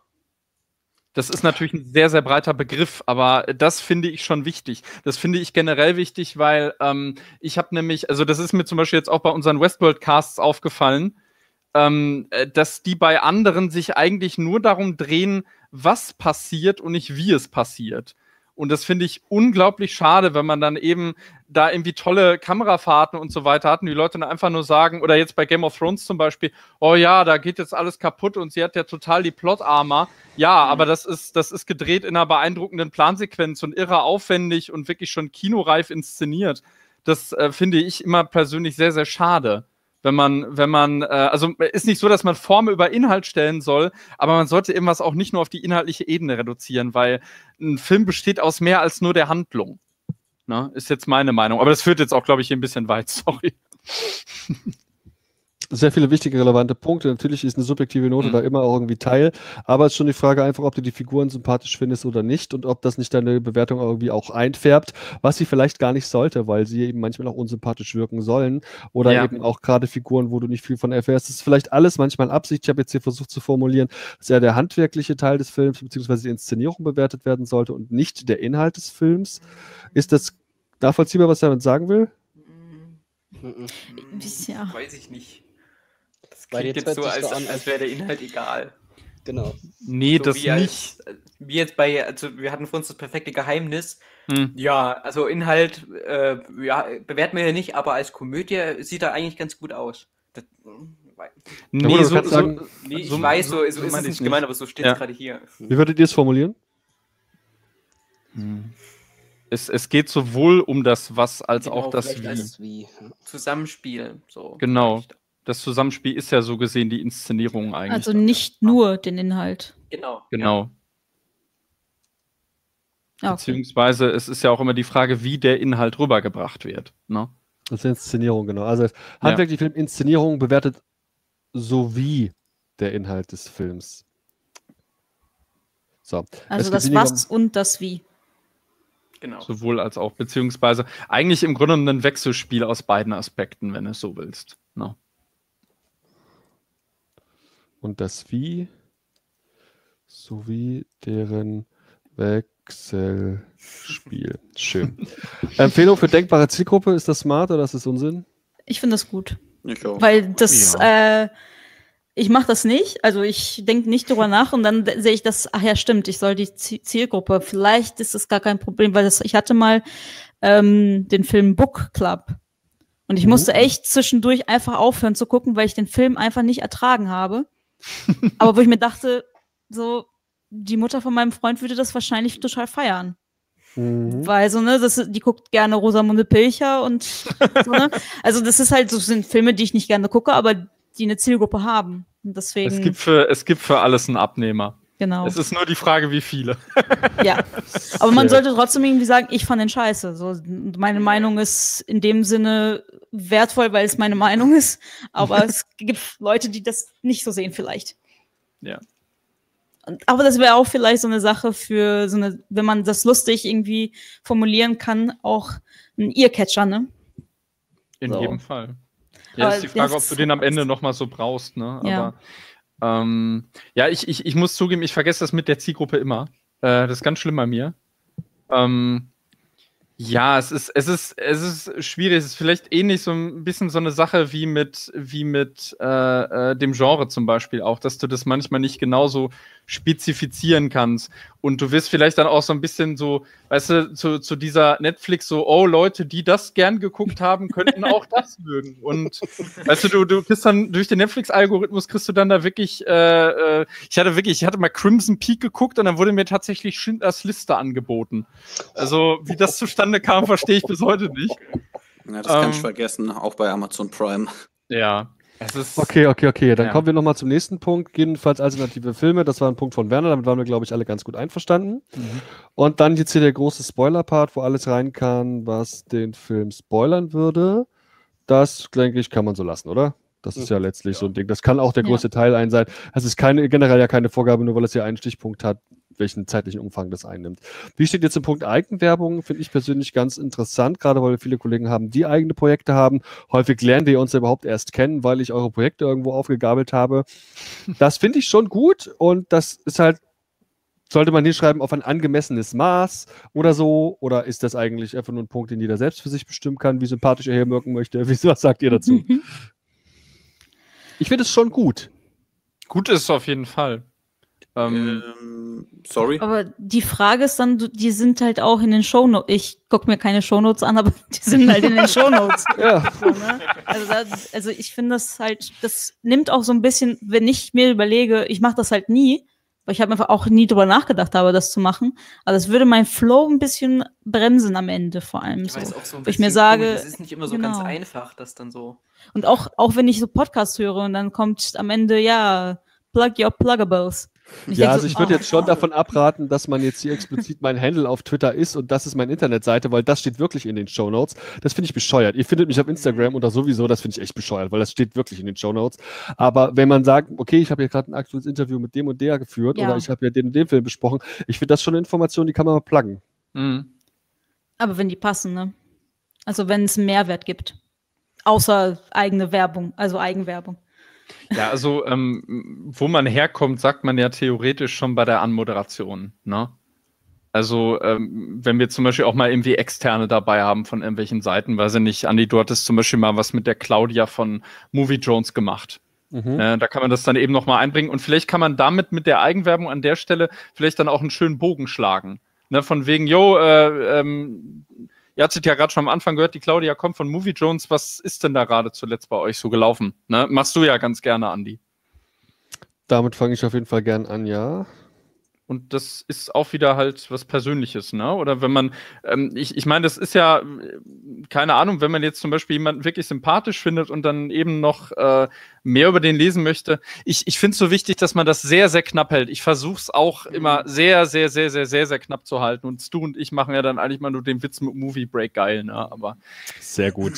Das ist natürlich ein sehr, sehr breiter Begriff, aber das finde ich schon wichtig. Das finde ich generell wichtig, weil ähm, ich habe nämlich, also das ist mir zum Beispiel jetzt auch bei unseren Westworld-Casts aufgefallen, ähm, dass die bei anderen sich eigentlich nur darum drehen, was passiert und nicht wie es passiert. Und das finde ich unglaublich schade, wenn man dann eben da irgendwie tolle Kamerafahrten und so weiter hat und die Leute dann einfach nur sagen, oder jetzt bei Game of Thrones zum Beispiel, oh ja, da geht jetzt alles kaputt und sie hat ja total die Plot-Armor. Ja, Mhm. aber das ist, das ist gedreht in einer beeindruckenden Plansequenz und irre aufwendig und wirklich schon kinoreif inszeniert. Das äh, finde ich immer persönlich sehr, sehr schade. Wenn man, wenn man, äh, also ist nicht so, dass man Form über Inhalt stellen soll, aber man sollte irgendwas auch nicht nur auf die inhaltliche Ebene reduzieren, weil ein Film besteht aus mehr als nur der Handlung. Ne? Ist jetzt meine Meinung. Aber das führt jetzt auch, glaube ich, hier ein bisschen weit, sorry. Sehr viele wichtige, relevante Punkte. Natürlich ist eine subjektive Note Mhm. da immer auch irgendwie Teil, aber es ist schon die Frage einfach, ob du die Figuren sympathisch findest oder nicht und ob das nicht deine Bewertung irgendwie auch einfärbt, was sie vielleicht gar nicht sollte, weil sie eben manchmal auch unsympathisch wirken sollen oder Ja. eben auch gerade Figuren, wo du nicht viel von erfährst. Das ist vielleicht alles manchmal Absicht. Ich habe jetzt hier versucht zu formulieren, dass ja der handwerkliche Teil des Films bzw. die Inszenierung bewertet werden sollte und nicht der Inhalt des Films. Ist das nachvollziehbar, was er damit sagen will? Mhm. Ja. Weiß ich nicht. Das Weil klingt jetzt jetzt hört so, sich als, so an, als als- wäre der Inhalt egal. Genau. Nee, So das wie nicht. Als, wie jetzt bei, also wir hatten für uns das perfekte Geheimnis. Hm. Ja, also Inhalt, äh, ja, bewerten wir ja nicht, aber als Komödie sieht er eigentlich ganz gut aus. Das, Ja, Nee, gut, du so, kannst so, sagen, nee, ich so- weiß, so, so- so, so ist es meine nicht ich's gemeint, nicht. aber so steht es Ja. gerade hier. Wie würdet ihr es formulieren? Hm. Es, es geht sowohl um das Was als Genau, auch das vielleicht Wie. als- Das wie. Zusammenspiel. So Genau. vielleicht. Das Zusammenspiel ist ja so gesehen die Inszenierung eigentlich. Also nicht nur den Inhalt. Genau. Genau. Ja, okay. Beziehungsweise es ist ja auch immer die Frage, wie der Inhalt rübergebracht wird. Ne? Das ist Inszenierung, genau. Also handwerkliche Filminszenierung bewertet sowie der Inhalt des Films. So. Es Also geht das weniger Was und das Wie. Genau. Sowohl als auch. Beziehungsweise eigentlich im Grunde ein Wechselspiel aus beiden Aspekten, wenn du es so willst. Ne? und das Wie sowie deren Wechselspiel. Schön. Empfehlung für denkbare Zielgruppe, ist das smart oder ist das Unsinn? Ich finde das gut. Ich auch. Weil das, äh, ich mache das nicht, also ich denke nicht drüber nach und dann sehe ich das, ach ja, stimmt, ich soll die Zie- Zielgruppe, vielleicht ist es gar kein Problem, weil das, ich hatte mal ähm, den Film Book Club und ich Mhm. musste echt zwischendurch einfach aufhören zu gucken, weil ich den Film einfach nicht ertragen habe. Aber wo ich mir dachte, so, die Mutter von meinem Freund würde das wahrscheinlich total feiern. Mhm. Weil so, ne, das, die guckt gerne Rosamunde Pilcher und so, ne? Also das ist halt, so sind Filme, die ich nicht gerne gucke, aber die eine Zielgruppe haben. Und deswegen, Es gibt, für, es gibt für alles einen Abnehmer. genau. Es ist nur die Frage, wie viele. Ja. Aber man Sehr- sollte trotzdem irgendwie sagen, ich fand den scheiße. So, meine Meinung ist in dem Sinne wertvoll, weil es meine Meinung ist. Aber es gibt Leute, die das nicht so sehen, vielleicht. Ja. Und, aber das wäre auch vielleicht so eine Sache für so eine, wenn man das lustig irgendwie formulieren kann, auch ein Earcatcher, ne? In So. jedem Fall. Ja, Aber ist die Frage, ob das- du den am Ende nochmal so brauchst, ne? Ja. Aber ähm, ja, ich, ich, ich muss zugeben, ich vergesse das mit der Zielgruppe immer. Äh, das ist ganz schlimm bei mir. Ähm, ja, es ist, es ist, es ist schwierig. Es ist vielleicht ähnlich so ein bisschen so eine Sache wie mit, wie mit äh, äh, dem Genre zum Beispiel auch, dass du das manchmal nicht genauso spezifizieren kannst. Und du wirst vielleicht dann auch so ein bisschen so, weißt du, zu, zu dieser Netflix so, oh, Leute, die das gern geguckt haben, könnten auch das mögen. Und weißt du, du, du kriegst dann durch den Netflix-Algorithmus kriegst du dann da wirklich, äh, äh, ich hatte wirklich, ich hatte mal Crimson Peak geguckt und dann wurde mir tatsächlich Schindlers Liste angeboten. Also, wie das zustande kam, verstehe ich bis heute nicht. Ja, das ähm, kann ich vergessen, auch bei Amazon Prime. Ja. Es ist, okay, okay, okay. Dann ja. kommen wir nochmal zum nächsten Punkt. Jedenfalls alternative Filme. Das war ein Punkt von Werner. Damit waren wir, glaube ich, alle ganz gut einverstanden. Mhm. Und dann jetzt hier der große Spoiler-Part, wo alles rein kann, was den Film spoilern würde. Das, denke ich, kann man so lassen, oder? Das ist ja letztlich ja. so ein Ding. Das kann auch der größte ja. Teil ein sein. Es ist keine, generell ja keine Vorgabe, nur weil es hier einen Stichpunkt hat, welchen zeitlichen Umfang das einnimmt. Wie steht jetzt im Punkt Eigenwerbung? Finde ich persönlich ganz interessant, gerade weil wir viele Kollegen haben, die eigene Projekte haben. Häufig lernen wir uns ja überhaupt erst kennen, weil ich eure Projekte irgendwo aufgegabelt habe. Das finde ich schon gut und das ist halt, sollte man hinschreiben, auf ein angemessenes Maß oder so? Oder ist das eigentlich einfach nur ein Punkt, den jeder selbst für sich bestimmen kann, wie sympathisch er hier wirken möchte? Wie, was sagt ihr dazu? Ich finde es schon gut. Gut ist es auf jeden Fall. Ähm, ähm, sorry. Aber die Frage ist dann, die sind halt auch in den Shownotes. Ich gucke mir keine Shownotes an, aber die sind halt in den Shownotes. Ja. So, ne? Also, da, also ich finde das halt, das nimmt auch so ein bisschen, wenn ich mir überlege, ich mache das halt nie, weil ich habe einfach auch nie drüber nachgedacht habe, das zu machen. Aber das würde mein Flow ein bisschen bremsen am Ende vor allem. Ich so. weiß auch so ein Wo ich mir bisschen sage, cool, das ist nicht immer so genau. ganz einfach, das dann so. Und auch, auch wenn ich so Podcasts höre und dann kommt am Ende, ja, plug your pluggables. Ich ja, also so, ich würde oh, jetzt schon oh. davon abraten, dass man jetzt hier explizit mein Handle auf Twitter ist und das ist meine Internetseite, weil das steht wirklich in den Shownotes. Das finde ich bescheuert. Ihr findet mich auf Instagram oder sowieso, das finde ich echt bescheuert, weil das steht wirklich in den Shownotes. Aber wenn man sagt, okay, ich habe hier gerade ein aktuelles Interview mit dem und der geführt ja. oder ich habe ja den und den Film besprochen, ich finde das schon eine Information, die kann man mal pluggen. Mhm. Aber wenn die passen, ne? Also wenn es einen Mehrwert gibt. Außer eigene Werbung, also Eigenwerbung. Ja, also ähm, wo man herkommt, sagt man ja theoretisch schon bei der Anmoderation, ne? Also ähm, wenn wir zum Beispiel auch mal irgendwie Externe dabei haben von irgendwelchen Seiten, weiß ich nicht, Andi, du hattest zum Beispiel mal was mit der Claudia von Movie Drones gemacht. Mhm. Äh, da kann man das dann eben noch mal einbringen und vielleicht kann man damit mit der Eigenwerbung an der Stelle vielleicht dann auch einen schönen Bogen schlagen. Ne? Von wegen, yo, äh, ähm, ihr hattet ja gerade schon am Anfang gehört, die Claudia kommt von Movie Jones. Was ist denn da gerade zuletzt bei euch so gelaufen? Ne? Machst du ja ganz gerne, Andi. Damit fange ich auf jeden Fall gern an, ja. Und das ist auch wieder halt was Persönliches, ne? Oder wenn man, ähm, ich, ich meine, das ist ja, keine Ahnung, wenn man jetzt zum Beispiel jemanden wirklich sympathisch findet und dann eben noch äh, mehr über den lesen möchte. Ich, ich finde es so wichtig, dass man das sehr, sehr knapp hält. Ich versuche es auch mhm. immer sehr, sehr, sehr, sehr, sehr, sehr knapp zu halten. Und Stu und ich machen ja dann eigentlich mal nur den Witz mit Movie Break geil, ne? Aber sehr gut.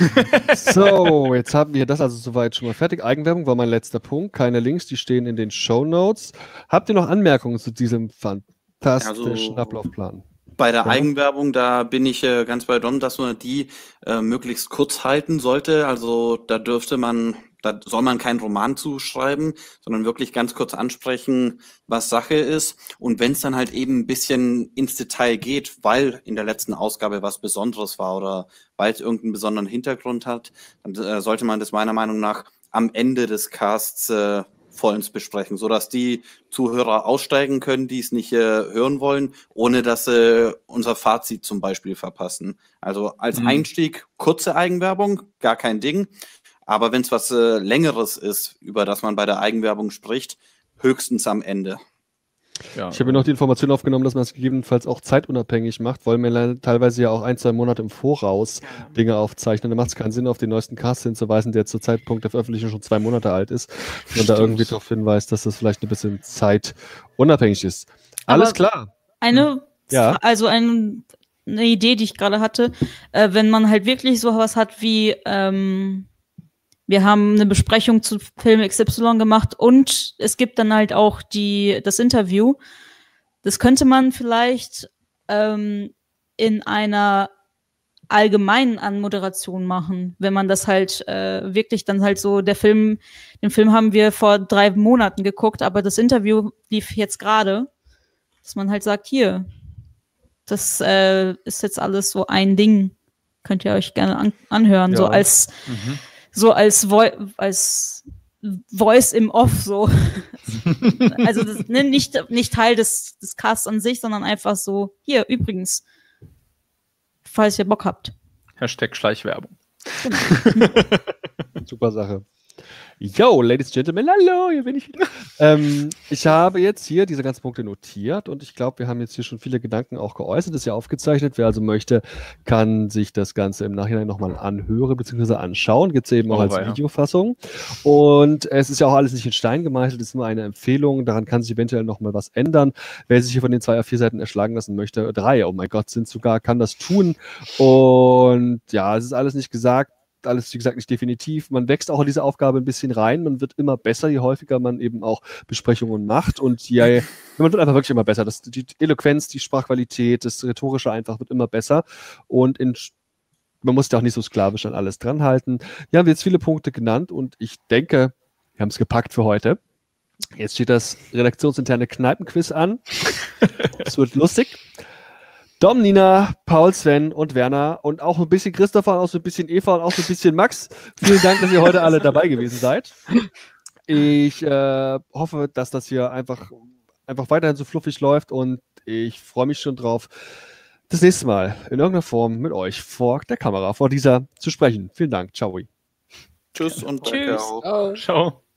So, jetzt haben wir das also soweit schon mal fertig. Eigenwerbung war mein letzter Punkt. Keine Links, die stehen in den Shownotes. Habt ihr noch Anmerkungen zu diesem fantastischen also, Ablaufplan? Bei der ja. Eigenwerbung, da bin ich äh, ganz bei Don, dass man die äh, möglichst kurz halten sollte. Also da dürfte man, da soll man keinen Roman zuschreiben, sondern wirklich ganz kurz ansprechen, was Sache ist. Und wenn es dann halt eben ein bisschen ins Detail geht, weil in der letzten Ausgabe was Besonderes war oder weil es irgendeinen besonderen Hintergrund hat, dann äh, sollte man das meiner Meinung nach am Ende des Casts äh, vollends besprechen, sodass die Zuhörer aussteigen können, die es nicht äh, hören wollen, ohne dass sie äh, unser Fazit zum Beispiel verpassen. Also als mhm. Einstieg kurze Eigenwerbung, gar kein Ding. Aber wenn es was äh, Längeres ist, über das man bei der Eigenwerbung spricht, höchstens am Ende. Ja, ich habe mir noch die Information aufgenommen, dass man es gegebenenfalls auch zeitunabhängig macht, weil wir teilweise ja auch ein, zwei Monate im Voraus Dinge aufzeichnen. Da macht es keinen Sinn, auf den neuesten Cast hinzuweisen, der zu Zeitpunkt der Veröffentlichung schon zwei Monate alt ist. Und da irgendwie darauf hinweist, dass das vielleicht ein bisschen zeitunabhängig ist. Alles Aber klar. Eine, ja. also ein, eine Idee, die ich gerade hatte, äh, wenn man halt wirklich sowas hat wie ähm, wir haben eine Besprechung zu Film X Y gemacht und es gibt dann halt auch die, das Interview. Das könnte man vielleicht ähm, in einer allgemeinen Anmoderation machen, wenn man das halt äh, wirklich dann halt so, der Film, den Film haben wir vor drei Monaten geguckt, aber das Interview lief jetzt gerade. Dass man halt sagt, hier, das äh, ist jetzt alles so ein Ding. Könnt ihr euch gerne an anhören, Ja. so als Mhm. so als, Vo als Voice im Off, so. Also das, ne, nicht, nicht Teil des, des Casts an sich, sondern einfach so, hier, übrigens, falls ihr Bock habt. Hashtag Schleichwerbung. Super Sache. Yo, Ladies and Gentlemen, hallo, hier bin ich wieder. ähm, ich habe jetzt hier diese ganzen Punkte notiert und ich glaube, wir haben jetzt hier schon viele Gedanken auch geäußert, das ist ja aufgezeichnet. Wer also möchte, kann sich das Ganze im Nachhinein nochmal anhören bzw. anschauen. Gibt es eben auch Oh, als weia. Videofassung. Und es ist ja auch alles nicht in Stein gemeißelt, es ist nur eine Empfehlung. Daran kann sich eventuell nochmal was ändern. Wer sich hier von den zwei A vier Seiten erschlagen lassen möchte, drei, oh mein Gott, sind sogar, kann das tun. Und ja, es ist alles nicht gesagt. Alles, wie gesagt, nicht definitiv. Man wächst auch in diese Aufgabe ein bisschen rein. Man wird immer besser, je häufiger man eben auch Besprechungen macht. Und je, man wird einfach wirklich immer besser. Das, die Eloquenz, die Sprachqualität, das Rhetorische einfach wird immer besser. Und in, man muss da auch nicht so sklavisch an alles dranhalten. Wir haben jetzt viele Punkte genannt und ich denke, wir haben es gepackt für heute. Jetzt steht das redaktionsinterne Kneipenquiz an. Es wird lustig. Dom, Nina, Paul, Sven und Werner und auch ein bisschen Christopher, auch so ein bisschen Eva und auch so ein bisschen Max. Vielen Dank, dass ihr heute alle dabei gewesen seid. Ich äh, hoffe, dass das hier einfach, einfach weiterhin so fluffig läuft und ich freue mich schon drauf, das nächste Mal in irgendeiner Form mit euch vor der Kamera, vor dieser zu sprechen. Vielen Dank. Ciao. Tschüss und Tschüss. danke auch. Ciao.